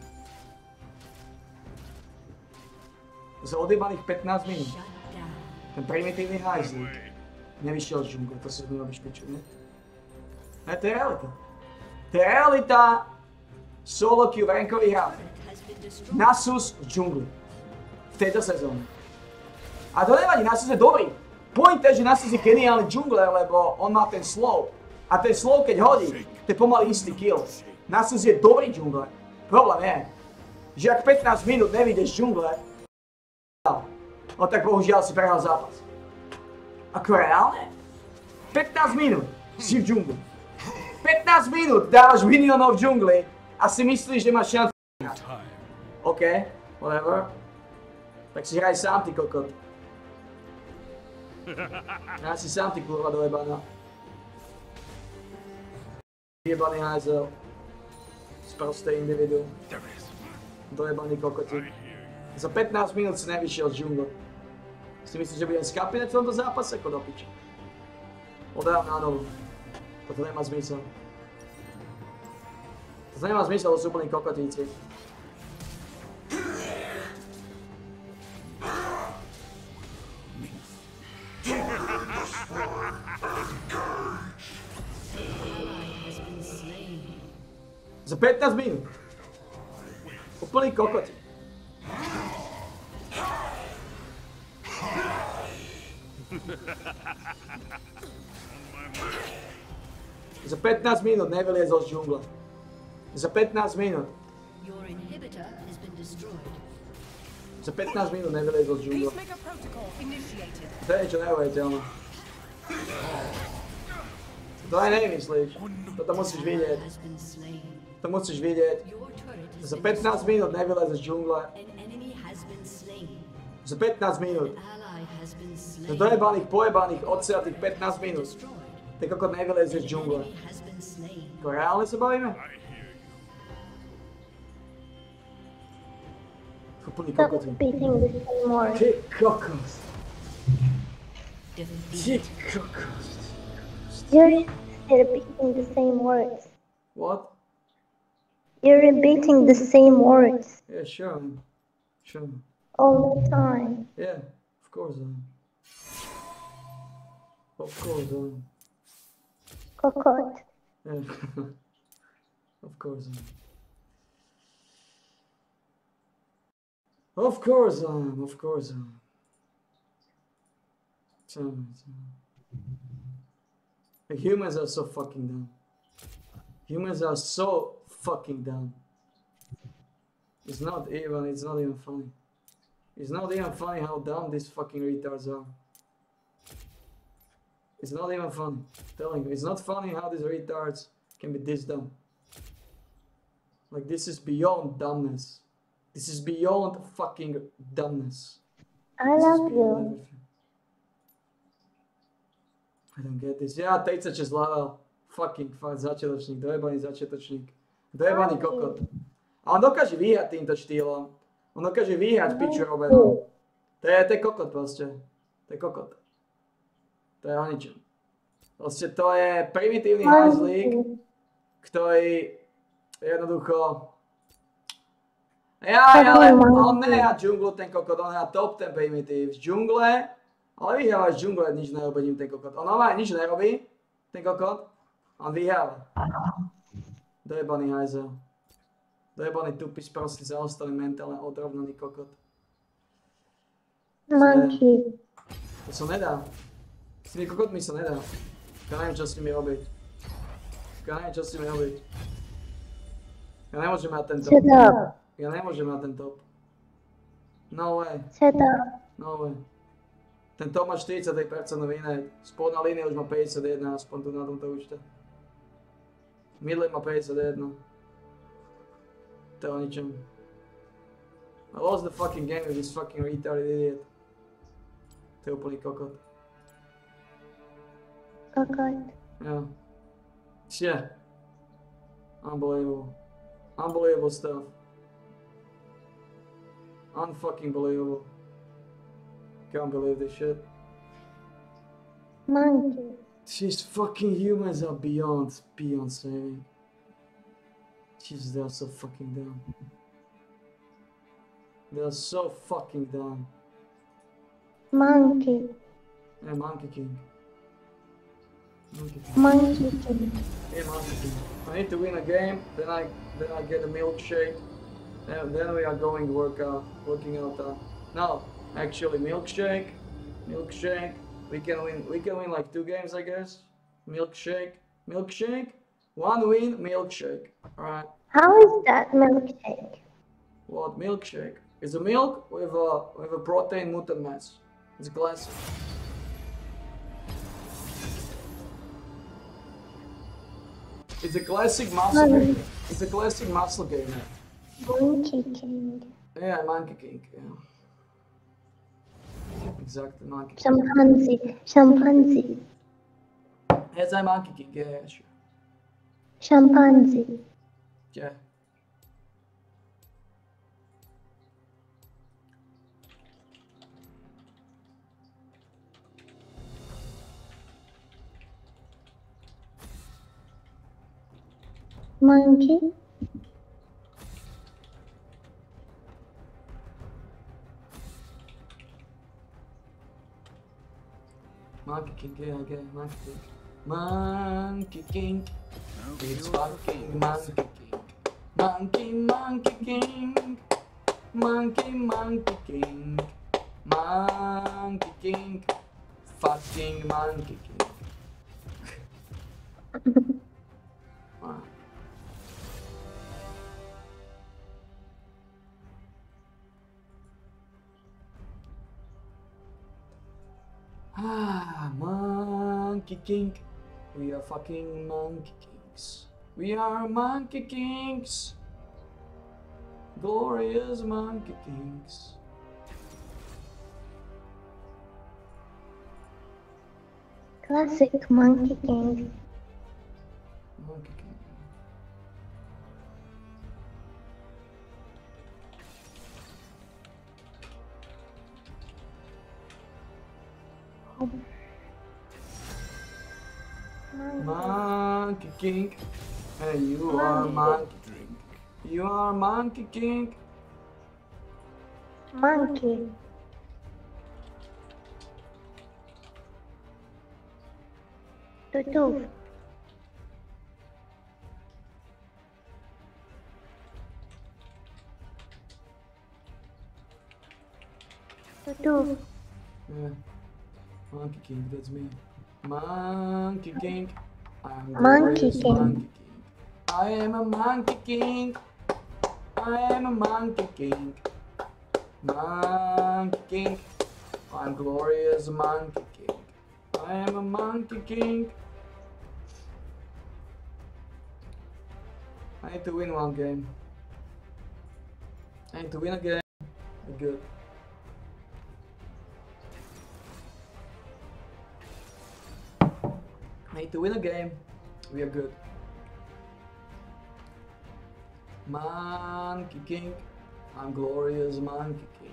Za odjebaných pätnásť minút. Shut down. Ten primitívny hajzlík nevyšiel z džungle, to si robíš piču, ne? Ne, to je realita. To je realita solo queue v rankových hrách. Nasus v džungli. V tejto sezóne. A to nevadí, Nasus je dobrý. Point je, že Nasus je geniálny džungler, lebo on má ten slow. A ten slow, keď hodí, to je pomaly istý kill. Nasus je dobrý džungler. Problém je, že ak pätnásť minút nevídeš džungle, no tak bohužiaľ si prehral zápas. Ako reálne? pätnásť minút si v džungli. pätnásť minút dávaš minionov v džungli a si myslíš, že máš šancu. OK, whatever. Tak si hraj sám, ty kokot. Hraj si sám, ty kurva dojebana. Vyjebaný hajzel. Sprosté individu. Dojebaný kokotík. Za pätnásť minút si nevyšiel z džungla. Si myslíš, že budem skapinať v tomto zápase? Ako do piče. Odhrám na novu. Toto nemá zmysel. Toto nemá zmysel, to sú úplní kokotíci. Za pätnásť minút. Úplný kokot. Za pätnásť minút nevyliezol z džungla. Za pätnásť minút. Za pätnásť minút nevyliezol z džungla. To je niečo neuveriteľné. To aj nevymyslíš. Toto musíš vidieť. To musíš vidieť. Za pätnásť minút nevyliezol z džungla. Za pätnásť minút. Za dojebaných, pojebaných, odsiatých pätnásť minút. Ty kokot nevyliezeš z džungle. Ako reálne sa bavíme? Úplný kokot. Ty kokos. Ty kokos. You're repeating the same words. What? You're repeating the same words Yeah, sure. Sure. all the time. Yeah, of course. Um. Of course. Um. Kokot. Yeah. Of course. Um. Of course. Um. Of course. Um. So, so. Like, humans are so fucking dumb. Humans are so fucking dumb. It's not even. It's not even funny. It's not even funny how dumb these fucking retards are. It's not even funny. I'm telling you, it's not funny how these retards can be this dumb. Like, this is beyond dumbness. This is beyond fucking dumbness. I This is love beyond you. everything. I don't get this. Ja, tridsaťšesť level. Fucking fakt začiatočník, dojebaný začiatočník. Dojebaný kokot. A on dokáže vyhrať týmto štýlom. On dokáže vyhrať piču robenou. To je, to je kokot proste. To je kokot. To je o ničom. Proste to je primitívny hajzlík, ktorý jednoducho... Ja, ale on nehrá džunglu ten kokot, on hrá top ten primitív z džungle, ale vyhráva z džungle, nič nerobí ním ten kokot. On normálne nič nerobí, ten kokot, on vyhráva. Dojebaný hajzel. Dojebaný tupý sprostý zaostalý mentálne odrovnaný kokot. Monkey. To sa nedá. S tými kokotmi sa nedá. Ja neviem, čo s nimi robiť. Ja neviem, čo s nimi robiť. Ja nemôžem mať ten top. Shut up. Ja nemôžem mať ten top. No way. Shut up. No way. Ten top má štyridsať percent winrate. Spodná línia už má päťdesiatjeden, aspoň tu na tomto účte. Midlane má päťdesiatjeden. To je o ničom. I lost the fucking game with this fucking retarded idiot. To je úplný kokot. Kokot. Yeah. Shit. Unbelievable. Unbelievable stuff. Unfucking believable. Can't believe this shit. Monkey. These fucking humans are beyond, beyond saving. Jesus, they are so fucking dumb. They are so fucking dumb. Monkey. Yeah, Monkey King. Monkey King. Monkey King. Yeah, Monkey King. I need to win a game, then I then I get a milkshake, and then we are going work out, working out. Uh, no, actually, milkshake, milkshake. We can win. We can win like two games, I guess. Milkshake, milkshake. One win, milkshake. All right. How is that milkshake? What milkshake? It's a milk with a with a protein mutton mass. It's classic. It's a classic muscle Monkey. game. It's a classic muscle game. Man. Monkey King. Yeah, Monkey King. Yeah. Exactly, Monkey King. Chimpanzee. Chimpanzee. Yes, I'm Monkey King. Yeah, yeah, sure. Chimpanzee. Yeah. Monkey. Monkey King. Yeah, yeah, Monkey King. Monkey King. It's fucking Monkey King. Monkey, Monkey King. Monkey, Monkey King. Monkey King. Fucking Monkey King. Wow. Ah, Monkey King. We are fucking Monkey Kings. We are Monkey Kings. Glorious Monkey Kings. Classic Monkey King. Monkey King. Monkey King. Hey, you are Monkey King. You are Monkey King. Monkey. Tutu. Tutu. Yeah. Monkey King, that's me. Monkey King. I'm Monkey glorious King. Monkey King. I am a Monkey King. I am a Monkey King. Monkey King. I'm glorious Monkey King. I am a Monkey King. I need to win one game. I need to win a game. We're good. I need to win a game. We are good. Monkey King. I'm glorious Monkey King.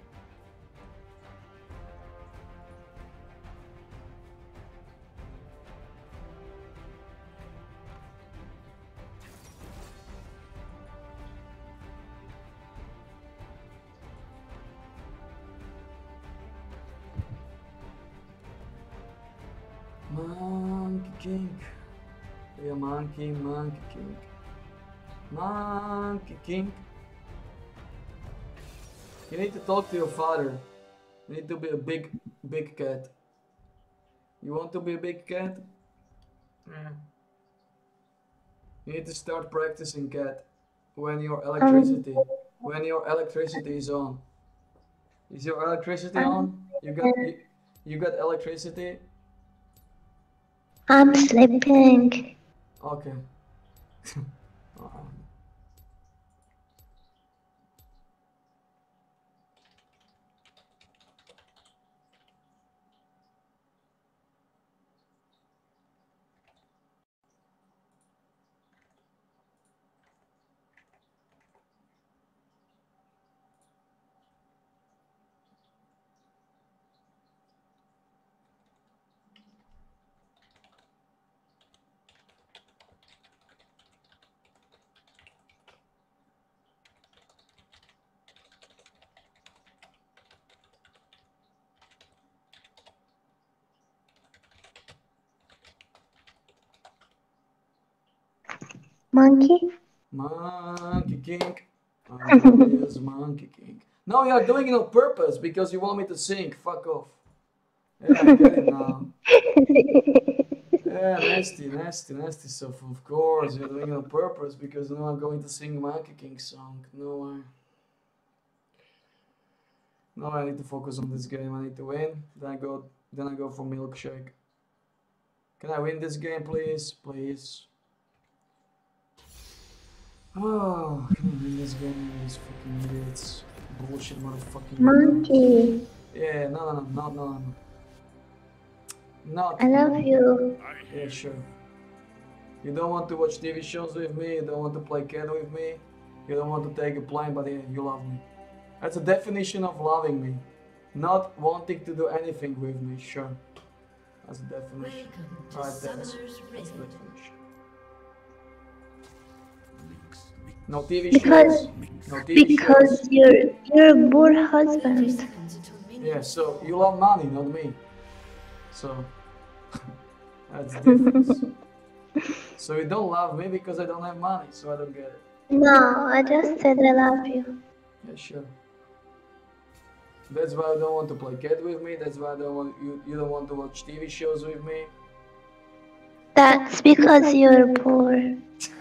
Monkey King. We are Monkey, Monkey King. Monkey King. You need to talk to your father. You need to be a big, big cat. You want to be a big cat? Yeah. You need to start practicing cat when your electricity, when your electricity is on. Is your electricity on? You got, you, you got electricity? I'm sleeping. Okay. Uh, Monkey? Monkey King. I'm glorious Monkey King. No, you're doing it on purpose because you want me to sing. Fuck off. Yeah, I get it now. Yeah, nasty, nasty, nasty stuff. Of course, you're doing it on purpose because now I'm going to sing Monkey King song. No way. No, I need to focus on this game. I need to win. Then I go. Then I go for milkshake. Can I win this game, please? Please. Oh, can I win this game? These fucking idiots. Bullshit motherfucking Monkey. Yeah, no, no, no, no, no, no. Not. I love you. Yeah, sure. You don't want to watch T V shows with me, you don't want to play cat with me, you don't want to take a plane, but yeah, you love me. That's a definition of loving me. Not wanting to do anything with me, sure. That's a definition. Welcome to Right there. That's Summoner's the Rift. definition. No T V Because shows. No T V because shows. you're you're a poor thirty husband. seconds until minions Yeah, so you love money, not me. So that's the difference. So you don't love me because I don't have money, so I don't get it. No, I just said I love you. Yeah, sure. That's why I don't want to play cat with me. That's why I don't want you. You don't want to watch T V shows with me. That's because you're poor.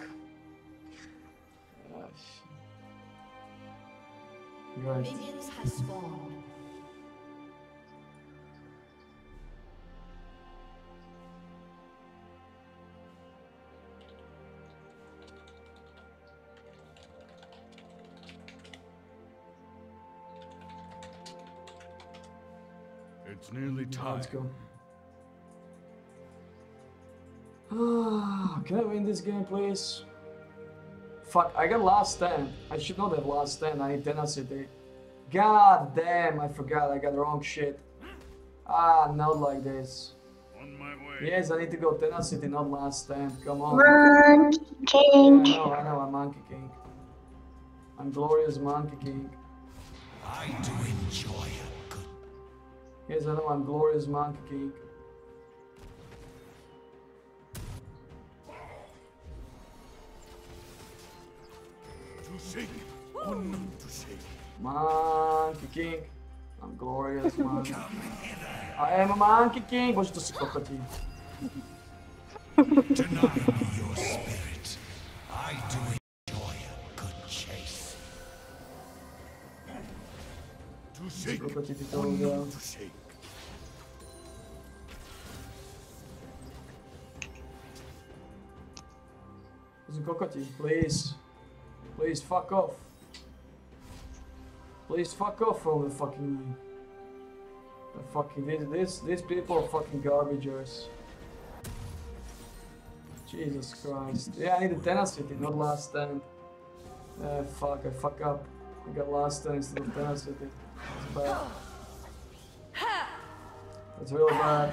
Ah, shit. Right. Minions have spawned. It's nearly time. Let's go. Ah, can I win this game, please? Fuck, I got last stand. I should not have last stand. I need tenacity. God damn, I forgot. I got the wrong shit. Ah, not like this. On my way. Yes, I need to go tenacity, not last stand. Come on. Monkey Yeah, King. I know, I know, I'm Monkey King. I'm glorious Monkey King. I do enjoy a good. Yes, I know, I'm glorious Monkey King. To seek or not to seek. Monkey King. I'm glorious Monkey King. I am a Monkey King. Bože, to si kokotí. Deny me your spirit. I do enjoy a good chase. To seek Kokotí ty to or udělal. not to seek. To si kokotí, please. Please, fuck off. Please, fuck off from the fucking me. The fucking, this, this, these people are fucking garbagers. Jesus Christ. Yeah, I need a tenacity, not last stand. Uh, fuck, I fuck up. I got last stand instead of tenacity. That's bad. That's real bad.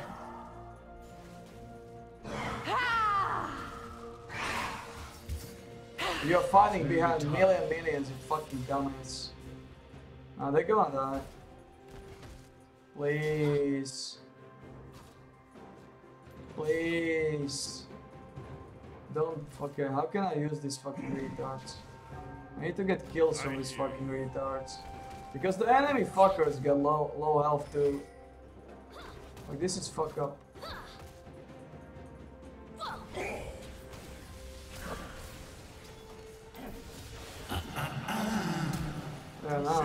You're fighting behind a million minions, you fucking dumbass. Now they're gonna die. Please. Please. Don't fucking. How can I use these fucking retards? I need to get kills from these fucking retards. Because the enemy fuckers get low low health too. Like this is fuck up. Yeah, now.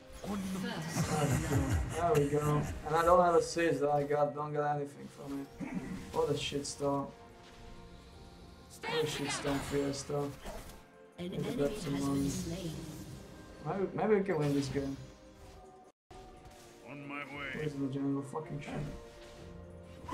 There we go. And I don't have a sage that I got, don't get anything from it. What a shitstorm. What a shitstorm fiesta. An Look at enemy that, has someone. been slain. Maybe, maybe we can win this game. On my way. Where's the jungle? Fucking shit.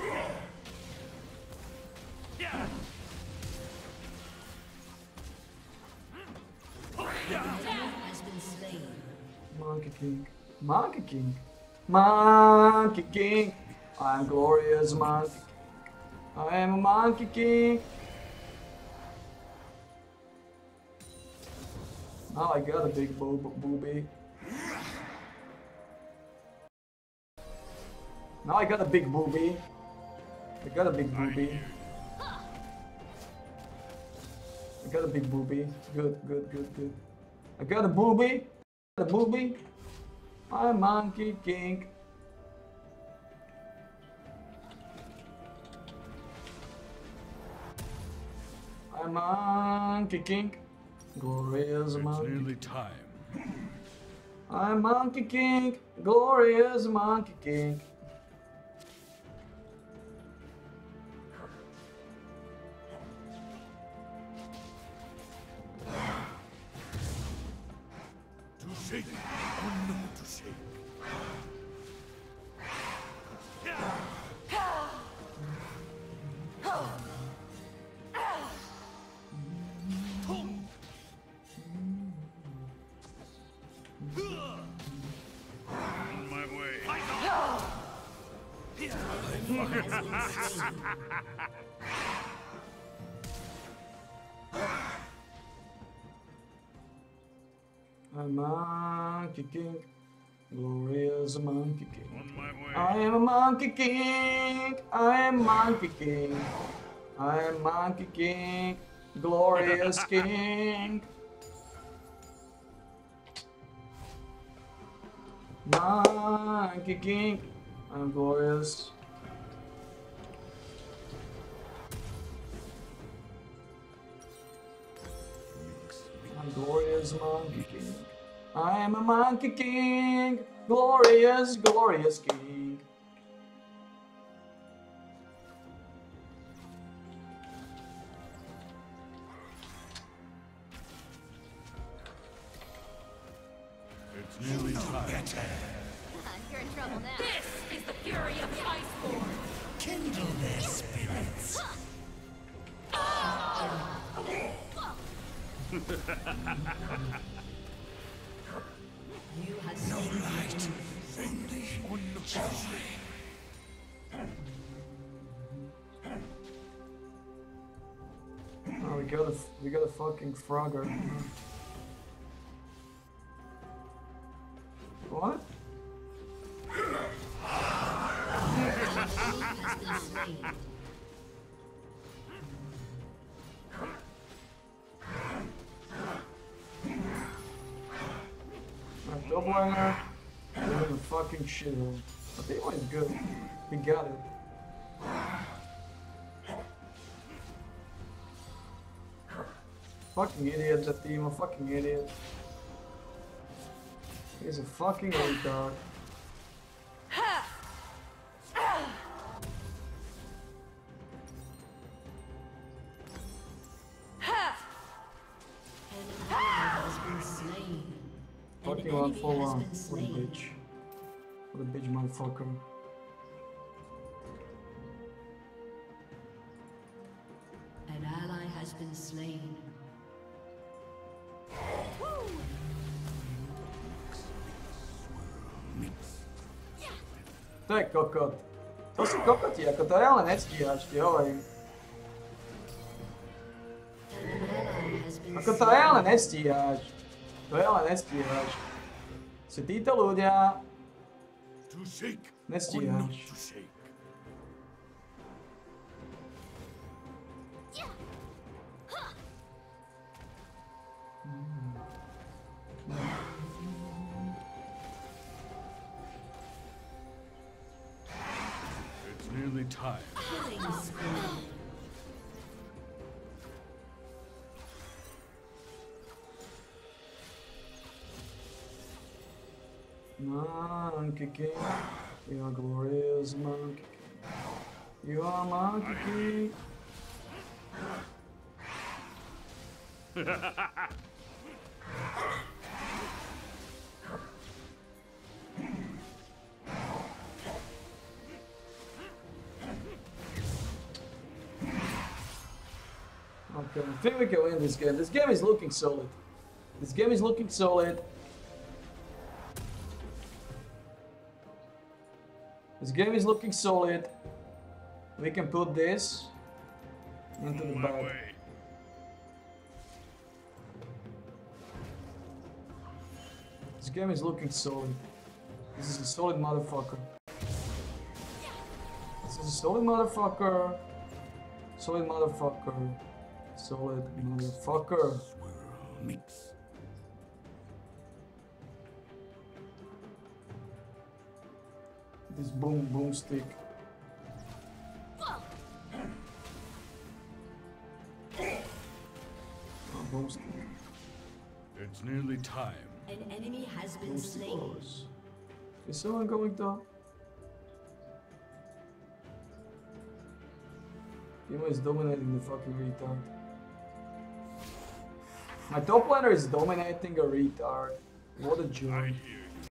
Has been slain. Monkey King. Monkey King. Monkey King. I'm glorious Monkey King. I am a Monkey King. Now I got a big boob booby. Now I got a big booby. I got a big booby. I got a big booby. Good, good, good, good. I got a booby. A booby. I'm Monkey King. I'm Monkey King. Glorious Monkey. Nearly time. I'm Monkey King. Glorious Monkey King. To shake or not to shake. On my way. I'm Monkey King. Glorious Monkey King. On my way. I am a Monkey King. I am Monkey King. I am Monkey King. Glorious King. Monkey King. I'm glorious. I'm glorious Monkey King. I am a Monkey King. Glorious, glorious King. It's nearly time. You're in trouble now. This is the fury of the Iceborn. Kindle their spirits. You have slain Light. Only on the joy. Oh, we got a, we got a fucking Frogger. What? has been slain. Alright, double hanger. Doing the fucking shit hole. But they went good. We got it. Fucking idiot, that team, a fucking idiot. He's a fucking retard. An ally has been slain. An Fucking one enemy full has on. been What a slain. bitch. What a bitch motherfucker. An ally has been slain. To je kokot. To sú kokoti, ako to reálne nestíhaš, ti hovorím. An ally has been Ako to slain. reálne nestíhaš. To reálne nestíhaš. Si títo ľudia To shake or not nestíhaš. to shake. It's nearly time. Killing spree. Monkey King, you are glorious Monkey King. You are Monkey King. Okay, I think we can win this game. This game is looking solid. This game is looking solid. This game is looking solid. We can put this into the On my bag. way. This game is looking solid. This is a solid motherfucker. This is a solid motherfucker. Solid motherfucker. Solid motherfucker. Mix. This boom boom stick. Oh, boom stick. It's nearly time. An enemy has been Boom stick slain. bars. Is someone going down? Timo is dominating the fucking retard. My top laner is dominating a retard. What a I joke. hear you.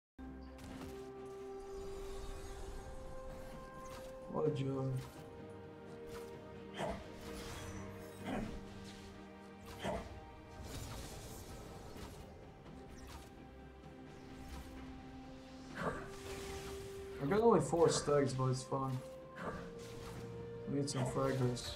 What a joke. I got only four stacks, but it's fine. I need some fraggers.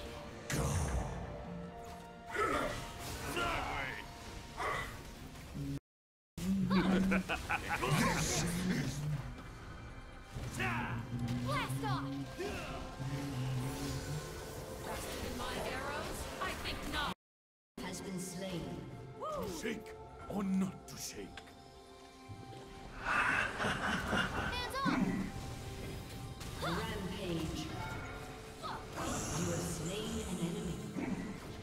Blast off! In my arrows? I think not. Has been slain. To shake or not to shake. Hands up! Rampage. You have slain an enemy.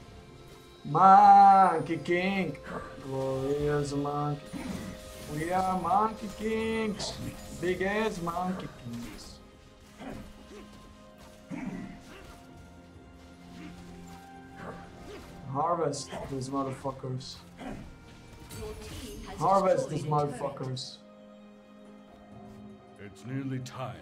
Monkey King! Glorious monkey. We are Monkey Kings! Big ass Monkey Kings. Harvest these motherfuckers. Your team has Harvest destroyed these a turret. motherfuckers. It's nearly time.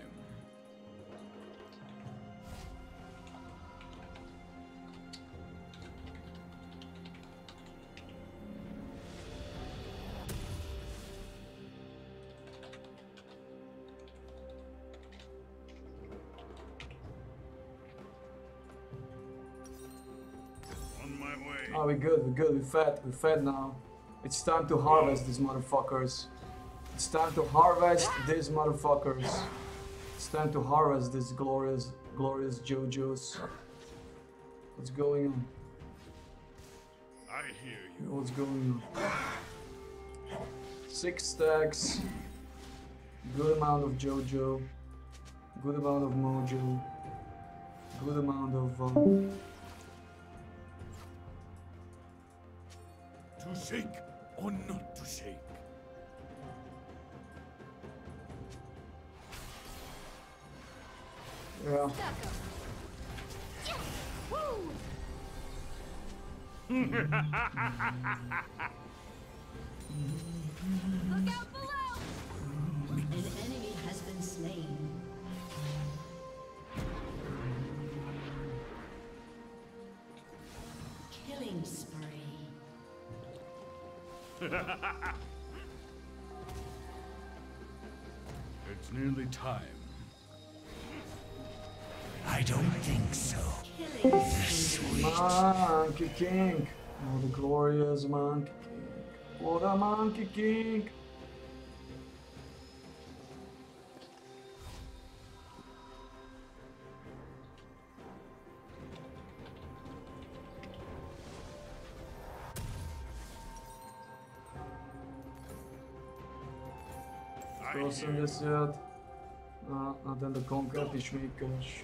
On my way. Oh, we good, we good, we fed, we fed now. It's time to harvest these motherfuckers. It's time to harvest these motherfuckers. It's time to harvest these glorious, glorious JoJo's. What's going on? I hear you. What's going on? Six stacks. Good amount of JoJo. Good amount of Mojo. Good amount of... Um, To shake or not to shake. yeah. Woo! Look out below! An enemy has been slain. Killing spree. It's nearly time. I don't think so. Killing spree. Monkey King. Oh, the glorious Monkey King. Oh, the Monkey King. I hear you. osemdesiat. A, a tento konkrétny šmíkač.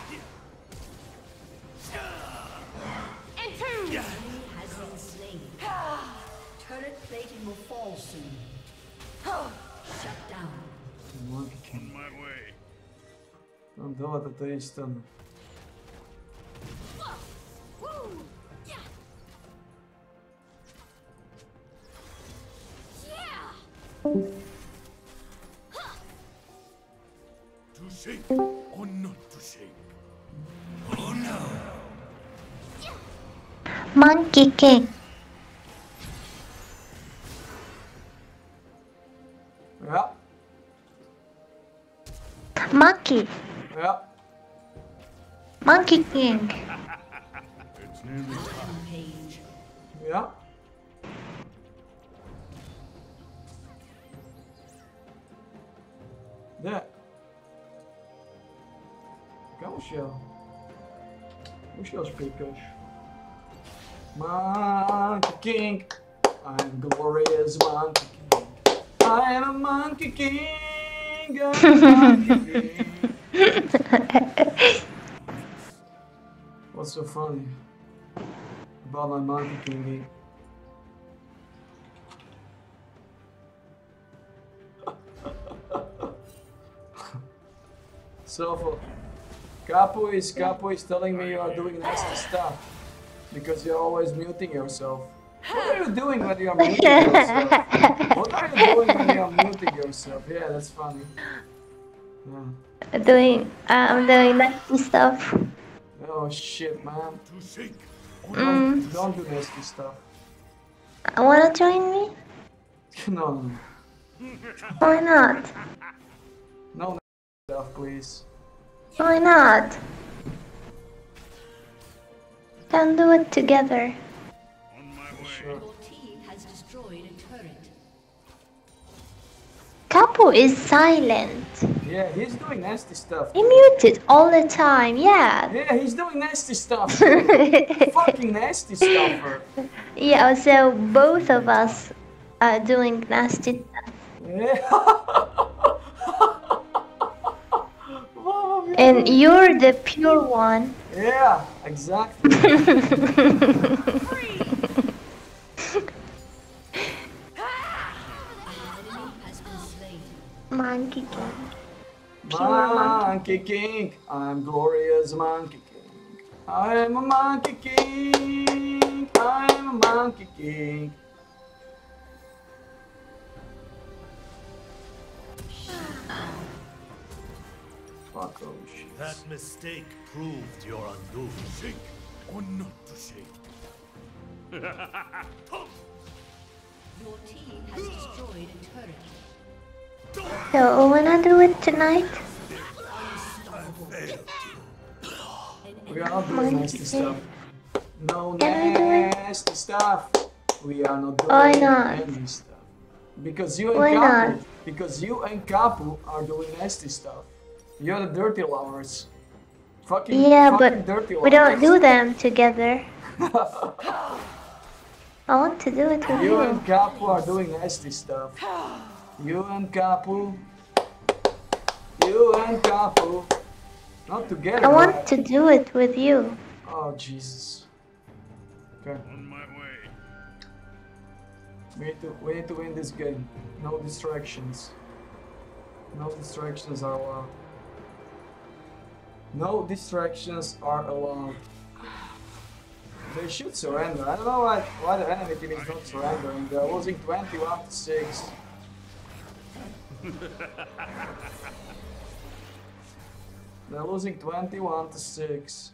Enemy has been slain. Turret plating will fall soon. Shut down. Monkey On King. my way. Tam davate to isté. Woo! Yeah! Yeah! To shake or not to shake. Oh no! Monkey King. Ja, Monkey. ja. Monkey King. It's nearly time. Rampage. Ja. De. Kam už jel? Už jel špejkaš. Monkey King. I'm glorious Monkey King. I am a Monkey King. I'm a Monkey King. What's so funny about my Monkey King? So, Capu is Capu is telling me you are doing nasty stuff because you're always muting yourself. What are you doing when you are muting yourself? What are you doing when you are muting yourself? Yeah, that's funny. Yeah. Doing, uh, I'm doing nasty stuff. Oh shit, man. To seek. Mm. Don't, don't do nasty stuff. Wanna join me? No, no, Why not? no nasty stuff, please. Why not? Can do it together. On my way. Sure. Your team has destroyed a turret. Capu is silent. Yeah, he's doing nasty stuff. He muted all the time, yeah. Yeah, he's doing nasty stuff. Fucking nasty stuffer. Yeah, so both of us are doing nasty stuff. Yeah. And you're the pure one. Yeah, exactly. Monkey King. Monkey King, I'm glorious Monkey King. I am a Monkey King. I am a Monkey King. Fuck oh shit. That mistake proved your undoing. Shake or not to shake. Your team has destroyed a turret. So, wanna do it tonight? We are not doing nasty stuff. No Can we do it? nasty stuff. We are not doing Why not? any stuff. Because you and Why Capu, not? because you and Capu are doing nasty stuff. You're the dirty lovers. Fucking, Yeah, fucking but dirty we don't lovers. do them together. I want to do it with You you. and Capu are doing nasty stuff. You and Capu. You and Capu. Not together. I want right? to do it with you. Oh Jesus. Okay. On my way. We need to we need to win this game. No distractions. No distractions are allowed. No distractions are allowed. They should surrender. I don't know why why the enemy team is not surrendering. They're losing twenty-one to six. They're losing twenty-one to six.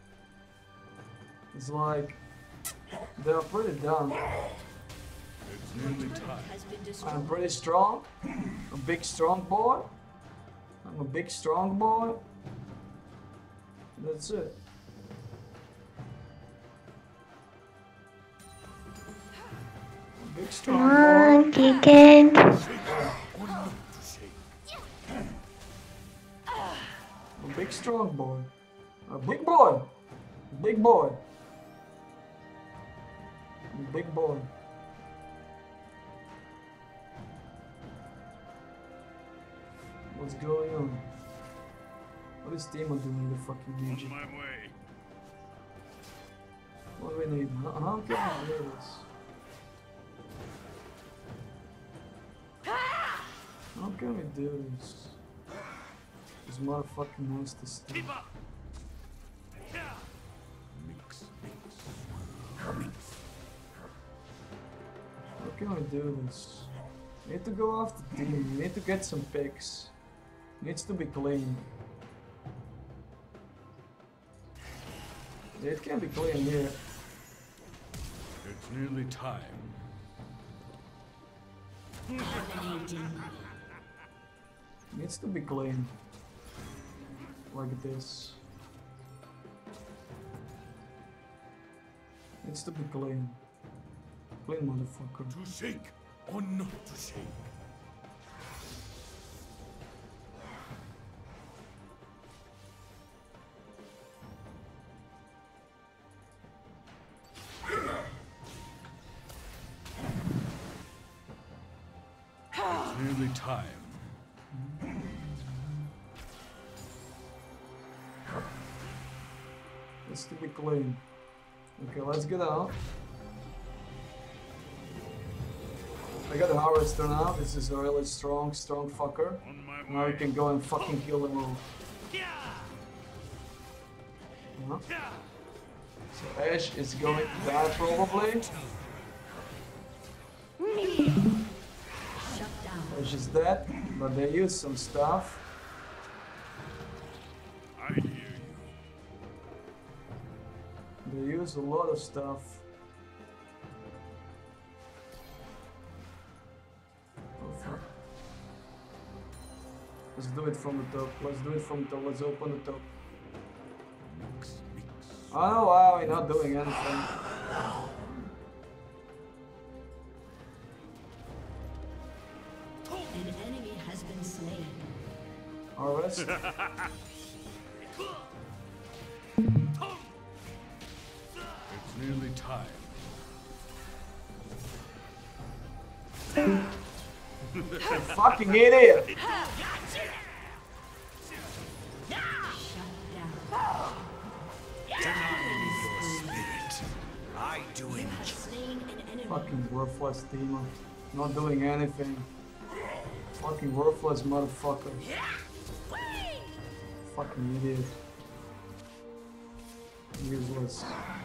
It's like they're pretty done. It's nearly time. Has been destroyed. I'm pretty strong. A big strong boy. I'm a big strong boy. That's it. A big strong boy. Monkey King. Or not to shake. A big strong boy. A big boy. Big boy. Big boy. What's going on? What is Timo doing in the fucking On region? my way. What do we need? How, how can we do this? How can we do this? This motherfucking nasty stuff. Keep up. Mix, mix. How can we do this? We need to go off the team. We need to get some picks. Needs to be clean. Yeah, it can be clean here. It's nearly time. Needs to be clean. Like this. Needs to be clean. Clean motherfucker. To shake or not to shake. nearly time. Let's to be clean. Okay, let's get out. I got the Harvester now. This is a really strong, strong fucker. Now we can go and fucking kill them all. Uh-huh. So Ashe is going to die probably. Ashe is dead, but they use some stuff. I hear you. They use a lot of stuff. Oh fuck. Let's do it from the top. Let's do it from the top. Let's open the top. Oh wow, we're not doing anything. An enemy has been slain. Harvest. It's nearly time. You fucking idiot! I do it. Slain an enemy. Fucking worthless demon. Not doing anything. Fucking worthless motherfucker. Fucking idiot. Useless.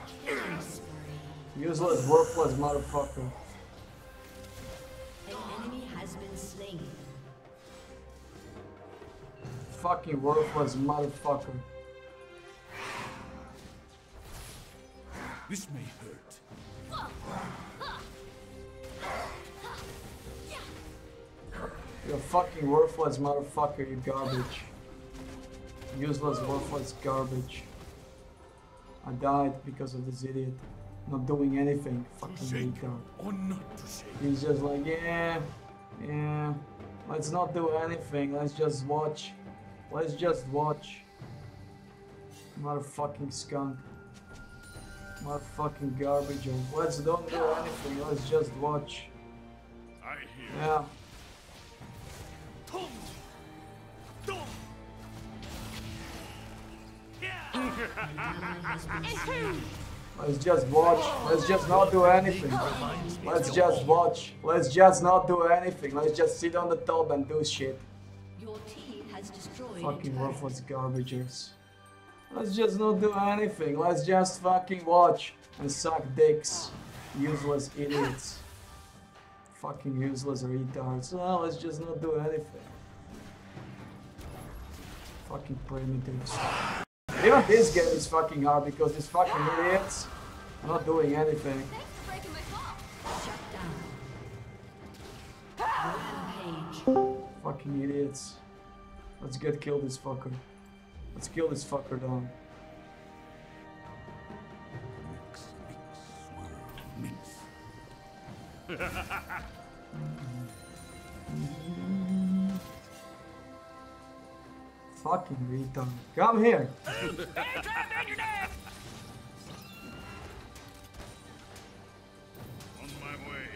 Useless, worthless motherfucker. An enemy has been slain. Fucking worthless motherfucker. This may hurt. You're a fucking worthless motherfucker, you garbage. Useless, worthless garbage. I died because of this idiot. Not doing anything. Fucking retard. Or not to say. He's just like, yeah, yeah. Let's not do anything. Let's just watch. Let's just watch. Motherfucking skunk. Motherfucking garbage. Let's don't do anything. Let's just watch. I hear. Yeah. Let's just watch. Let's just not do anything. Let's just watch. Let's just not do anything. Let's just sit on the top and do shit. Your team has destroyed. Fucking worthless garbagers. Let's just not do anything. Let's just fucking watch and suck dicks. Useless idiots. Fucking useless retards. Well, let's just not do anything. Fucking primitives. Even this game is fucking hard because these fucking idiots are not doing anything. Thanks for breaking my fall. Shut down. Rampage. Fucking idiots. Let's get kill this fucker. Let's kill this fucker down. Mix, mix, swirl, mix. Fucking retard. Come here. On my way.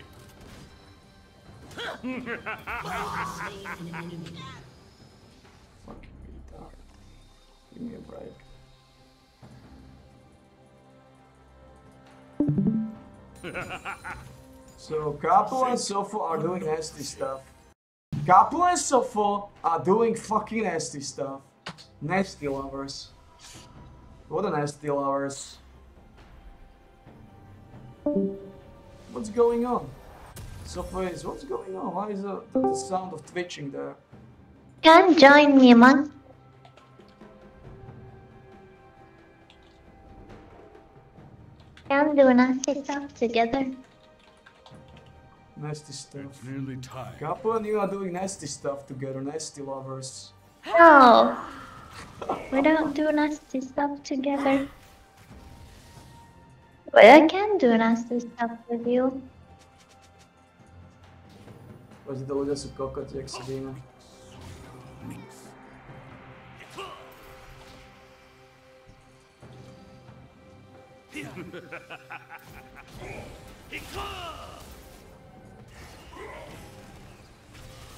Slain an enemy. Fucking retard. Give me a break. So Capo and Sofo are doing nasty stuff. Capo and Sofo are doing fucking nasty stuff. Nasty lovers. What a nasty lovers. What's going on? Sofo is, what's going on? Why is the, the sound of twitching there? Can join me, man. Can do nasty stuff together. Nasty stuff. It's nearly time. Capo and you are doing nasty stuff together, nasty lovers. No, we don't do nasty stuff together. But I can do nasty stuff with you. Pojďte lidé se kokat, jak se víme.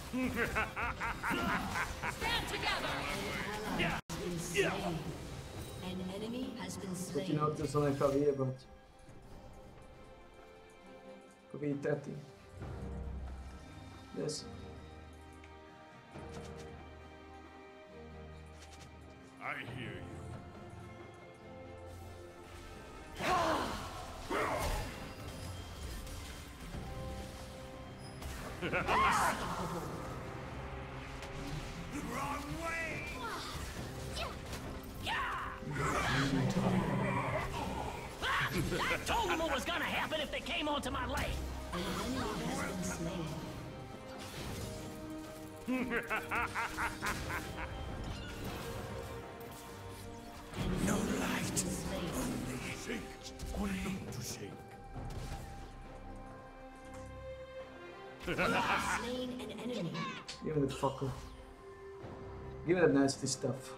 Stand together! Been slain. An enemy has been Porque slain. não que eu nem sabia, but... Could be thirty. Yes. I hear you. Wrong way! I told them what was gonna happen if they came onto my lane. An enemy has been slain. No light. Slain. Shake. Only to shake. Slain an enemy. Give me the fucker. Give me that nasty stuff.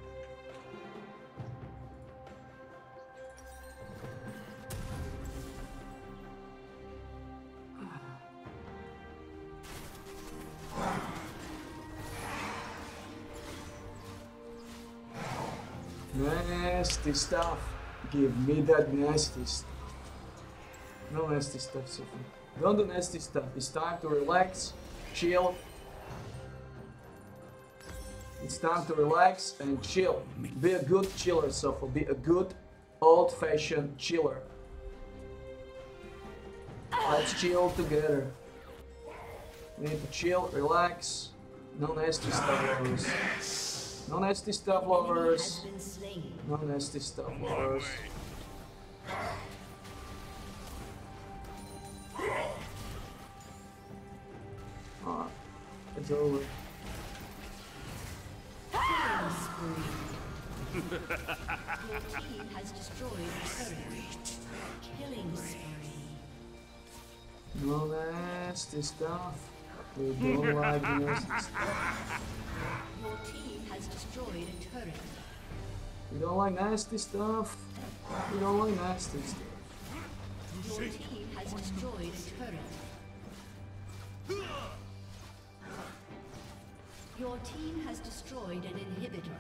Nasty stuff. Give me that nasty stuff. No nasty stuff, Sophie. Don't do nasty stuff. It's time to relax, chill. It's time to relax and chill. Be a good chiller, Sophie. Be a good old-fashioned chiller. Let's chill together. We need to chill, relax. No nasty stuff, lovers. No nasty stuff, Has lovers. been slain. No nasty stuff, lovers. Ah, it's over. Killing spree. Your team has destroyed a turret. Killing spree. No nasty stuff. We don't like nasty stuff. Your team has destroyed a turret. We don't like nasty stuff. We don't like nasty stuff. Your team has destroyed a turret. Your team has destroyed an inhibitor.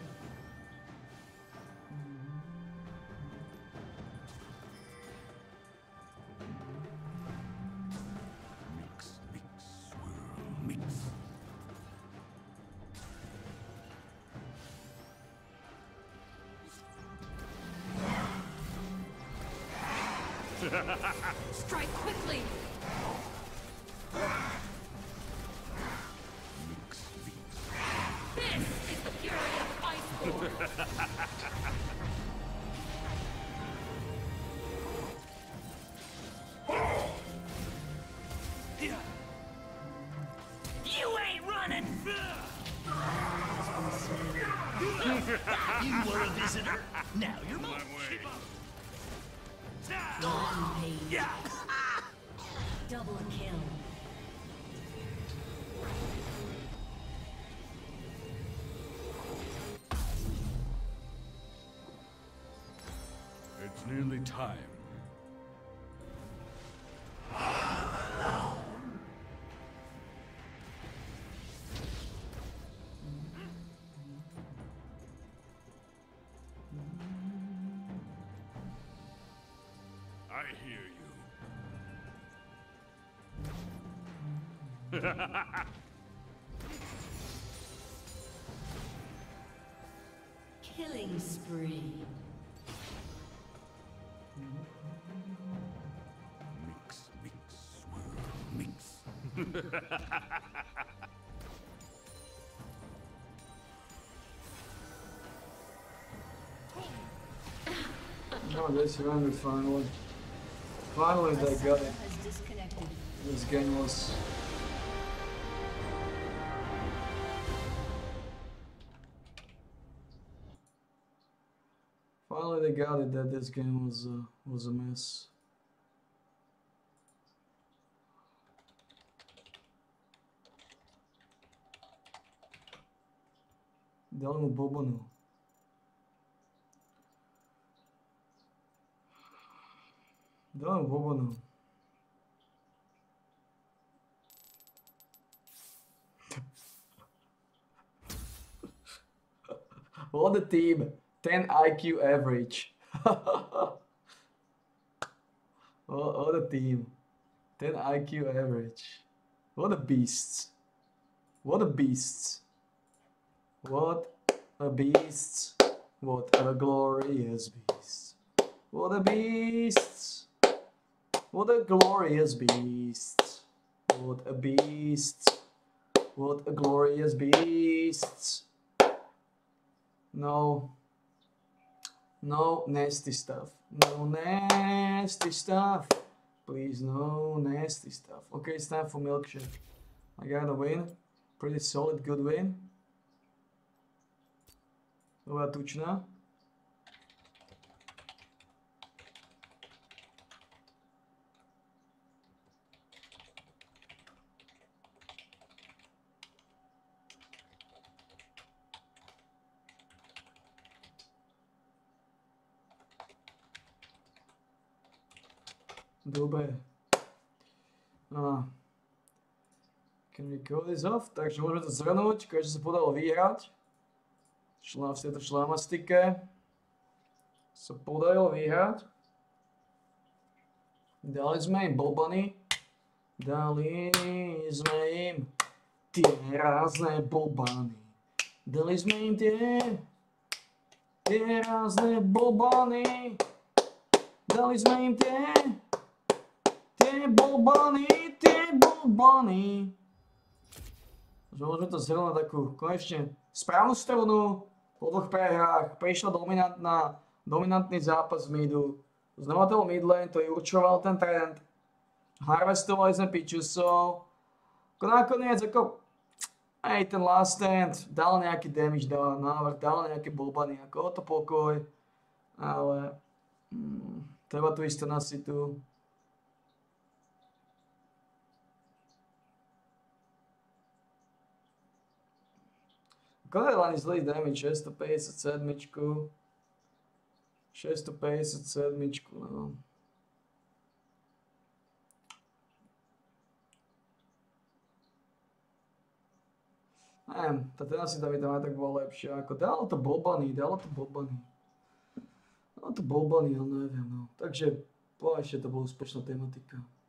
Mix, mix, swirl, mix. Strike quickly! Mix, mix. This is the fury of Iceborne! You ain't running. You were a visitor. Now you're mine. Rampage. Double kill. It's nearly time. I hear you. Killing spree. Mix, mix, swirl, mix. No, they surrendered finally. Finally they got it. Has disconnected. This game was... Finally they got it that this game was uh, was a mess. Dá-lhe um bobo não. Dá-lhe um bobo não. What a team. ten I Q average. what, what a team. ten I Q average. What a beasts. What a beasts. What a beasts. What a glorious beasts. What a beasts. What a glorious beasts. What a beasts. What a glorious beasts. No. No nasty stuff. No nasty stuff. Please, no nasty stuff. Okay, it's time for milkshake. I got a win. Pretty solid, good win. Dobrá tučná. Dobre. No. Can we call this off? Takže môžeme to zhrnúť, keďže sa podalo vyhrať. Šla v tejto šlamastike. Sa podarilo vyhrať. Dali sme im blbany. Dali sme im tie rázne blbany. Dali sme im tie tie rázne blbany. Dali sme im tie tie blbany, tie blbany. Môžeme to zhrnúť na takú konečne správnu stranu. Po dvoch prehrách prišla dominantná, dominantný zápas v midu. Znova toho midlane, to určoval ten trend. Harvestovali sme Pichusov. Ako nakoniec, ako aj ten last stand dal nejaký damage, dal návrh, dal nejaké blbany, ako o to pokoj. Ale hmm, treba tu ísť na situ. Kodelaný zlý damage, šesťstopäťdesiatsedem. šesťstopäťdesiatsedem, no. Neviem, tá tenacita by tam aj tak bola lepšia. Ako dalo to blbany, dalo to blbany. Dalo to blbany, ale neviem, no. Takže, po ešte to bola úspešná tematika.